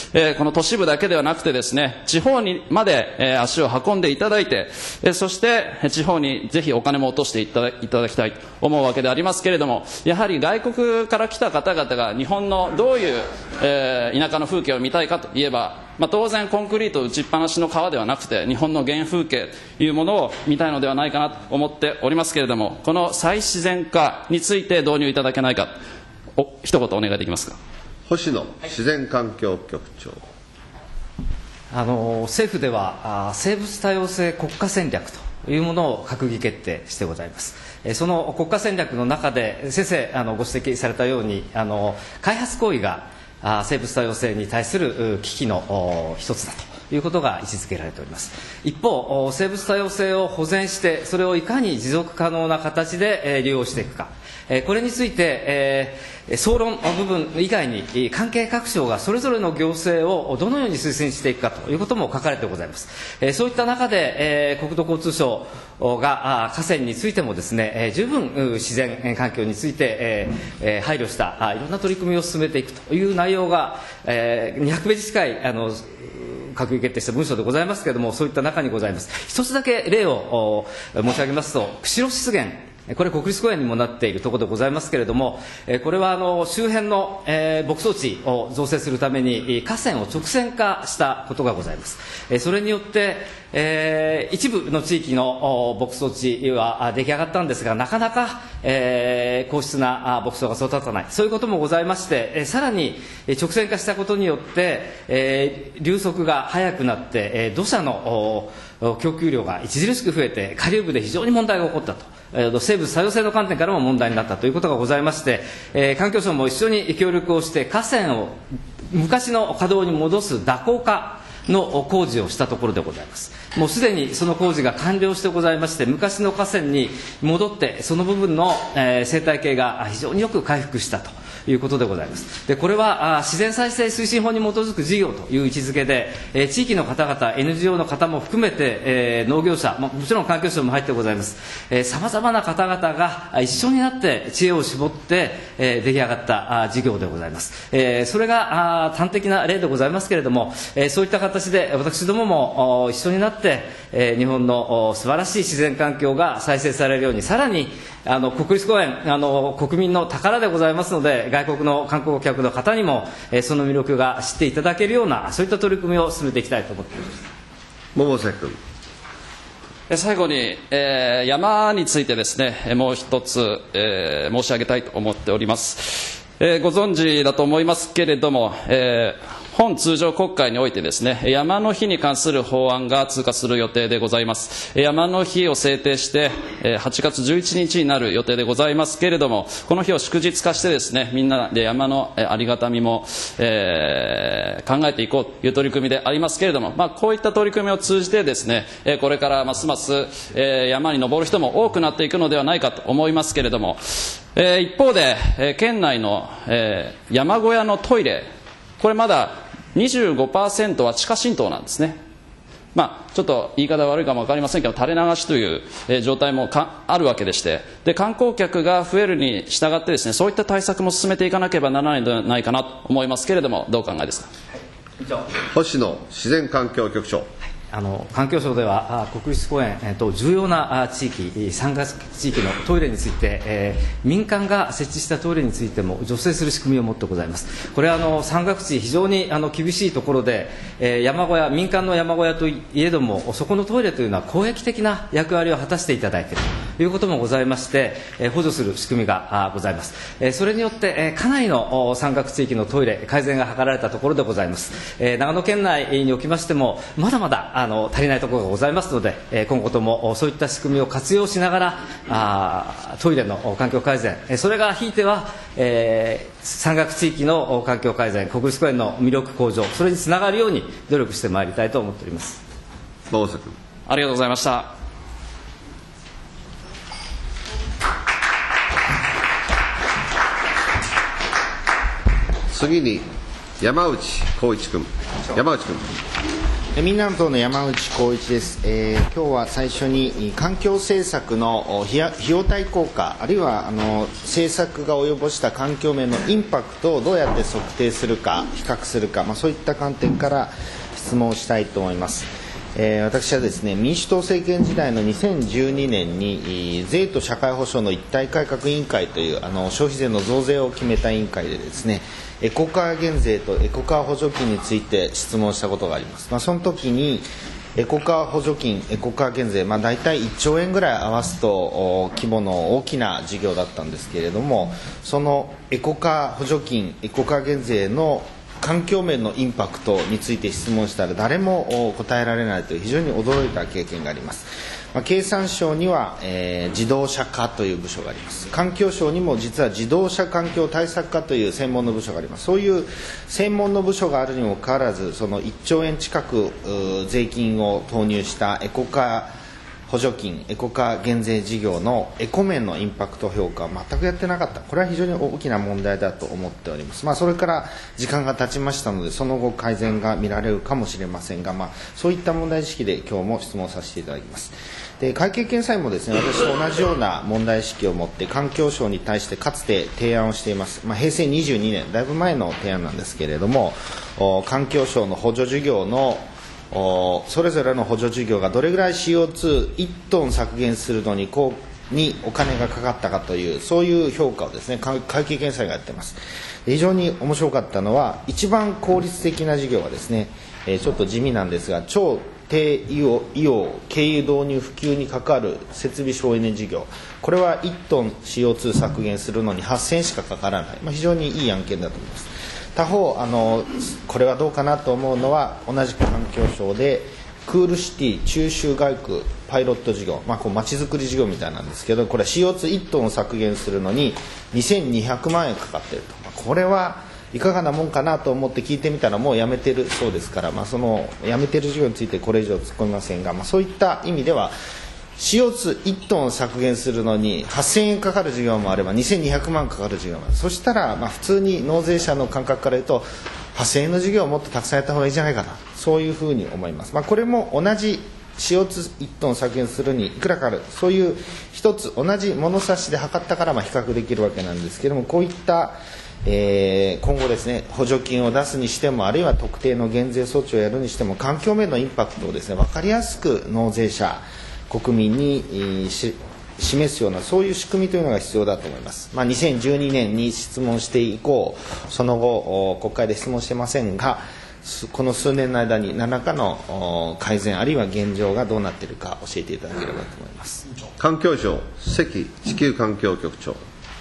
この都市部だけではなくてですね、地方にまで足を運んでいただいて、そして地方にぜひお金も落としていただいただきたいと思うわけでありますけれども、やはり外国から来た方々が日本のどういう、えー、田舎の風景を見たいかといえば、まあ、当然コンクリート打ちっぱなしの川ではなくて日本の原風景というものを見たいのではないかなと思っておりますけれども、この再自然化について導入いただけないか、お一言お願いできますか。 星野自然環境局長。 あの政府ではあ生物多様性国家戦略というものを閣議決定してございます。その国家戦略の中で先生あのご指摘されたように、あの開発行為が生物多様性に対する危機の一つだということが位置づけられております。一方、生物多様性を保全してそれをいかに持続可能な形で利用していくか、これについて総論部分以外に関係各省がそれぞれの行政をどのように推薦していくかということも書かれてございます。そういった中で国土交通省が河川についてもですね、十分自然環境について配慮したいろんな取り組みを進めていくという内容がにひゃくページ近いあの閣議決定した文書でございますけれども、そういった中にございます。一つだけ例を申し上げますと、釧路湿原、これ国立公園にもなっているところでございますけれども、これはあの周辺の、えー、牧草地を造成するために河川を直線化したことがございます。それによって、えー、一部の地域の牧草地は出来上がったんですが、なかなか、えー、高質な牧草が育たない、そういうこともございまして、さらに直線化したことによって、えー、流速が速くなって、土砂の供給量が著しく増えて下流部で非常に問題が起こったと、生物多様性の観点からも問題になったということがございまして、えー、環境省も一緒に協力をして河川を昔の稼働に戻す蛇行化の工事をしたところでございます。もうすでにその工事が完了してございまして、昔の河川に戻って、その部分の、えー、生態系が非常によく回復したということでございます。でこれはあ自然再生推進法に基づく事業という位置づけで、えー、地域の方々、エヌジーオー の方も含めて、えー、農業者、もちろん環境省も入ってございます。さまざまな方々が一緒になって知恵を絞って、えー、出来上がったあ事業でございます。えー、それがあ端的な例でございますけれども、えー、そういった形で私どもも一緒になって、えー、日本の素晴らしい自然環境が再生されるように、さらにあの国立公園、あの国民の宝でございますので、外国の観光客の方にも、えー、その魅力が知っていただけるような、そういった取り組みを進めていきたいと思っています。 百瀬君。 最後に、えー、山についてですね、もう一つ、えー、申し上げたいと思っております。えー、ご存知だと思いますけれども、えー本通常国会においてですね、山の日に関する法案が通過する予定でございます。山の日を制定してはちがつじゅういちにちになる予定でございますけれども、この日を祝日化してですね、みんなで山のありがたみも、えー、考えていこうという取り組みでありますけれども、まあ、こういった取り組みを通じてですね、これからますます、えー、山に登る人も多くなっていくのではないかと思いますけれども、えー、一方で、えー、県内の、えー、山小屋のトイレ、これまだにじゅうごパーセント は地下浸透なんですね。まあ、ちょっと言い方悪いかも分かりませんけど、垂れ流しという、えー、状態もかあるわけでして、で観光客が増えるに従ってですね、そういった対策も進めていかなければならないのではないかなと思いますけれども、どうお考えですか。 星野自然環境局長。 あの環境省では国立公園、えー、と重要な地域、山岳地域のトイレについて、えー、民間が設置したトイレについても助成する仕組みを持ってございます。これはあの山岳地、非常にあの厳しいところで、えー、山小屋、民間の山小屋といえども、そこのトイレというのは公益的な役割を果たしていただいているということもございまして、えー、補助する仕組みがございます。えー、それによって、えー、かなりの山岳地域のトイレ改善が図られたところでございます。えー、長野県内におきましても、まだまだあの足りないところがございますので、えー、今後ともそういった仕組みを活用しながら、あトイレの環境改善、えー、それがひいては、えー、山岳地域の環境改善、国立公園の魅力向上、それにつながるように努力してまいりたいと思っております。 馬瀬君。 ありがとうございました。 次に山内浩一君。山内君。 民南党の山内浩一です。えー、今日は最初に環境政策の費用対効果、あるいはあの政策が及ぼした環境面のインパクトをどうやって測定するか、比較するか、まあ、そういった観点から質問をしたいと思います。えー、私はですね、民主党政権時代のにせんじゅうにねんに税と社会保障の一体改革委員会というあの消費税の増税を決めた委員会でですね、エコカー減税とエコカー補助金について質問したことがあります。まあ、その時にエコカー補助金、エコカー減税、まあ、大体いっちょうえんぐらい合わすと規模の大きな事業だったんですけれども、そのエコカー補助金、エコカー減税の環境面のインパクトについて質問したら誰も答えられないという非常に驚いた経験があります。まあ、経産省には、えー、自動車課という部署があります。環境省にも実は自動車環境対策課という専門の部署があります。そういう専門の部署があるにもかかわらず、そのいっちょうえん近く税金を投入したエコカー補助金、エコカー減税事業のエコ面のインパクト評価は全くやってなかった。これは非常に大きな問題だと思っております。まあ、それから時間が経ちましたので、その後改善が見られるかもしれませんが、まあ、そういった問題意識で今日も質問させていただきます。で、会計検査院もですね、私と同じような問題意識を持って環境省に対してかつて提案をしています。まあ、へいせいにじゅうにねん、だいぶ前の提案なんですけれども、環境省の補助事業のそれぞれの補助事業がどれぐらい シーオーツーいち トン削減するのにこうにお金がかかったかという、そういう評価をですね、会計検査院がやっています。非常に面白かったのは、一番効率的な事業はですね、えー、ちょっと地味なんですが、超低硫黄軽油導入普及に関わる設備省エネ事業、これはいちトン シーオーツー 削減するのにはっせんえんしかかからない、まあ、非常にいい案件だと思います。他方あのこれはどうかなと思うのは、同じく環境省でクールシティ中州街区パイロット事業、まあ、こう街づくり事業みたいなんですけど、これは シーオーツーいち トンを削減するのににせんにひゃくまんえんかかっていると、まあ、これはいかがなもんかなと思って聞いてみたらもうやめてるそうですから、まあ、そのやめてる事業についてこれ以上突っ込みませんが、まあ、そういった意味では シーオーツーいち トンを削減するのにはっせんえんかかる事業もあればにせんにひゃくまんかかる事業もある。そしたらまあ普通に納税者の感覚から言うとはっせんえんの事業をもっとたくさんやった方がいいんじゃないかな、そういうふうに思います。まあ、これも同じ シーオーツーいち トン削減するにいくらかかる、そういう一つ同じ物差しで測ったからまあ比較できるわけなんですけれども、こういったえー、今後ですね、補助金を出すにしても、あるいは特定の減税措置をやるにしても、環境面のインパクトをですね、分かりやすく納税者、国民に、えー、し示すような、そういう仕組みというのが必要だと思います。まあ、にせんじゅうにねんに質問して以降、その後、国会で質問してませんが、この数年の間に何らかの改善、あるいは現状がどうなっているか教えていただければと思います。 環境省、関地球環境局長。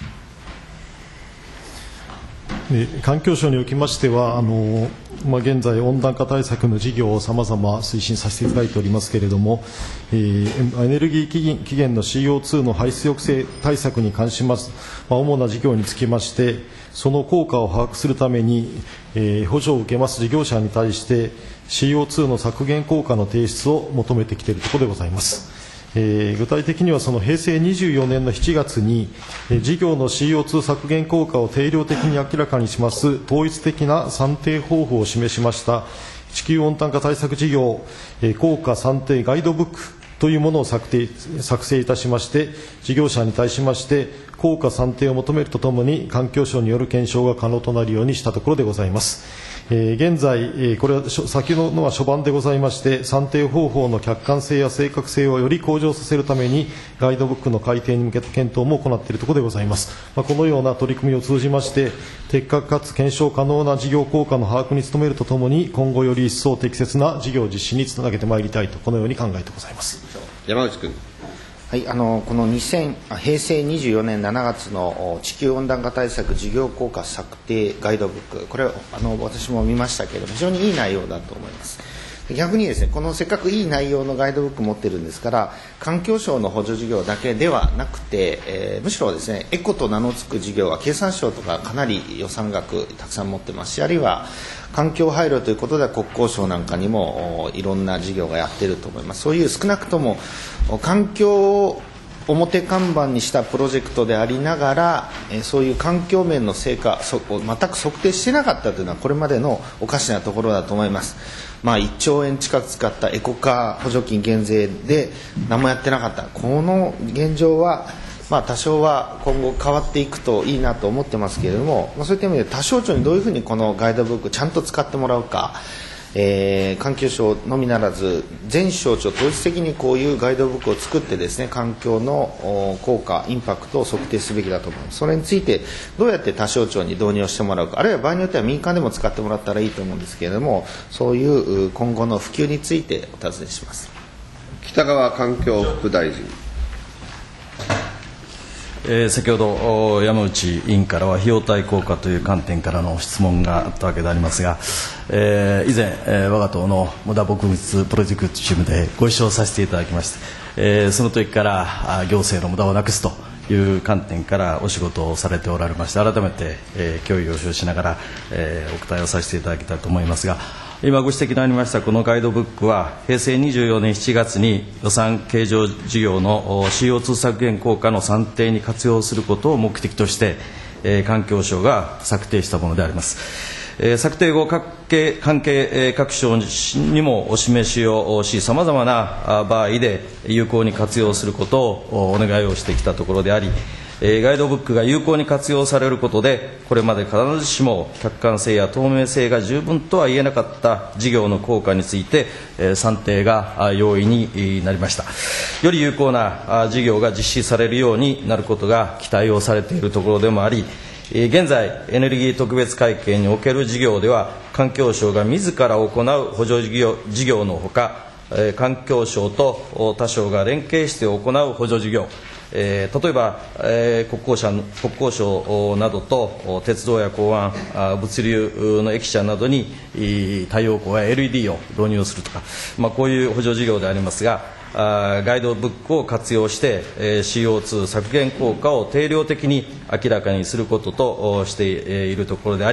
環境省におきましては、あのまあ、現在、温暖化対策の事業をさまざま推進させていただいておりますけれども、えー、エネルギー期限、期限の シーオーツー の排出抑制対策に関します、まあ、主な事業につきまして、その効果を把握するために、えー、補助を受けます事業者に対して、シーオーツー の削減効果の提出を求めてきているところでございます。えー、具体的にはその平成にじゅうよねんのしちがつに、えー、事業の シーオーツー 削減効果を定量的に明らかにします統一的な算定方法を示しました地球温暖化対策事業、えー、効果算定ガイドブックというものを策定作成いたしまして、事業者に対しまして効果算定を求めるとともに環境省による検証が可能となるようにしたところでございます。えー、現在、えー、これは先ののは初版でございまして、算定方法の客観性や正確性をより向上させるためにガイドブックの改定に向けた検討も行っているところでございます。まあ、このような取り組みを通じまして的確かつ検証可能な事業効果の把握に努めるとともに、今後より一層適切な事業実施につなげてまいりたいと、このように考えてございます。 山内君。 はい、あのこのにせん平成にじゅうよねんしちがつの地球温暖化対策事業効果策定ガイドブック、これはあの私も見ましたけれども、非常にいい内容だと思います。逆にですね、このせっかくいい内容のガイドブックを持っているんですから、環境省の補助事業だけではなくて、えー、むしろですね、エコと名の付く事業は経産省とかかなり予算額たくさん持ってますし、あるいは環境配慮ということでは国交省なんかにもいろんな事業がやっていると思います。そういう少なくとも環境を表看板にしたプロジェクトでありながら、えー、そういう環境面の成果を全く測定してなかったというのはこれまでのおかしなところだと思います。まあ、いっちょうえん近く使ったエコカー補助金減税で何もやってなかった、この現状は、まあ、多少は今後変わっていくといいなと思ってますけれども、まあ、そういった意味で他省庁にどういうふうにこのガイドブックちゃんと使ってもらうか、えー、環境省のみならず全省庁統一的にこういうガイドブックを作ってですね、環境の効果インパクトを測定すべきだと思います。それについてどうやって他省庁に導入してもらうか、あるいは場合によっては民間でも使ってもらったらいいと思うんですけれども、そういう今後の普及についてお尋ねします。 北川環境副大臣。 えー、先ほど山内委員からは費用対効果という観点からの質問があったわけでありますが、えー、以前、えー、我が党の無駄撲滅プロジェクトチームでご一緒させていただきまして、えー、その時から行政の無駄をなくすという観点からお仕事をされておられまして、改めて、えー、協議をしながら、えー、お答えをさせていただきたいと思いますが、今ご指摘のありましたこのガイドブックは平成にじゅうよねんしちがつに予算計上事業の シーオーツー 削減効果の算定に活用することを目的として、えー、環境省が策定したものであります。えー、策定後各系関係、えー、各省にもお示しをし、さまざまな場合で有効に活用することをお願いをしてきたところであり、ガイドブックが有効に活用されることで、これまで必ずしも客観性や透明性が十分とは言えなかった事業の効果について、算定が容易になりました。より有効な事業が実施されるようになることが期待をされているところでもあり、現在エネルギー特別会計における事業では環境省が自ら行う補助事業、事業のほか、環境省と他省が連携して行う補助事業、えー、例えば、えー、国交省、国交省などと鉄道や港湾、物流の駅舎などに太陽光や エルイーディー を導入するとか、まあ、こういう補助事業でありますが、あガイドブックを活用して、えー、シーオーツー 削減効果を定量的に明らかにすることとしているところであり、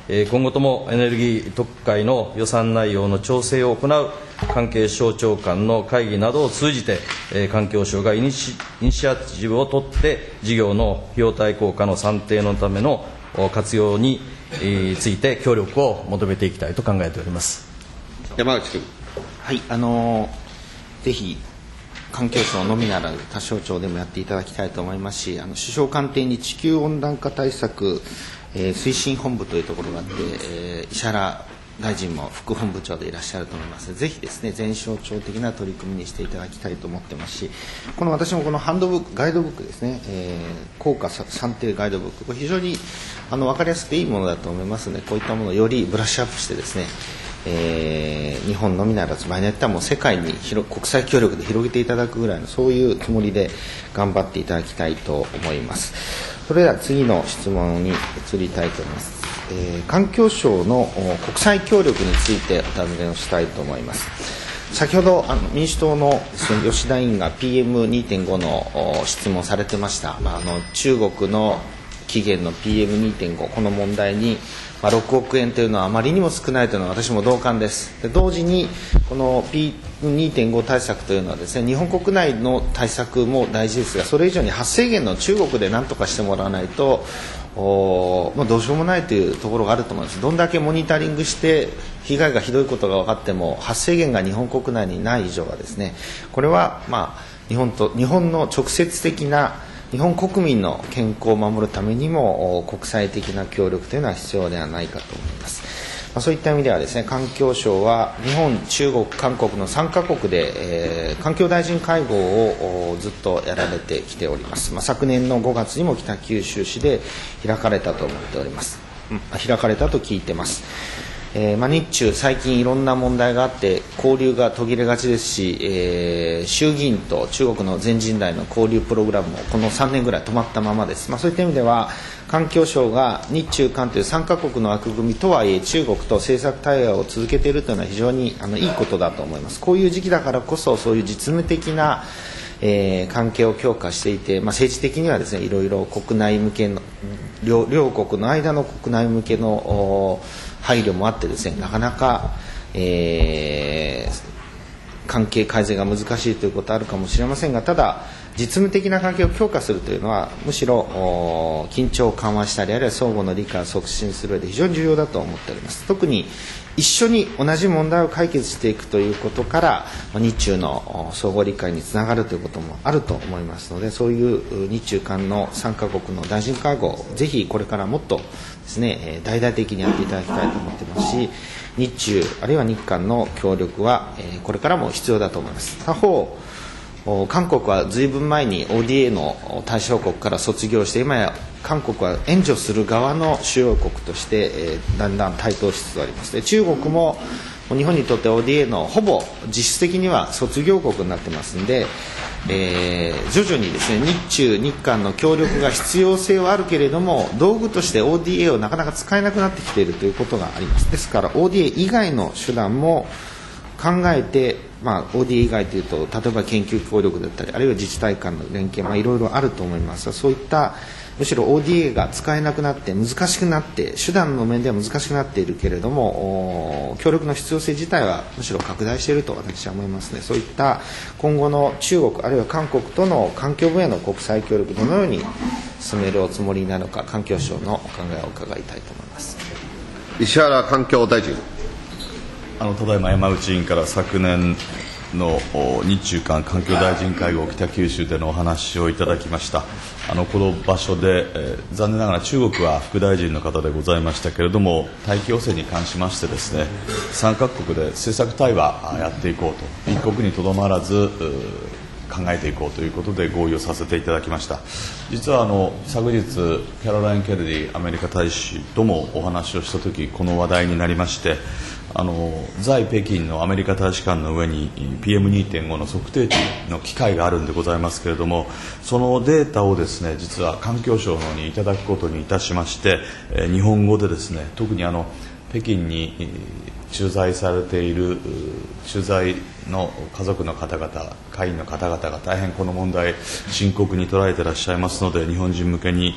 今後ともエネルギー特会の予算内容の調整を行う関係省庁間の会議などを通じて、環境省がイニシ、イニシアチブを取って事業の費用対効果の算定のための活用について協力を求めていきたいと考えております。 山内君。 はい、あのぜひ環境省のみならず他省庁でもやっていただきたいと思いますし、あの首相官邸に地球温暖化対策、えー、推進本部というところがあって、えー、石原大臣も副本部長でいらっしゃると思います。ぜひですね、全省庁的な取り組みにしていただきたいと思ってますし、この私もこのハンドブック、ガイドブックですね、えー、効果算定ガイドブック、これ非常にあの分かりやすくていいものだと思いますので、こういったものをよりブラッシュアップしてですね、えー、日本のみならず場合によってはもう世界に広国際協力で広げていただくぐらいのそういうつもりで頑張っていただきたいと思います。それでは次の質問に移りたいと思います。えー、環境省の国際協力についてお尋ねをしたいと思います。先ほどあの民主党の吉田委員が ピーエムにてんご の質問されてました。まあ、あの中国の期限の ピーエムにてんご この問題にまあ、ろくおくえんというのはあまりにも少ないというのは私も同感です。で同時にこの ピーエムにてんご 対策というのはですね、日本国内の対策も大事ですが、それ以上に発生源の中国で何とかしてもらわないとお、まあ、どうしようもないというところがあると思います。どんだけモニタリングして被害がひどいことが分かっても発生源が日本国内にない以上はですね、これはまあ日本と日本の直接的な日本国民の健康を守るためにも国際的な協力というのは必要ではないかと思います。まあ、そういった意味ではですね、環境省は日本、中国、韓国のさんカ国で、えー、環境大臣会合をずっとやられてきております。まあ、昨年のごがつにも北九州市で開かれたと思っております。うん、開かれたと聞いてます。えーまあ、日中、最近いろんな問題があって交流が途切れがちですし、えー、衆議院と中国の全人代の交流プログラムもこのさんねんぐらい止まったままです。まあ、そういった意味では環境省が日中韓というさんカ国の枠組みとはいえ中国と政策対話を続けているというのは非常にあのいいことだと思います。こういう時期だからこそそういう実務的なえー、関係を強化していて、まあ、政治的にはですね、いろいろ国内向けの 両, 両国の間の国内向けの配慮もあってですね、なかなか、えー、関係改善が難しいということはあるかもしれませんが、ただ実務的な関係を強化するというのはむしろ緊張を緩和したり、あるいは相互の理解を促進する上で非常に重要だと思っております。特に一緒に同じ問題を解決していくということから日中の相互理解につながるということもあると思いますので、そういう日中韓のさんカ国の大臣会合をぜひこれからもっとですね、大々的にやっていただきたいと思っていますし、日中あるいは日韓の協力はこれからも必要だと思います。他方韓国はずいぶん前に オーディーエー の対象国から卒業して、今や韓国は援助する側の主要国として、えー、だんだん台頭しつつあります。で中国も日本にとって オーディーエー のほぼ実質的には卒業国になってますので、えー、徐々にですね、日中日韓の協力が必要性はあるけれども道具として オーディーエー をなかなか使えなくなってきているということがあります。ですから オーディーエー 以外の手段も考えて、まあ、オーディーエー 以外というと例えば研究協力だったり、あるいは自治体間の連携、まあ、いろいろあると思いますが、そういったむしろ オーディーエー が使えなくなって難しくなって、手段の面では難しくなっているけれども協力の必要性自体はむしろ拡大していると私は思いますね。そういった今後の中国あるいは韓国との環境分野の国際協力、どのように進めるおつもりなのか、環境省のお考えを伺いたいと思います。 石原環境大臣。 あのただいま山内委員から昨年の日中韓環境大臣会合北九州でのお話をいただきました。あのこの場所で、えー、残念ながら中国は副大臣の方でございましたけれども、大気汚染に関しましてですね、さんカ国で政策対話やっていこうと、一国にとどまらず考えていこうということで合意をさせていただきました。実はあの昨日キャロライン・ケネディアメリカ大使ともお話をしたとき、この話題になりまして、あの在北京のアメリカ大使館の上に ピーエムにてんご の測定値の機械があるんでございますけれども、そのデータをですね、実は環境省の方にいただくことにいたしまして、えー、日本語でですね、特にあの北京に駐在されている駐在の家族の方々、会員の方々が大変この問題深刻に捉えていらっしゃいますので、日本人向けに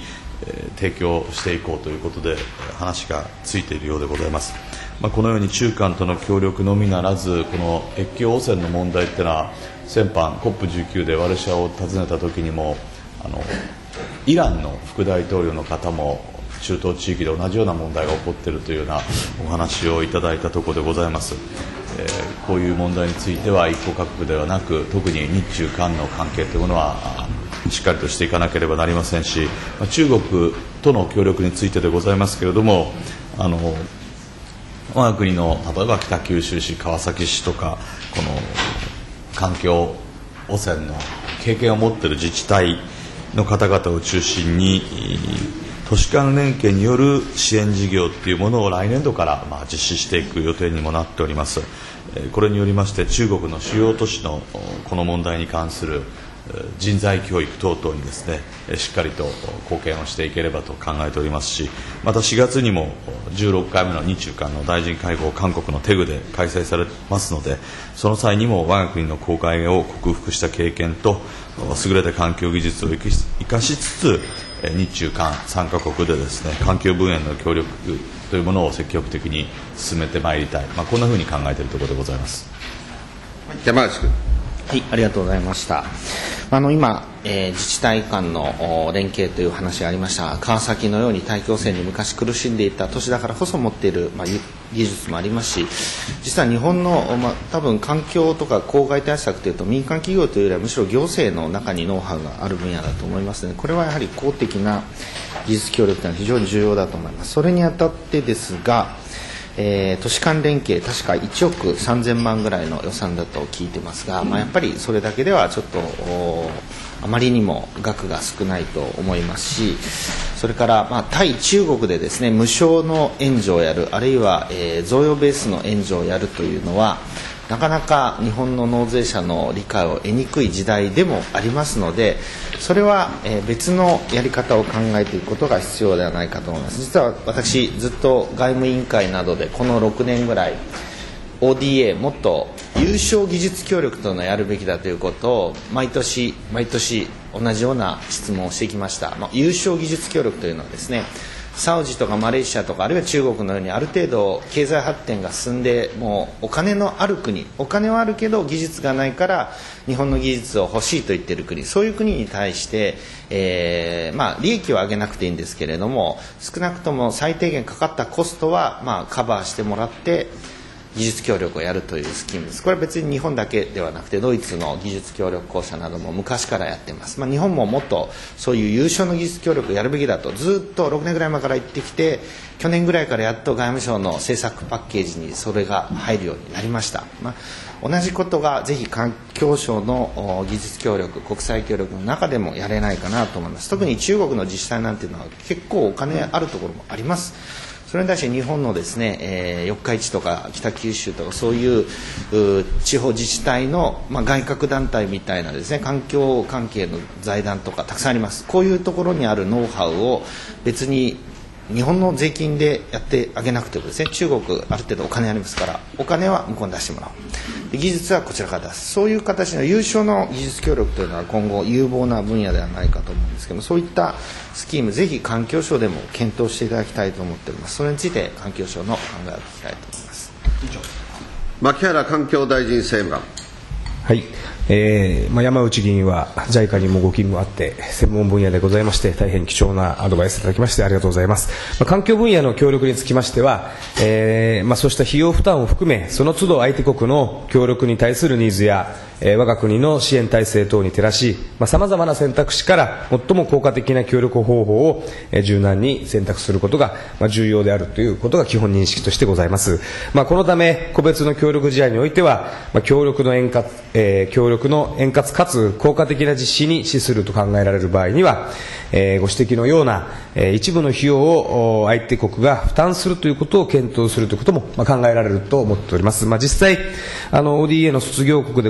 えー、提供していこうということで話がついているようでございます。まあ、このように中韓との協力のみならず、この越境汚染の問題というのは先般 コップじゅうきゅう でワルシャワを訪ねた時にも、あのイランの副大統領の方も中東地域で同じような問題が起こっているというようなお話をいただいたところでございます。えー、こういう問題については一個各国ではなく、特に日中韓の関係というものはしっかりとしていかなければなりませんし、中国との協力についてでございますけれども、あの我が国の例えば北九州市、川崎市とか、この環境汚染の経験を持っている自治体の方々を中心に都市間連携による支援事業というものを来年度からまあ実施していく予定にもなっております。これによりまして中国の主要都市のこの問題に関する人材教育等々にですね、しっかりと貢献をしていければと考えておりますし、またしがつにもじゅうろっかいめの日中韓の大臣会合、韓国のテグで開催されますので、その際にも我が国の公害を克服した経験と優れた環境技術を生かしつつ、日中韓さんカ国でですね、環境分野の協力というものを積極的に進めてまいりたい、まあ、こんなふうに考えているところでございます。 山内君。 はい、ありがとうございました。あの今、えー、自治体間の連携という話がありました。川崎のように大気汚染に昔苦しんでいた都市だからこそ持っている、まあ、技術もありますし、実は日本の、まあ、多分環境とか公害対策というと民間企業というよりはむしろ行政の中にノウハウがある分野だと思いますので、これはやはり公的な技術協力というのは非常に重要だと思います。それにあたってですが、えー、都市間連携、確かいちおくさんぜんまんぐらいの予算だと聞いてますが、まあ、やっぱりそれだけではちょっとあまりにも額が少ないと思いますし、それから、まあ、対中国でですね、無償の援助をやる、あるいは、えー、贈与ベースの援助をやるというのはなかなか日本の納税者の理解を得にくい時代でもありますので、それは別のやり方を考えていくことが必要ではないかと思います。実は私ずっと外務委員会などでこのろくねんぐらい オーディーエー もっと有償技術協力というのをやるべきだということを毎年毎年同じような質問をしてきました。まあ、有償技術協力というのはですね、サウジとかマレーシアとかあるいは中国のようにある程度経済発展が進んで、もうお金のある国、お金はあるけど技術がないから日本の技術を欲しいと言っている国、そういう国に対して、えーまあ、利益を上げなくていいんですけれども、少なくとも最低限かかったコストは、まあ、カバーしてもらって技術協力をやるというスキームです。これは別に日本だけではなくてドイツの技術協力公社なども昔からやっています。まあ、日本ももっとそういう有償の技術協力をやるべきだとずっとろくねんぐらい前から言ってきて、去年ぐらいからやっと外務省の政策パッケージにそれが入るようになりました。まあ、同じことがぜひ環境省の技術協力、国際協力の中でもやれないかなと思います。特に中国の自治体なんていうのは結構お金あるところもあります。それに対して日本のですね、えー、四日市とか北九州とかそういう地方自治体の、まあ、外郭団体みたいなですね、環境関係の財団とかたくさんあります。こういうところにあるノウハウを別に日本の税金でやってあげなくてもですね、中国ある程度お金ありますから、お金は向こうに出してもらう、で技術はこちらから出す、そういう形の有償の技術協力というのは今後有望な分野ではないかと思うんですけども、そういったスキームぜひ環境省でも検討していただきたいと思っております。それについて環境省の考えを聞きたいと思います。 牧原環境大臣政務官。 はい、えーまあ、山内議員は ジャイカ にもご勤務あって専門分野でございまして、大変貴重なアドバイスいただきましてありがとうございます。まあ、環境分野の協力につきましては、えーまあ、そうした費用負担を含めその都度相手国の協力に対するニーズや、えー、我が国の支援体制等に照らし、さまざ、まな選択肢から最も効果的な協力方法を、えー、柔軟に選択することが、まあ、重要であるということが基本認識としてございます。まあ、このため個別の協力事案においては、まあ、協力の円滑、えー、協力の円滑かつ効果的な実施に資すると考えられる場合には、えー、ご指摘のような、えー、一部の費用を相手国が負担するということを検討するということも、まあ、考えられると思っております。まあ、実際あの オーディーエー の卒業国でございます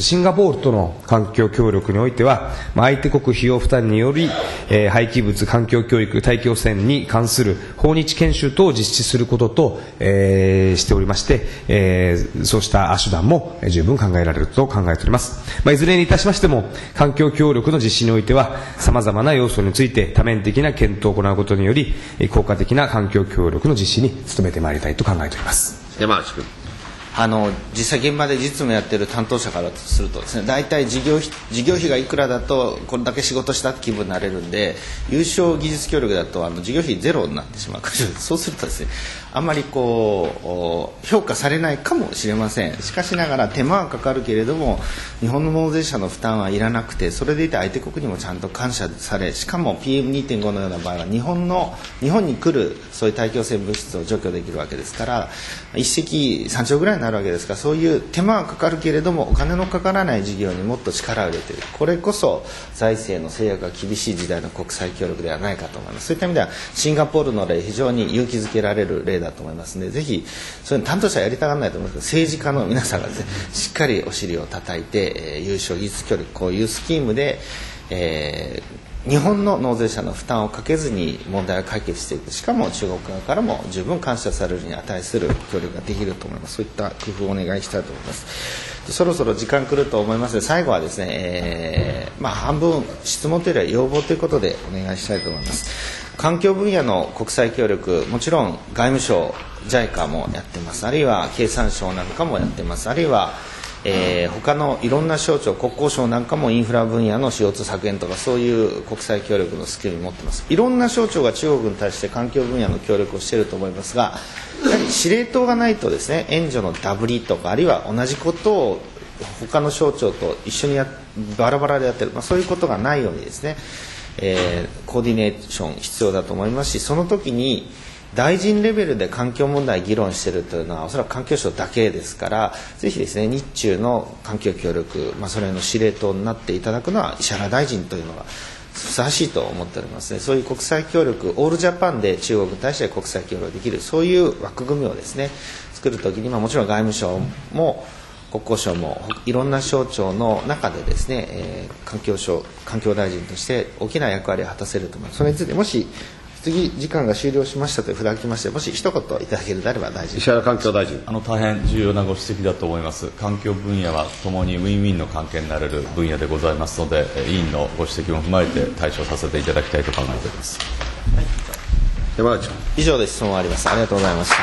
シンガポールとの環境協力においては、相手国費用負担により、えー、廃棄物環境教育大気汚染に関する訪日研修等を実施することと、えー、しておりまして、えー、そうした手段も十分考えられると考えております。まあ、いずれにいたしましても、環境協力の実施においては、様々な要素について多面的な検討を行うことにより、効果的な環境協力の実施に努めてまいりたいと考えております。 山内君。 あの実際現場で実務やってる担当者からするとですね、大体事業費事業費がいくらだとこれだけ仕事した気分になれるんで、有償技術協力だとあの事業費ゼロになってしまうから、そうするとですね、あんまりこう評価されないかもしれません。しかしながら手間はかかるけれども、日本の納税者の負担はいらなくて、それでいて相手国にもちゃんと感謝され、しかも ピーエムにてんご のような場合は日本の日本に来るそういう大気汚染物質を除去できるわけですから、一石三鳥ぐらいになるわけですから、そういう手間はかかるけれどもお金のかからない事業にもっと力を入れている、これこそ財政の制約が厳しい時代の国際協力ではないかと思います。そういった意味ではシンガポールの例、非常に勇気づけられる例だと思いますので、ぜひそういうの担当者はやりたがらないと思いますけど、政治家の皆さんがですね、しっかりお尻を叩いて、えー、有償技術協力、こういうスキームで、えー日本の納税者の負担をかけずに問題を解決していく、しかも中国側からも十分感謝されるに値する協力ができると思います。そういった工夫をお願いしたいと思います。そろそろ時間来ると思いますので、最後はですね、えーまあ、半分質問というよりは要望ということでお願いしたいと思います。環境分野の国際協力、もちろん外務省 ジャイカ もやってます、あるいは経産省なんかもやってます、あるいはえー、他のいろんな省庁、国交省なんかもインフラ分野の シーオーツー 削減とかそういう国際協力のスキルを持っています。いろんな省庁が中国に対して環境分野の協力をしていると思いますが、やはり司令塔がないとですね、援助のダブりとか、あるいは同じことを他の省庁と一緒にやバラバラでやってる、まあ、そういうことがないようにですね、えー、コーディネーション必要だと思いますし、その時に大臣レベルで環境問題議論しているというのはおそらく環境省だけですから、ぜひですね、日中の環境協力、まあ、それの司令塔になっていただくのは石原大臣というのがふさわしいと思っておりますね。そういう国際協力、オールジャパンで中国に対して国際協力できる、そういう枠組みをですね作るときに、まあ、もちろん外務省も国交省もいろんな省庁の中でですね、えー、環境省環境大臣として大きな役割を果たせると思います。それについてもし次時間が終了しましたという札が来まして、もし一言いただけるであれば大臣。 石原環境大臣。 あの大変重要なご指摘だと思います。環境分野はともにウィンウィンの関係になれる分野でございますので、委員のご指摘も踏まえて対処させていただきたいと考えております。 はい、山内君。 以上で質問終わります。ありがとうございました。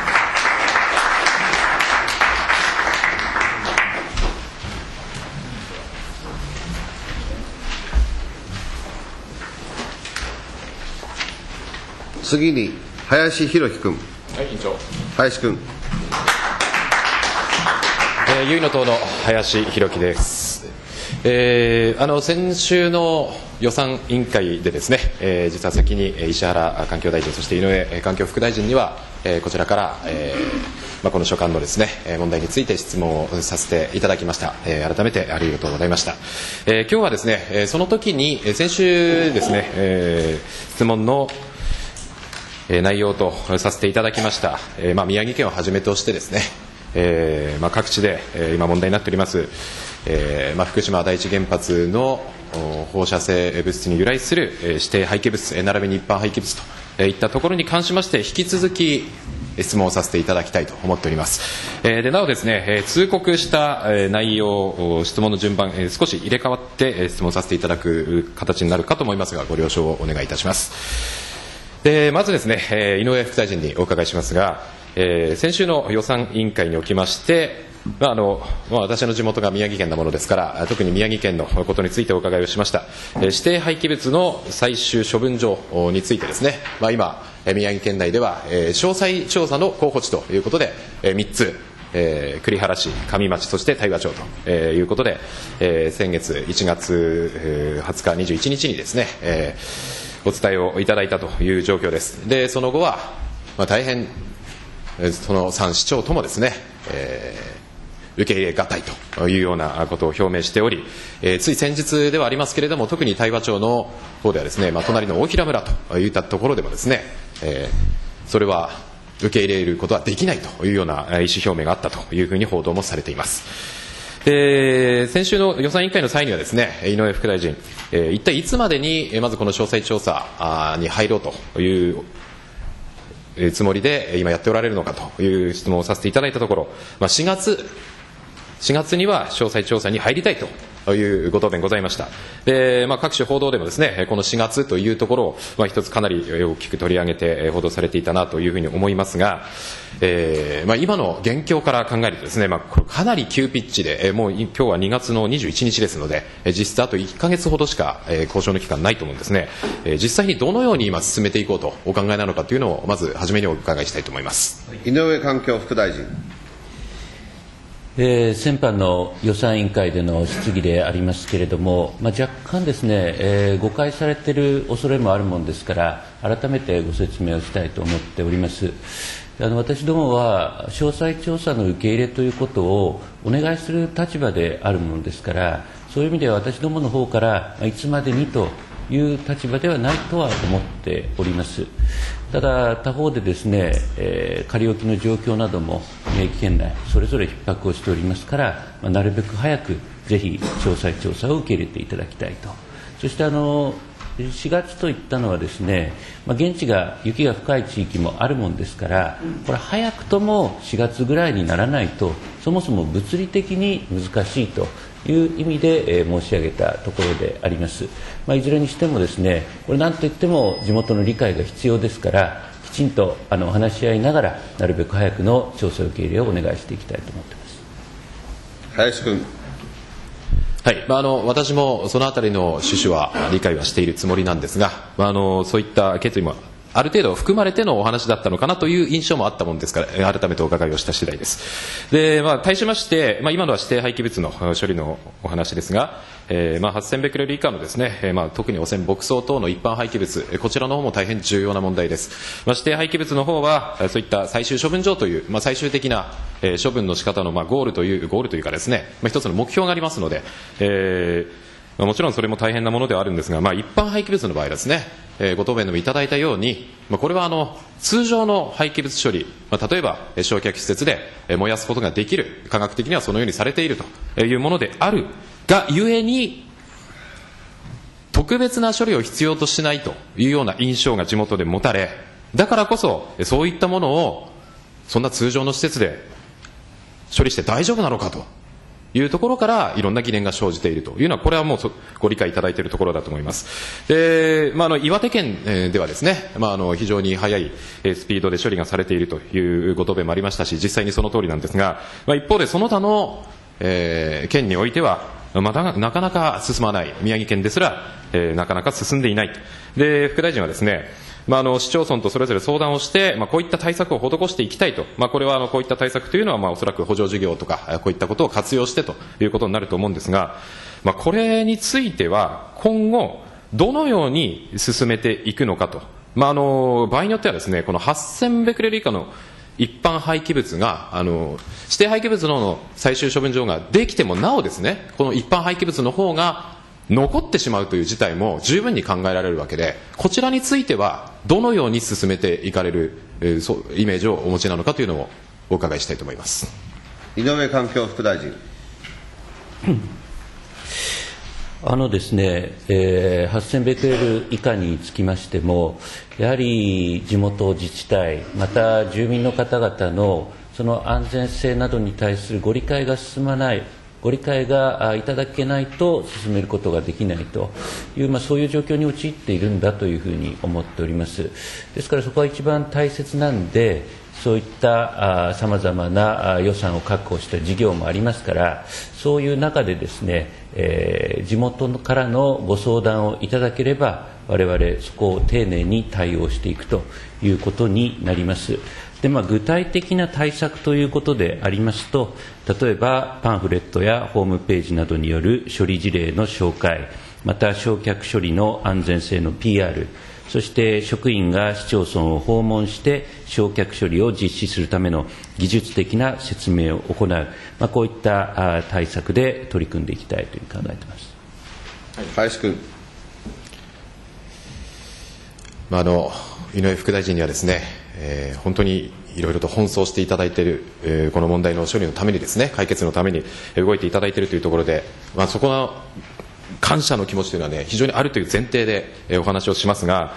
次に林弘樹君。 はい、委員長。 林君。 えー、結の党の林弘樹です。えー、あの先週の予算委員会でですね、えー、実は先に石原環境大臣、そして井上環境副大臣には、えー、こちらから、えーまあ、この所管のですね問題について質問をさせていただきました。えー、改めてありがとうございました。えー、今日はですね、その時に先週ですね、えー、質問の内容とさせていただきました、えーまあ、宮城県をはじめとしてですね、えーまあ、各地で、えー、今問題になっております、えーまあ、福島第一原発の放射性物質に由来する、えー、指定廃棄物、えー、並びに一般廃棄物といったところに関しまして引き続き質問をさせていただきたいと思っております。えー、でなおですね、えー、通告した、えー、内容、質問の順番、えー、少し入れ替わって、えー、質問させていただく形になるかと思いますが、ご了承をお願いいたします。でまずですね、えー、井上副大臣にお伺いしますが、えー、先週の予算委員会におきまして、まああのまあ、私の地元が宮城県なものですから、特に宮城県のことについてお伺いをしました。えー、指定廃棄物の最終処分場についてですね、まあ、今宮城県内では、えー、詳細調査の候補地ということで、えー、みっつ、えー、栗原市、上町、そして大和町と、えー、いうことで、えー、先月いちがつはつかにじゅういちにちにですね、えーお伝えをいただいたという状況です。でその後は、まあ、大変そのさん市町ともですね、えー、受け入れがたいというようなことを表明しており、えー、つい先日ではありますけれども、特に大和町の方ではですね、まあ、隣の大平村といったところでもですね、えー、それは受け入れることはできないというような意思表明があったというふうに報道もされています。 で先週の予算委員会の際にはですね、井上副大臣、えー、一体いつまでにまずこの詳細調査に入ろうというつもりで今やっておられるのかという質問をさせていただいたところ、まあ、しがつしがつには詳細調査に入りたいというご答弁ございました。で、まあ、各種報道でもですね、このしがつというところを、まあ、一つかなり大きく取り上げて報道されていたなというふうに思いますが、えーまあ、今の現況から考えるとですね、まあ、これかなり急ピッチで、もう今日はにがつのにじゅういちにちですので、実質あといっかげつほどしか交渉の期間ないと思うんですね。実際にどのように今進めていこうとお考えなのかというのをまず初めにお伺いしたいと思います。 井上環境副大臣。 えー、先般の予算委員会での質疑でありますけれども、まあ、若干ですね、えー、誤解されている恐れもあるものですから、改めてご説明をしたいと思っております。あの私どもは詳細調査の受け入れということをお願いする立場であるものですから、そういう意味では私どもの方からいつまでにという立場ではないとは思っております。ただ他方でですね、えー、仮置きの状況なども宮城県内それぞれ逼迫をしておりますから、まあ、なるべく早くぜひ詳細調査を受け入れていただきたいと。そしてあのしがつといったのはですね、まあ、現地が雪が深い地域もあるものですから、これ早くともしがつぐらいにならないとそもそも物理的に難しいという意味で、えー、申し上げたところであります。まあ、いずれにしてもですね、これ何といっても地元の理解が必要ですから、きちんとあの話し合いながらなるべく早くの調査受け入れをお願いしていきたいと思っています。 林君。 はい、まあ、あの私もそのあたりの趣旨は理解はしているつもりなんですが、まあ、あのそういった決意もある程度含まれてのお話だったのかなという印象もあったものですから、改めてお伺いをした次第です。で、まあ、対しまして、まあ、今のは指定廃棄物の処理のお話ですが、えーまあ、はっせんベクレル以下のですね、えーまあ、特に汚染牧草等の一般廃棄物、こちらの方も大変重要な問題です。まあ、指定廃棄物の方はそういった最終処分場という、まあ、最終的な、えー、処分の仕方の、まあ、ゴールというゴールというかですね、まあ、一つの目標がありますので、えーもちろんそれも大変なものではあるんですが、まあ、一般廃棄物の場合ですね、えー、ご答弁でもいただいたように、まあ、これはあの通常の廃棄物処理、まあ、例えば焼却施設で燃やすことができる、科学的にはそのようにされているというものであるがゆえに、特別な処理を必要としないというような印象が地元で持たれ、だからこそそういったものをそんな通常の施設で処理して大丈夫なのかというところからいろんな疑念が生じているというのは、これはもうご理解いただいているところだと思います。で、まあ、あの岩手県ではですね、まあ、あの非常に速いスピードで処理がされているというご答弁もありましたし、実際にその通りなんですが、まあ、一方でその他の、えー、県においてはまだなかなか進まない、宮城県ですら、えー、なかなか進んでいない。で、副大臣はですね、まあ、あの市町村とそれぞれ相談をして、まあ、こういった対策を施していきたいと、まあ、これはあのこういった対策というのは、まあ、おそらく補助事業とかこういったことを活用してということになると思うんですが、まあ、これについては今後どのように進めていくのかと、まあ、あの場合によってはですね、このはっせんベクレル以下の一般廃棄物があの指定廃棄物の最終処分場ができてもなおですね、この一般廃棄物の方が残ってしまうという事態も十分に考えられるわけで、こちらについてはどのように進めていかれる、えー、そうイメージをお持ちなのかというのをお伺いしたいと思います。 井上環境副大臣。 あのですね、えー、はっせんベクレル以下につきましても、やはり地元自治体、また住民の方々のその安全性などに対するご理解が進まない、ご理解がいただけないと進めることができないという、まあ、そういう状況に陥っているんだというふうに思っております。ですからそこは一番大切なんで、そういったさまざまな予算を確保した事業もありますから、そういう中でですね、えー、地元からのご相談をいただければ、我々そこを丁寧に対応していくということになります。で、まあ、具体的な対策ということでありますと、例えばパンフレットやホームページなどによる処理事例の紹介、また焼却処理の安全性の ピーアール、そして職員が市町村を訪問して焼却処理を実施するための技術的な説明を行う、まあ、こういった対策で取り組んでいきたいというふうに考えています。 林君。 まあ、あの井上副大臣にはですね、えー、本当にいろいろと奔走していただいている、えー、この問題の処理のためにですね、解決のために動いていただいているというところで、まあ、そこの感謝の気持ちというのはね、非常にあるという前提で、えー、お話をしますが、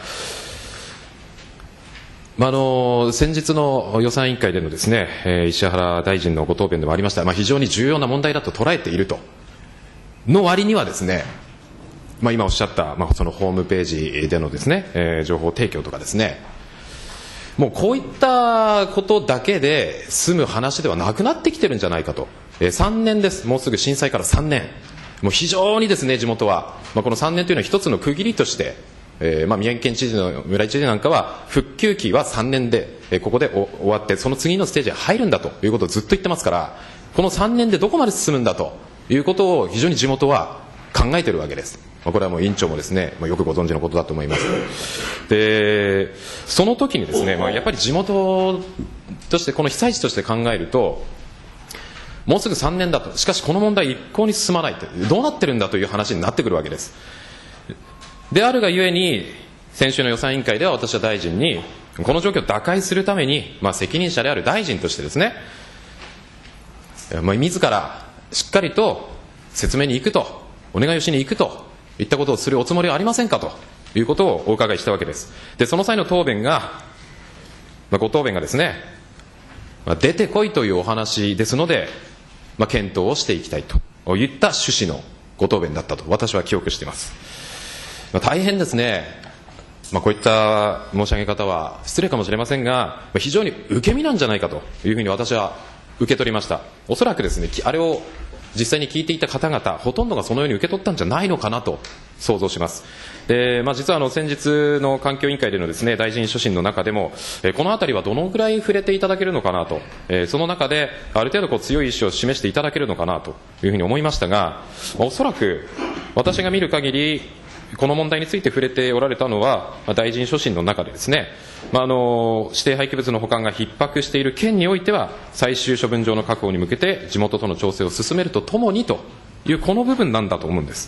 まあ、あの先日の予算委員会でのですね、えー、石原大臣のご答弁でもありました、まあ、非常に重要な問題だと捉えているとの割にはですね、まあ、今おっしゃった、まあ、そのホームページでのですね、えー、情報提供とかですね、もうこういったことだけで済む話ではなくなってきてるんじゃないかと、えー、さんねんです、もうすぐ震災からさんねん、もう非常にですね、地元は、まあ、このさんねんというのは一つの区切りとして、えーまあ、宮城県知事の村井知事なんかは復旧期はさんねんで、えー、ここでお終わってその次のステージに入るんだということをずっと言ってますから、このさんねんでどこまで進むんだということを非常に地元は考えているわけです。まあ、これはもう委員長もですね、まあ、よくご存知のことだと思います。でその時にですね、まあ、やっぱり地元としてこの被災地として考えると、もうすぐさんねんだと、しかしこの問題一向に進まないと、どうなってるんだという話になってくるわけです。であるがゆえに、先週の予算委員会では私は大臣にこの状況を打開するために、まあ、責任者である大臣としてですね、まあ、自らしっかりと説明に行くと、お願いをしに行くといったことをするおつもりはありませんかということをお伺いしたわけです。でその際の答弁が、まあ、ご答弁がですね、まあ、出てこいというお話ですので、まあ、検討をしていきたいといった趣旨のご答弁だったと私は記憶しています。まあ、大変ですね、まあ、こういった申し上げ方は失礼かもしれませんが、まあ、非常に受け身なんじゃないかというふうに私は受け取りました。おそらくですね、あれを実際に聞いていた方々ほとんどがそのように受け取ったんじゃないのかなと想像します。で、まあ、実はあの先日の環境委員会でのですね、大臣所信の中でも、えー、このあたりはどのくらい触れていただけるのかなと、えー、その中である程度こう強い意思を示していただけるのかなというふうに思いましたが、まあ、おそらく私が見る限りこの問題について触れておられたのは、まあ、大臣所信の中でですね、まあ、あの指定廃棄物の保管が逼迫している県においては最終処分場の確保に向けて地元との調整を進めるとともにというこの部分なんだと思うんです。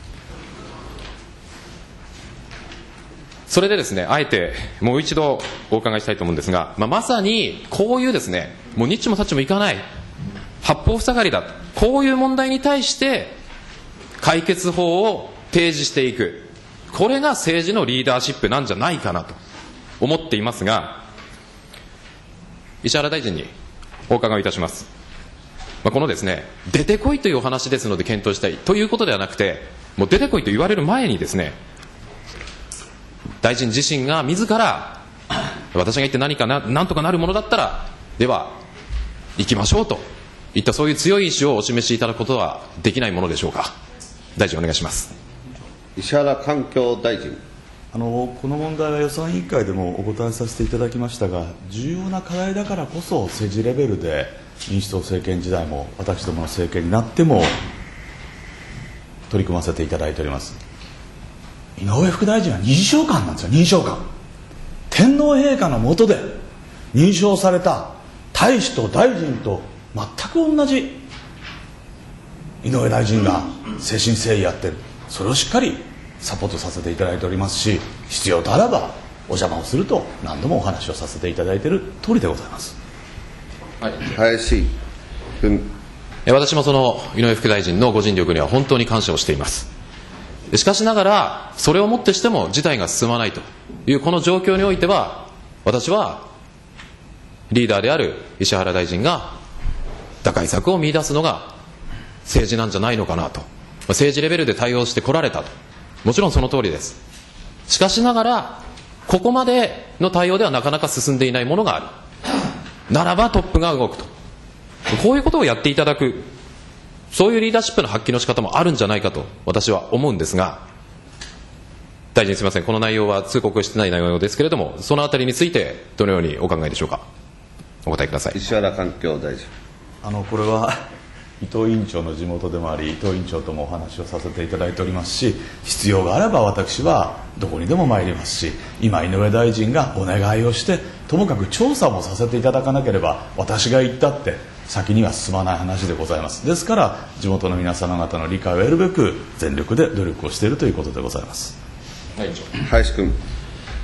それでですね、あえてもう一度お伺いしたいと思うんですが、まあ、まさにこういうですね、もうニッチもサッチもいかない八方塞がりだ、こういう問題に対して解決法を提示していく、これが政治のリーダーシップなんじゃないかなと思っていますが、石原大臣にお伺いいたします。まあ、このですね、出てこいというお話ですので検討したいということではなくて、もう出てこいと言われる前にですね、大臣自身が自ら私が言って何かな、なんとかなるものだったらでは行きましょうといった、そういう強い意志をお示しいただくことはできないものでしょうか。大臣お願いします。 石原環境大臣。 あのこの問題は予算委員会でもお答えさせていただきましたが、重要な課題だからこそ政治レベルで民主党政権時代も私どもの政権になっても取り組ませていただいております。井上副大臣は認証官なんですよ。認証官、天皇陛下の下で認証された大使と大臣と全く同じ井上大臣が誠心誠意やってる、それをしっかりサポートさせていただいておりますし、必要とあらばお邪魔をすると何度もお話をさせていただいている通りでございます。 はい、林君。 私もその井上副大臣のご尽力には本当に感謝をしています。しかしながらそれをもってしても事態が進まないというこの状況においては、私はリーダーである石原大臣が打開策を見出すのが政治なんじゃないのかなと、政治レベルで対応してこられたと、もちろんその通りです。しかしながらここまでの対応ではなかなか進んでいないものがあるならばトップが動くと、こういうことをやっていただく、そういうリーダーシップの発揮の仕方もあるんじゃないかと私は思うんですが、大臣すみません、この内容は通告してない内容ですけれども、そのあたりについてどのようにお考えでしょうか。お答えください。 石原環境大臣。 あのこれは伊藤委員長の地元でもあり、伊藤委員長ともお話をさせていただいておりますし、必要があれば私はどこにでも参りますし、今井上大臣がお願いをしてともかく調査もさせていただかなければ私が言ったって先には進まない話でございます。ですから地元の皆様方の理解を得るべく全力で努力をしているということでございます。 はい、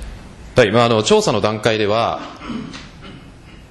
林君。 はい、まあ、あの調査の段階では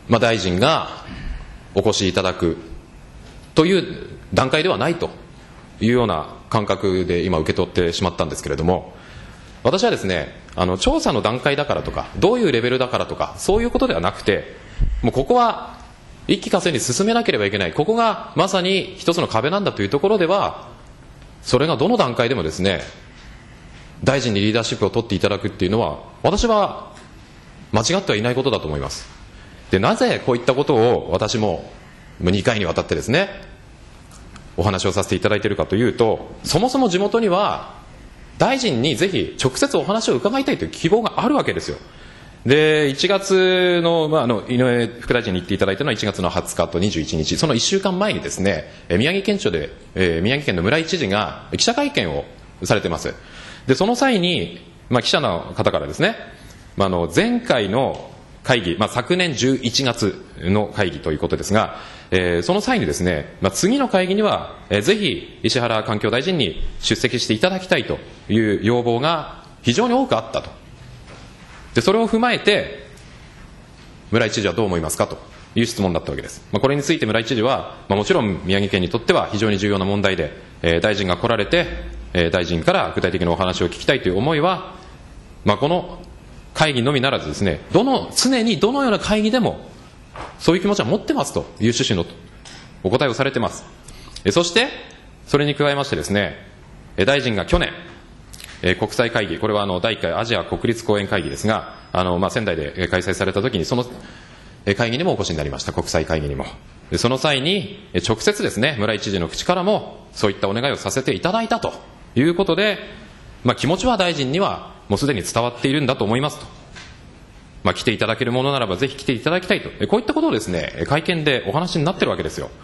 まあ、大臣がお越しいただくという段階ではないというような感覚で今受け取ってしまったんですけれども、私はですね、あの調査の段階だからとかどういうレベルだからとかそういうことではなくて、もうここは一気呵成に進めなければいけない、ここがまさに一つの壁なんだというところでは、それがどの段階でもですね、大臣にリーダーシップを取っていただくっていうのは、私は間違ってはいないことだと思います。で、なぜこういったことを私もにかいにわたってですねお話をさせていただいているかというと、そもそも地元には大臣にぜひ直接お話を伺いたいという希望があるわけですよ。でいちがつの、まあ、あの井上副大臣に言っていただいたのはいちがつのはつかとにじゅういちにち、そのいっしゅうかんまえにですね、宮城県庁で、えー、宮城県の村井知事が記者会見をされています。でその際に、まあ、記者の方からですね、まあ、あの前回の会議、まあ、昨年じゅういちがつの会議ということですが、えー、その際にですね、まあ、次の会議には、えー、ぜひ石原環境大臣に出席していただきたいという要望が非常に多くあったと。でそれを踏まえて村井知事はどう思いますかという質問だったわけです。まあ、これについて村井知事は、まあ、もちろん宮城県にとっては非常に重要な問題で、えー、大臣が来られて、えー、大臣から具体的なお話を聞きたいという思いは、まあ、この会議のみならずですね、どの常にどのような会議でもそういう気持ちは持ってますという趣旨のお答えをされています。えそしてそれに加えましてですね、大臣が去年え国際会議、これはあのだいいっかいアジア国立公園会議ですが、あの、まあ、仙台で開催されたときにその会議にもお越しになりました。国際会議にも。でその際に直接ですね、村井知事の口からもそういったお願いをさせていただいたということで、まあ、気持ちは大臣にはもうすでに伝わっているんだと思いますと。まあ、来ていただけるものならばぜひ来ていただきたいと、こういったことをですね、会見でお話になっているわけですよ。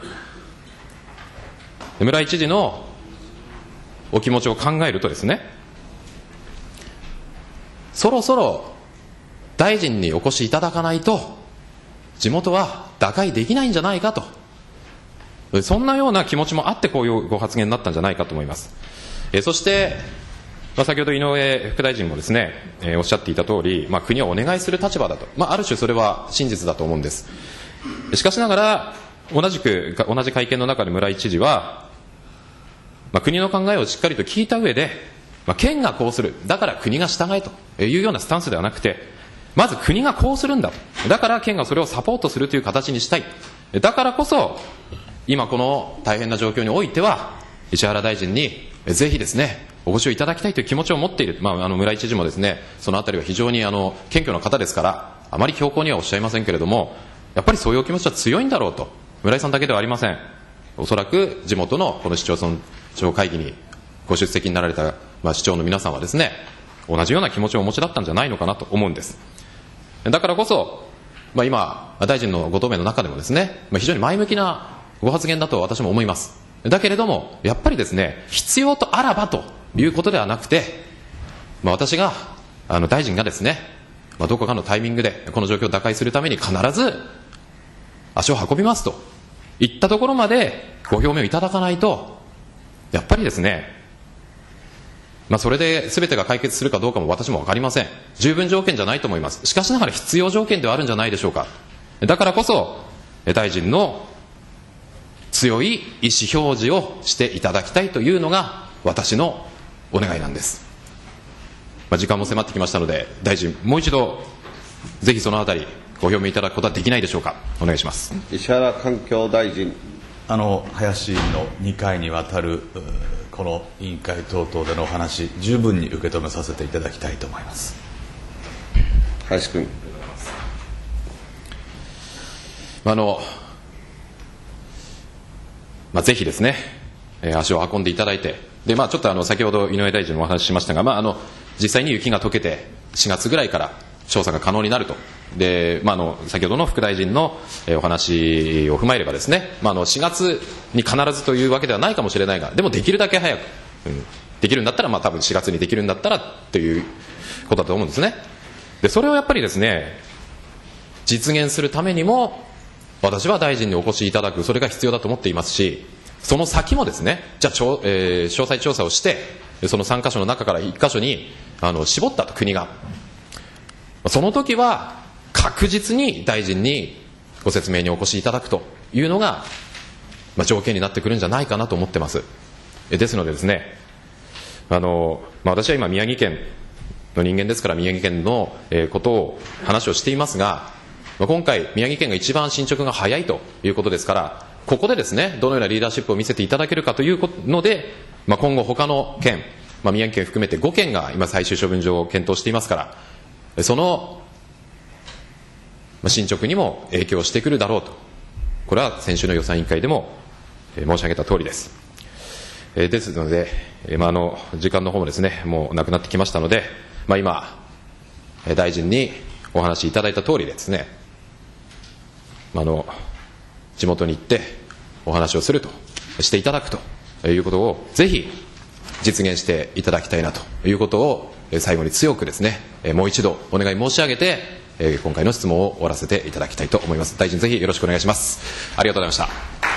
村井知事のお気持ちを考えるとですね、そろそろ大臣にお越しいただかないと地元は打開できないんじゃないかと、そんなような気持ちもあってこういうご発言になったんじゃないかと思います。えそして、まあ、先ほど井上副大臣もですね、えー、おっしゃっていた通り、まあ、国はお願いする立場だと、まあ、ある種それは真実だと思うんです。しかしながら同じく同じ会見の中で村井知事は、まあ、国の考えをしっかりと聞いた上で、まあ、県がこうする、だから国が従えというようなスタンスではなくて、まず国がこうするんだ、だから県がそれをサポートするという形にしたい、だからこそ今この大変な状況においては石原大臣にぜひですねお越しをいただきたいという気持ちを持っている、まあ、あの村井知事もですね、そのあたりは非常にあの謙虚な方ですからあまり強硬にはおっしゃいませんけれども、やっぱりそういうお気持ちは強いんだろうと。村井さんだけではありません。おそらく地元のこの市町村長会議にご出席になられた、まあ、市長の皆さんはですね、同じような気持ちをお持ちだったんじゃないのかなと思うんです。だからこそ、まあ、今大臣のご答弁の中でもですね、まあ、非常に前向きなご発言だと私も思います。だけれどもやっぱりですね、必要とあらばということではなくて、まあ、私があの大臣がですね、まあ、どこかのタイミングでこの状況を打開するために必ず足を運びますといったところまでご表明をいただかないと、やっぱりですね、まあ、それで全てが解決するかどうかも私も分かりません。十分条件じゃないと思います。しかしながら必要条件ではあるんじゃないでしょうか。だからこそ大臣の強い意思表示をしていただきたいというのが私のお願いなんです。まあ、時間も迫ってきましたので、大臣もう一度ぜひそのあたりご表明いただくことはできないでしょうか。お願いします。 石原環境大臣。 あの林委員のにかいにわたるこの委員会等々でのお話、十分に受け止めさせていただきたいと思います。 林君。 あの、まあ、ぜひですね、えー、足を運んでいただいて、で、まあ、ちょっとあの先ほど井上大臣もお話ししましたが、まあ、あの実際に雪が溶けてしがつぐらいから調査が可能になると。で、まあ、あの先ほどの副大臣のお話を踏まえればですね、まあ、あのしがつに必ずというわけではないかもしれないが、でもできるだけ早く、うん、できるんだったら、まあ、多分しがつにできるんだったらということだと思うんですね。でそれをやっぱりですね実現するためにも私は大臣にお越しいただく、それが必要だと思っていますし、その先もですね、じゃあ、えー、詳細調査をしてそのさんかしょの中からいっかしょにあの絞ったと、国がその時は確実に大臣にご説明にお越しいただくというのが、まあ、条件になってくるんじゃないかなと思ってます。ですのでですね、あの、まあ、私は今宮城県の人間ですから宮城県のことを話をしていますが、まあ、今回宮城県が一番進捗が早いということですから、ここでですねどのようなリーダーシップを見せていただけるかというので、まあ、今後他の県、まあ、宮城県含めてごけんが今最終処分場を検討していますから、その進捗にも影響してくるだろうと、これは先週の予算委員会でも申し上げた通りです。ですので、まあ、あの時間の方もですねもうなくなってきましたので、まあ、今大臣にお話しいただいた通りですね、あの地元に行ってお話をするとしていただくということをぜひ実現していただきたいなということを最後に強くですねもう一度お願い申し上げて今回の質問を終わらせていただきたいと思います。大臣ぜひよろしくお願いします。ありがとうございました。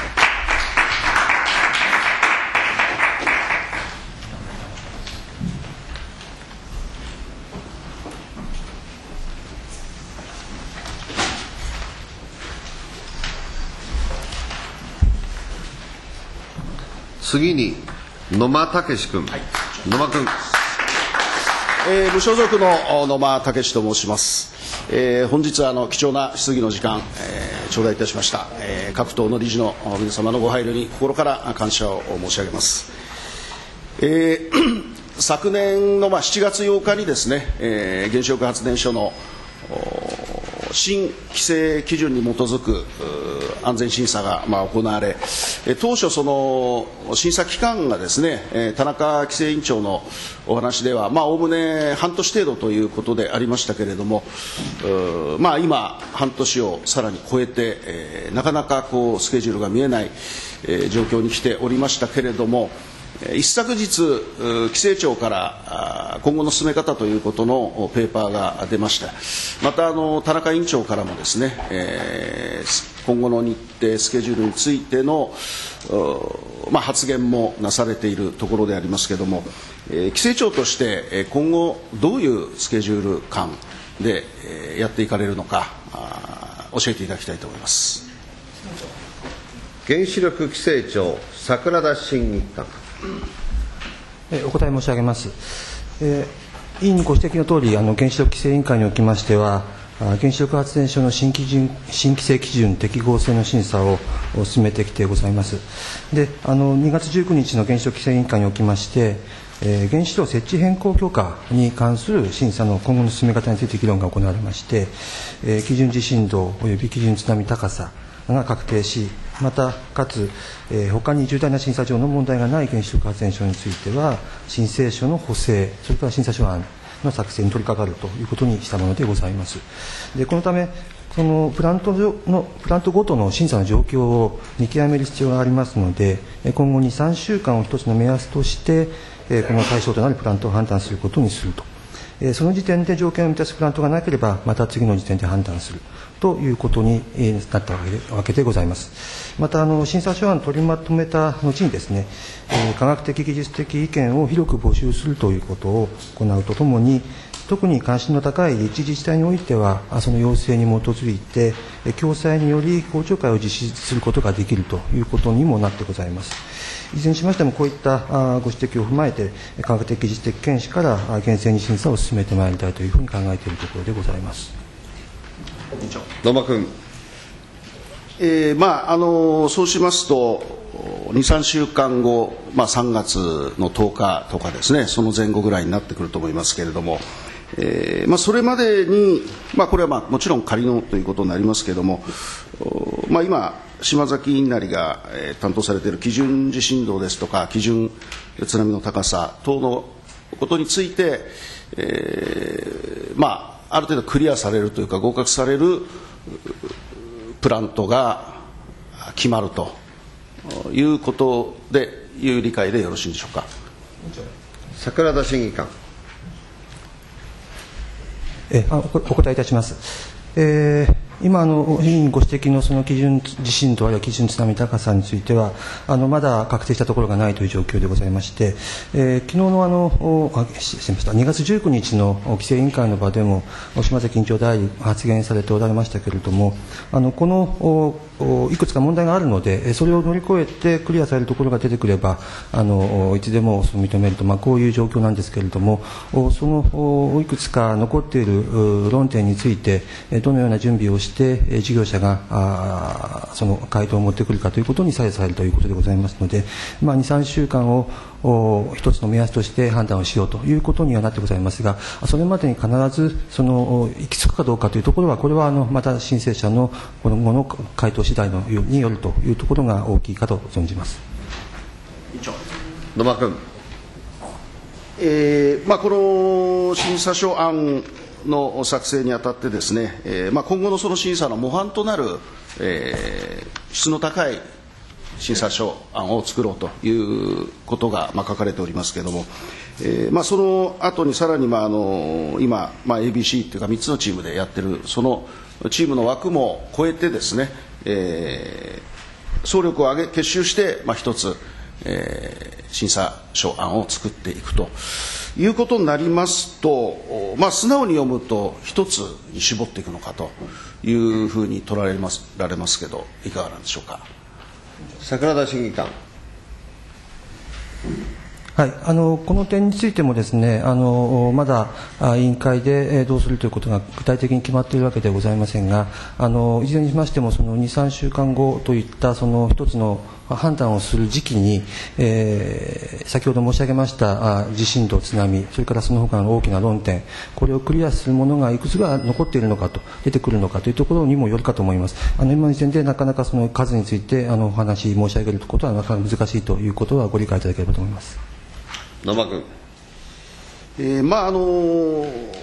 次に野間武君、はい、野間君、 えー、無所属の野間武と申します。えー、本日はあの貴重な質疑の時間、えー、頂戴いたしました、えー、各党の理事の皆様のご配慮に心から感謝を申し上げます。えー、昨年のまあしちがつようかにですね、えー、原子力発電所の新規制基準に基づく安全審査がまあ行われ、当初その審査期間がですね田中規制委員長のお話ではおおむね半年程度ということでありましたけれども、まあ今半年をさらに超えてなかなかこうスケジュールが見えない状況に来ておりましたけれども、一昨日規制庁から今後の進め方ということのペーパーが出ました。またあの田中委員長からもですね、えー、今後の日程スケジュールについての、まあ、発言もなされているところでありますけれども、えー、規制庁として今後どういうスケジュール感でやっていかれるのか教えていただきたいと思います。 原子力規制庁桜田審議官、 お答え申し上げます。えー、委員ご指摘のとおり、あの原子力規制委員会におきましては、原子力発電所の新基準新規制基準適合性の審査を進めてきてございます。で、あのにがつじゅうくにちの原子力規制委員会におきまして、えー、原子炉設置変更許可に関する審査の今後の進め方について議論が行われまして、えー、基準地震動および基準津波高さが確定し、またかつ、えー、他に重大な審査上の問題がない原子力発電所については申請書の補正、それから審査書案の作成に取り掛かるということにしたものでございます。でこのためそのプラントのプラントごとの審査の状況を見極める必要がありますので、今後にさんしゅうかんを一つの目安としてこの対象となるプラントを判断することにすると、その時点で条件を満たすプラントがなければまた次の時点で判断するということになったわけ で, わけでございます。またあの審査書案を取りまとめた後にですね、えー、科学的技術的意見を広く募集するということを行うとともに、特に関心の高い立地自治体においてはその要請に基づいて共催により公聴会を実施することができるということにもなってございます。いずれにしましてもこういったご指摘を踏まえて科学的技術的見地から厳正に審査を進めてまいりたいというふうに考えているところでございます。 野間君、 えーまあ、あのそうしますとにさんしゅうかんご、まあ、さんがつのとおかとかですね、その前後ぐらいになってくると思いますけれども、えーまあ、それまでに、まあ、これはまあもちろん仮のということになりますけれども、まあ、今島崎委員なりが、えー、担当されている基準地震動ですとか基準津波の高さ等のことについて、えーまあある程度クリアされるというか合格されるプラントが決まるということでいう理解でよろしいでしょうか。 桜田審議官、 えあ お, お答えいたします。えー今あの、委員ご指摘のその基準地震とあるいは基準津波高さについては、あのまだ確定したところがないという状況でございまして、えー、昨日のあのあ失礼しましたにがつじゅうくにちの規制委員会の場でも、島崎委員長代理発言されておられましたけれども、あのこのいくつか問題があるので、それを乗り越えてクリアされるところが出てくれば、あのいつでも認めると、まあ、こういう状況なんですけれども、そのいくつか残っている論点について、どのような準備をして、事業者があその回答を持ってくるかということに左右されるということでございますので、まあ、に、さんしゅうかんを一つの目安として判断をしようということにはなってございますが、それまでに必ずその行き着くかどうかというところは、これはあのまた申請者のこの後の回答次第のようによるというところが大きいかと存じます。 委員長野間君、 えーまあ、この審査書案の作成にあたってですね、えーまあ、今後のその審査の模範となる、えー、質の高い審査書案を作ろうということが、まあ、書かれておりますけれども、えーまあ、その後にさらに、まあ、あの今、まあ、エービーシー というかみっつのチームでやってるそのチームの枠も超えてですね、えー、総力を挙げ結集して、まあ、一つ、えー、審査書案を作っていくということになりますと、まあ、素直に読むと一つに絞っていくのかというふうに取られますられますけど、いかがなんでしょうか。 桜田審議官。 はい、あのこの点についてもですね、あのまだ委員会でどうするということが具体的に決まっているわけではございませんが、あのいずれにしましてもそのに、さんしゅうかんごといったその一つの判断をする時期に、えー、先ほど申し上げました地震と津波、それからその他の大きな論点、これをクリアするものがいくつが残っているのかと、出てくるのかというところにもよるかと思います。あの今の時点でなかなかその数についてあのお話申し上げることはなかなか難しいということはご理解いただければと思います。 野間君、 えーまああの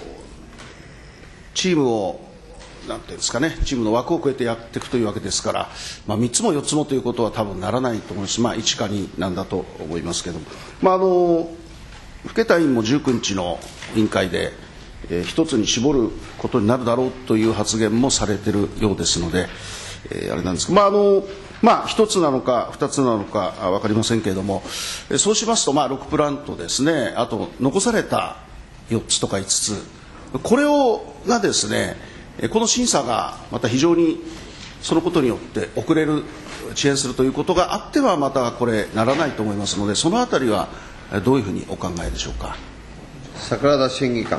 チームをなんていうんですかね、チームの枠を超えてやっていくというわけですから、まあ、みっつもよっつもということは多分ならないと思います。まあ、いちかになんだと思いますけども、まあ、あの更田委員もじゅうくにちの委員会で、えー、一つに絞ることになるだろうという発言もされているようですので、えー、あれなんですけど、まああのまあ、一つなのか二つなのか分かりませんけれども、そうしますと、まあ、ろくプランとですね、あと残されたよっつとかいつつ、これをがですね、この審査がまた非常にそのことによって遅れる、遅延するということがあってはまたこれならないと思いますので、そのあたりはどういうふうにお考えでしょうか。 桜田審議官。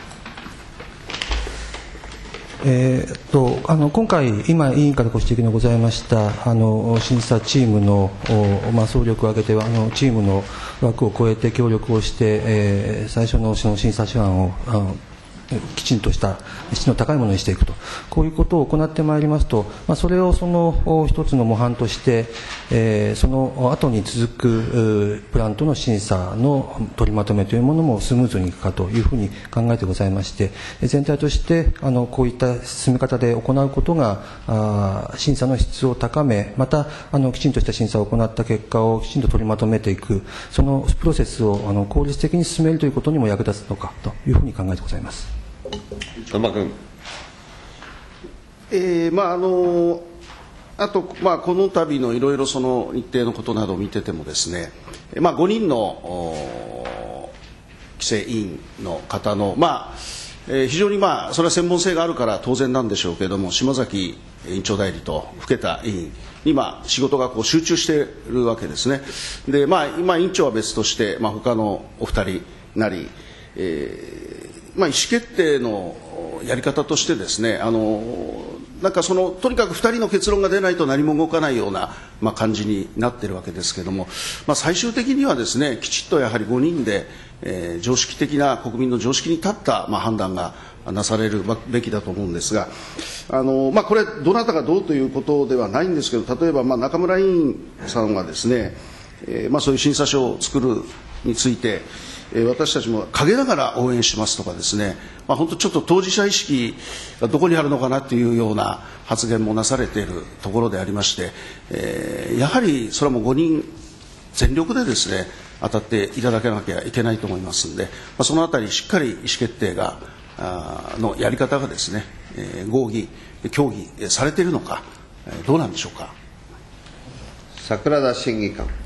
えー、っとあの今回、今、委員からご指摘のございましたあの審査チームの、まあ、総力を挙げてあのチームの枠を超えて協力をして、えー、最初のその審査書案をあのきちんとした質の高いものにしていくと、こういうことを行ってまいりますと、まあ、それをその一つの模範として、えー、その後に続くプラントの審査の取りまとめというものもスムーズにいくかというふうに考えてございまして、全体としてあのこういった進め方で行うことがあ審査の質を高め、またあのきちんとした審査を行った結果をきちんと取りまとめていく、そのプロセスをあの効率的に進めるということにも役立つのかというふうに考えてございます。 野間君。 えーまああのあと、まあ、この度のいろいろその日程のことなどを見ててもですね、まあ、ごにんの規制委員の方の、まあえー、非常に、まあ、それは専門性があるから当然なんでしょうけれども、島崎委員長代理と更田委員今仕事がこう集中しているわけですね。で、まあ、今委員長は別として、まあ、他のお二人なり、えーまあ、意思決定のやり方としてですね、あのなんかそのとにかくふたりの結論が出ないと何も動かないような、まあ、感じになっているわけですけれども、まあ、最終的にはですね、きちっとやはりごにんで、えー、常識的な国民の常識に立った、まあ、判断がなされるべきだと思うんですが、あの、まあ、これどなたがどうということではないんですけど、例えば、まあ、中村委員さんはですね、えーまあ、そういう審査書を作るについて私たちも陰ながら応援しますとかですね、まあ、本当ちょっと当事者意識がどこにあるのかなというような発言もなされているところでありまして、えー、やはりそれはもうごにん全力でですね当たっていただかなきゃいけないと思いますので、まあ、そのあたりしっかり意思決定があのやり方がですね、 えー、合議、協議されているのか、えー、どうなんでしょうか。 桜田審議官。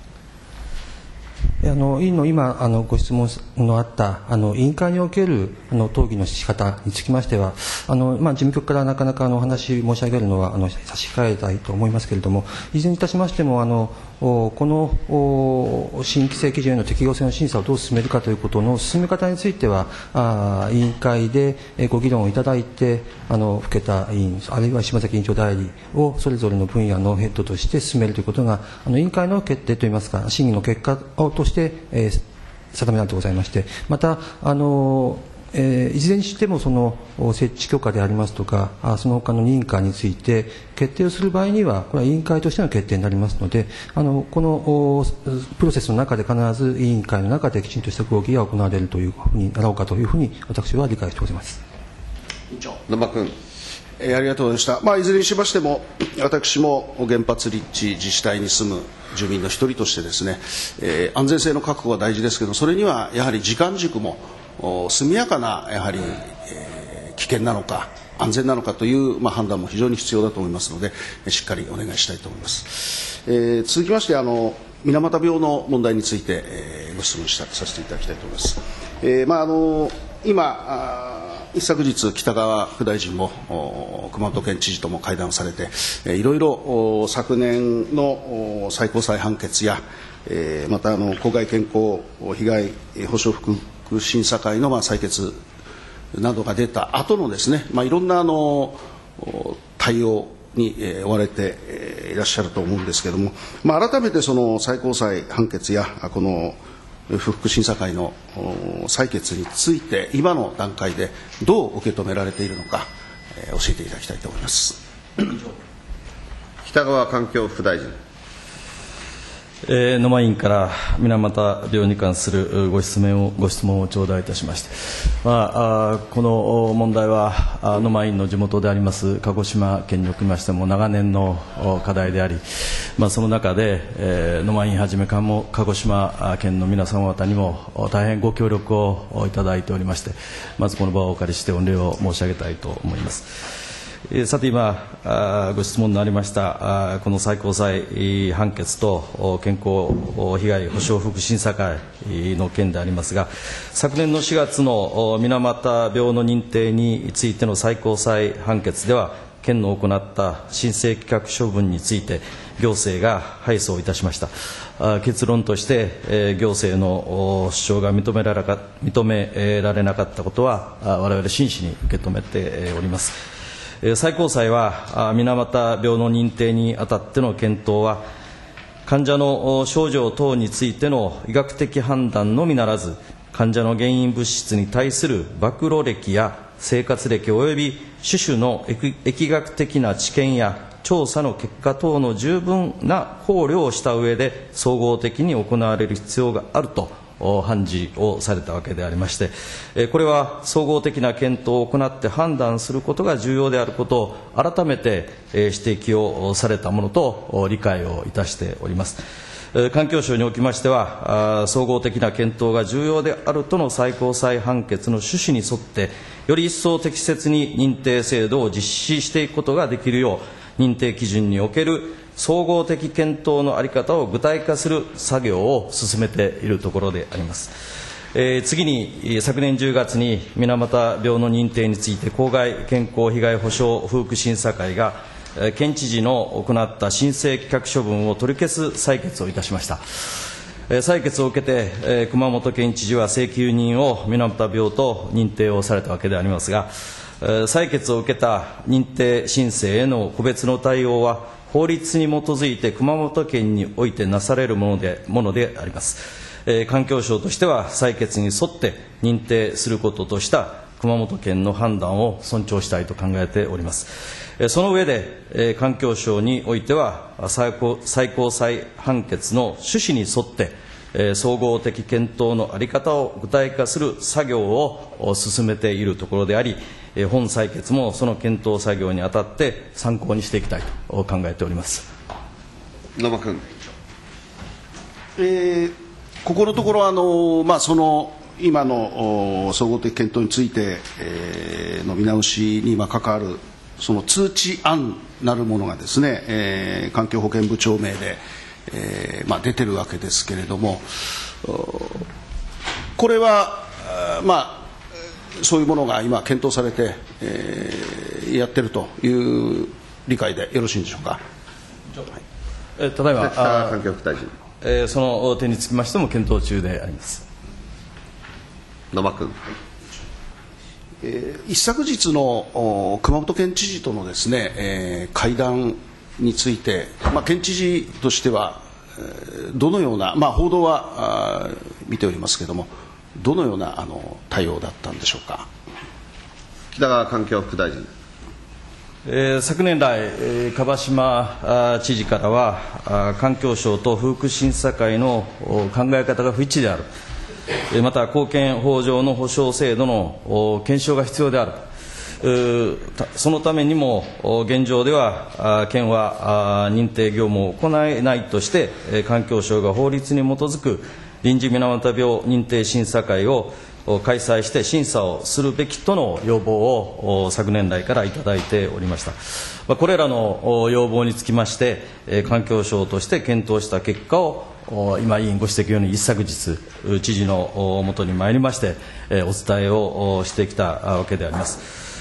あの委員の今あのご質問のあったあの委員会におけるあの討議の仕方につきましてはあの、まあ、事務局からなかなかあのお話申し上げるのはあの差し控えたいと思いますけれども、いずれにいたしましてもあのこの新規制基準への適合性の審査をどう進めるかということの進め方についてはあ委員会でご議論をいただいてあの更田委員あるいは島崎委員長代理をそれぞれの分野のヘッドとして進めるということがあの委員会の決定といいますか審議の結果をとして、えー、定められてございまして、またあのえー、いずれにしてもその設置許可でありますとかあその他の認可について決定をする場合にはこれは委員会としての決定になりますので、あのこのプロセスの中で必ず委員会の中できちんとした合議が行われるというふうになろうかというふうに私は理解してございます。 野間君。 えー、ありがとうございました。まあ、いずれにしましても私も原発立地自治体に住む住民の一人としてですね、えー、安全性の確保は大事ですけど、それにはやはり時間軸も速やかなやはり、えー、危険なのか安全なのかという、まあ、判断も非常に必要だと思いますのでしっかりお願いしたいと思います。えー、続きましてあの水俣病の問題について、えー、ご質問したさせていただきたいと思います。えーまあ、あの今一昨日北川副大臣も熊本県知事とも会談をされて、えー、いろいろ昨年の最高裁判決や、えー、またあの公害健康被害補償福審査会のまあ採決などが出た後のですね、まあ、いろんなあの対応に追われていらっしゃると思うんですけれども、まあ、改めてその最高裁判決やこの不服審査会の採決について今の段階でどう受け止められているのか教えていただきたいと思います。 北川環境副大臣。 えー、野間委員から水俣病に関するご質問をご質問を頂戴いたしまして、まあ、あこの問題は野間委員の地元であります鹿児島県におきましても長年の課題であり、まあ、その中で、えー、野間委員はじめかも鹿児島県の皆様方にも大変ご協力をいただいておりまして、まずこの場をお借りして御礼を申し上げたいと思います。さて今ご質問のありましたこの最高裁判決と健康被害補償福祉審査会の件でありますが、昨年のしがつの水俣病の認定についての最高裁判決では県の行った申請棄却処分について行政が敗訴いたしました。結論として行政の主張が認められなか認められなかったことは我々真摯に受け止めております。最高裁は水俣病の認定にあたっての検討は患者の症状等についての医学的判断のみならず患者の原因物質に対する暴露歴や生活歴及び種々の疫学的な知見や調査の結果等の十分な考慮をした上で総合的に行われる必要があると判事をされたわけでありまして、これは総合的な検討を行って判断することが重要であることを改めて指摘をされたものと理解をいたしております。環境省におきましては総合的な検討が重要であるとの最高裁判決の趣旨に沿ってより一層適切に認定制度を実施していくことができるよう認定基準における総合的検討の在り方を具体化する作業を進めているところであります。えー、次に昨年じゅうがつに水俣病の認定について公害健康被害補償福祉審査会が県知事の行った申請棄却処分を取り消す採決をいたしました。採決を受けて熊本県知事は請求人を水俣病と認定をされたわけでありますが、採決を受けた認定申請への個別の対応は法律に基づいて熊本県においてなされるもので、ものであります。えー、環境省としては採決に沿って認定することとした熊本県の判断を尊重したいと考えております。えー、その上で、えー、環境省においては最高、最高裁判決の趣旨に沿ってえー、総合的検討の在り方を具体化する作業を進めているところであり、えー、本採決もその検討作業にあたって参考にしていきたいと考えております。 野間君。 えー、ここのところあの、まあ、その今の総合的検討について、えー、の見直しに関わるその通知案なるものがですね、えー、環境保険部長名で、えーまあ、出てるわけですけれども、これは、まあ、そういうものが今検討されて、えー、やってるという理解でよろしいんでしょうか。 えただいま環境副大臣、 えー、その点につきましても検討中であります。 野間君。 えー、一昨日の熊本県知事とのですね、えー、会談について、まあ、県知事としては、えー、どのような、まあ、報道は見ておりますけれども、どのようなあの対応だったんでしょうか。 北川環境副大臣。 えー、昨年来、えー、蒲島知事からは、環境省と風福審査会の考え方が不一致である。また公権法上の保障制度の検証が必要である。そのためにも現状では県は認定業務を行えないとして環境省が法律に基づく臨時水俣病認定審査会を開催して審査をするべきとの要望を昨年来からいただいておりました。これらの要望につきまして環境省として検討した結果を今委員ご指摘のように一昨日知事のもとに参りましてお伝えをしてきたわけであります。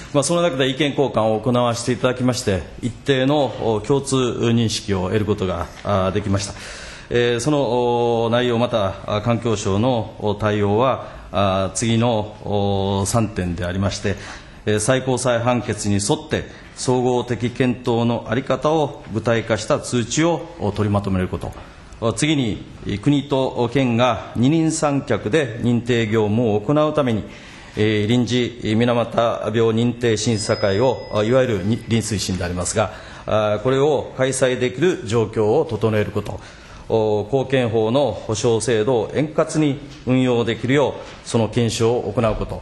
まあ、その中で意見交換を行わせていただきまして一定の共通認識を得ることができました。その内容また環境省の対応は次のさんてんでありまして、最高裁判決に沿って総合的検討の在り方を具体化した通知を取りまとめること、次に国と県が二人三脚で認定業務を行うために臨時水俣病認定審査会をいわゆる臨推進でありますが、これを開催できる状況を整えること、公権法の保障制度を円滑に運用できるようその検証を行うこと、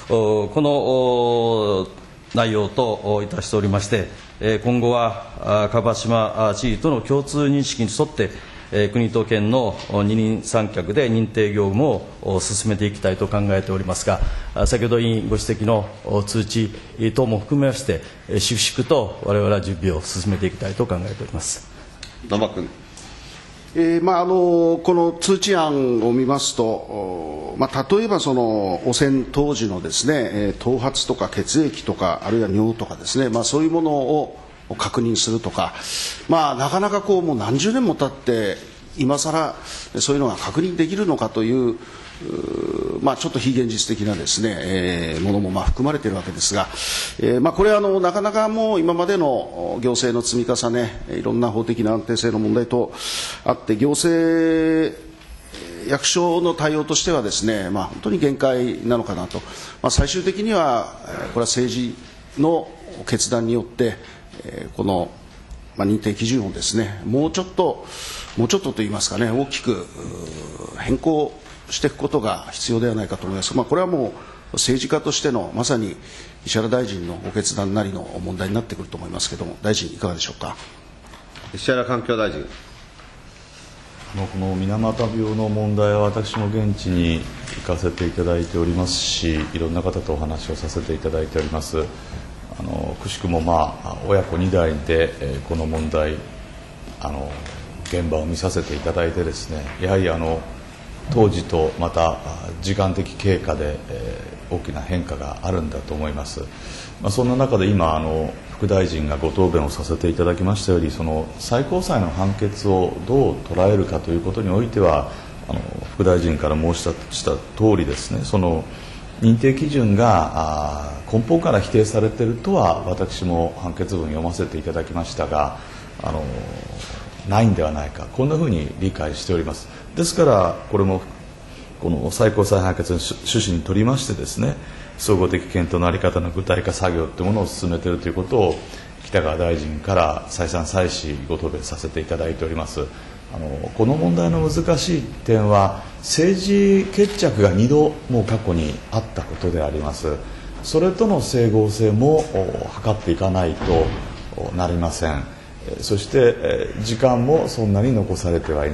この内容といたしておりまして、今後は蒲島知事との共通認識に沿って国と県の二人三脚で認定業務を進めていきたいと考えておりますが、先ほど委員ご指摘の通知等も含めまして粛々と我々は準備を進めていきたいと考えております。 野間君。 えーまあ、あのこの通知案を見ますと、まあ、例えばその汚染当時のですね、えー、頭髪とか血液とかあるいは尿とかですね、まあ、そういうものを確認するとか、まあ、なかなかこうもう何十年も経って今さらそういうのが確認できるのかという、まあ、ちょっと非現実的なですね、えー、ものもまあ含まれているわけですが、えーまあ、これはあのなかなかもう今までの行政の積み重ね、いろんな法的な安定性の問題とあって行政役所の対応としてはですね、まあ、本当に限界なのかなと、まあ、最終的にはこれは政治の決断によってこの認定基準をですね、もうちょっともうちょっとといいますかね、大きく変更していくことが必要ではないかと思います。まあ、これはもう政治家としてのまさに石原大臣のご決断なりの問題になってくると思いますけれども、大臣いかがでしょうか。 石原環境大臣。 この水俣病の問題は私も現地に行かせていただいておりますし、いろんな方とお話をさせていただいております。あのくしくも、まあ、親子に代で、えー、この問題あの現場を見させていただいてですね、やはりあの当時とまた時間的経過で、えー、大きな変化があるんだと思います。まあ、そんな中で今あの副大臣がご答弁をさせていただきましたより、その最高裁の判決をどう捉えるかということにおいては、あの副大臣から申しした通りですね、その認定基準が根本から否定されているとは私も判決文を読ませていただきましたが、あのないんではないか、こんなふうに理解しております。ですからこれもこの最高裁判決の趣旨にとりましてですね、総合的検討の在り方の具体化作業というものを進めているということを北川大臣から再三再四ご答弁させていただいております。あのこの問題の難しい点は政治決着がにどもう過去にあったことであります。それとの整合性も図っていかないとなりません。そして時間もそんなに残されてはいない。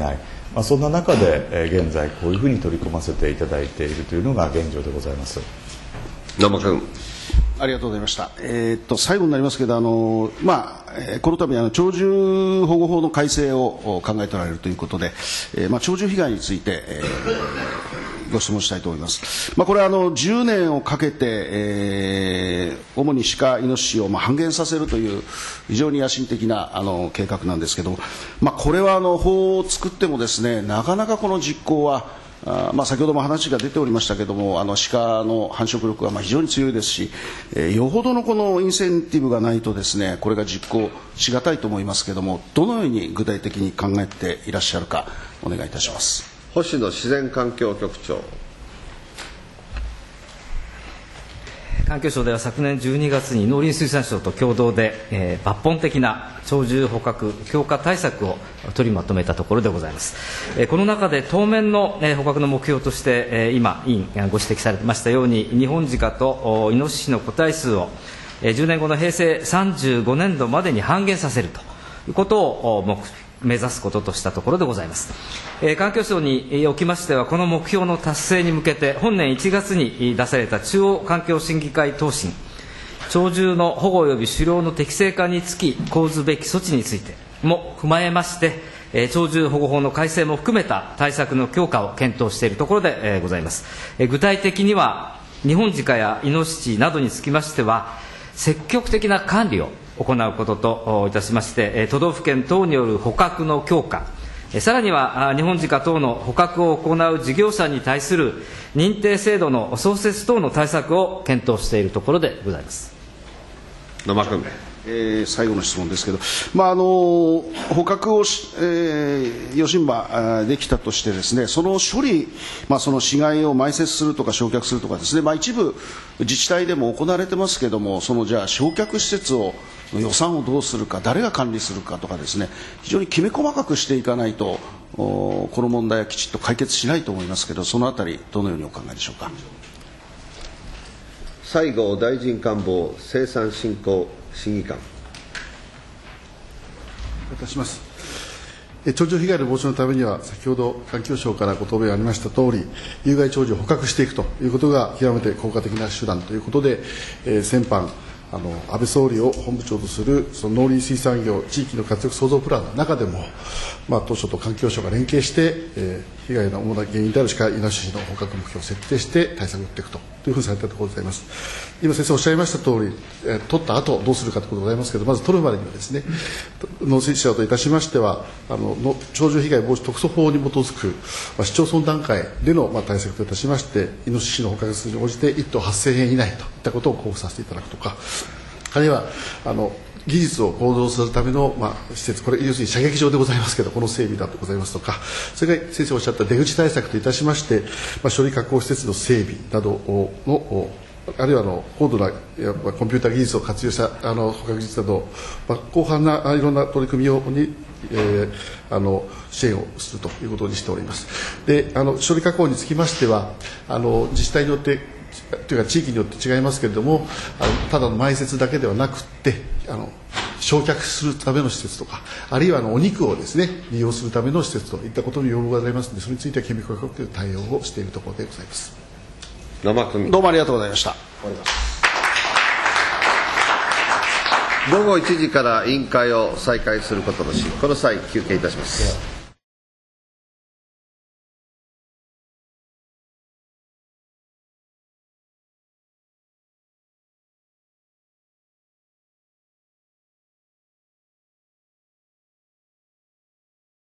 まあ、そんな中で、えー、現在こういうふうに取り組ませていただいているというのが現状でございます。 野間君。 ありがとうございました。えー、っと最後になりますけど、あのまあ、えー、この度あの鳥獣保護法の改正を考えておられるということで、えーまあ、鳥獣被害について、えー、ご質問したいと思います。まあ、これはあのじゅうねんをかけて、えー、主に鹿、イノシシをまあ半減させるという非常に野心的なあの計画なんですけども、まあ、これはあの法を作ってもですね、なかなかこの実行はあまあ、先ほども話が出ておりましたけれども、あの鹿の繁殖力はまあ非常に強いですし、えー、よほどのこのインセンティブがないとですね、これが実行しがたいと思いますけれども、どのように具体的に考えていらっしゃるかお願いいたします。 星野自然環境局長。 環境省では昨年じゅうにがつに農林水産省と共同で、えー、抜本的な鳥獣捕獲強化対策を取りまとめたところでございます。えー、この中で当面の、えー、捕獲の目標として、えー、今委員ご指摘されましたように、ニホンジカとイノシシの個体数を、えー、じゅうねんごの平成さんじゅうごねんどまでに半減させるということを目目指すこととしたところでございます。えー、環境省におきましては、この目標の達成に向けて本年いちがつに出された中央環境審議会答申、鳥獣の保護及び狩猟の適正化につき講ずべき措置についても踏まえまして、えー、鳥獣保護法の改正も含めた対策の強化を検討しているところで、えー、ございます。えー、具体的にはニホンジカやイノシシなどにつきましては、積極的な管理を行うことといたしまして、都道府県等による捕獲の強化、さらにはニホンジカ等の捕獲を行う事業者に対する認定制度の創設等の対策を検討しているところでございます。 野間君。 えー、最後の質問ですけど、まああの捕獲をし、えー、よしんばできたとしてですね、その処理、まあ、その死骸を埋設するとか焼却するとかですね、まあ、一部自治体でも行われてますけれども、そのじゃあ焼却施設を予算をどうするか、誰が管理するかとかですね、非常にきめ細かくしていかないとこの問題はきちっと解決しないと思いますけど、そのあたりどのようにお考えでしょうか。 西郷大臣官房生産振興審議官。 いたします。鳥獣被害の防止のためには、先ほど環境省からご答弁がありましたとおり、有害鳥獣を捕獲していくということが極めて効果的な手段ということで、えー、先般あの安倍総理を本部長とするその農林水産業地域の活躍創造プランの中でも、まあ、当初と環境省が連携して、えー、被害の主な原因である鹿、イノシシの捕獲目標を設定して対策を打っていくとというふうにされたところでございます。今先生おっしゃいましたとおり、えー、取った後どうするかということでございますけれども、まず取るまでにはですね、農水省といたしましては、あのの鳥獣被害防止特措法に基づく、まあ、市町村段階での、まあ、対策といたしまして、イノシシの捕獲数に応じていっとうはっせんえん以内といったことを交付させていただくとか、あるいはあの技術を向上するための、まあ、施設、これ要するに射撃場でございますけど、この整備だとございますとか、それから先生おっしゃった出口対策といたしまして、まあ、処理加工施設の整備などの、あるいはあの高度なやっぱコンピューター技術を活用したあの捕獲技術など、まあ、広範ないろんな取り組みをに、えー、あの支援をするということにしております。で、あの処理加工につきましては、あの自治体によってというか地域によって違いますけれども、あのただの埋設だけではなくて、あの焼却するための施設とか、あるいはあのお肉をですね利用するための施設といったことに要望がございますので、それについてはきめ細かく対応をしているところでございます。 どうもありがとうございました。 午後いちじから委員会を再開することとし、この際休憩いたします。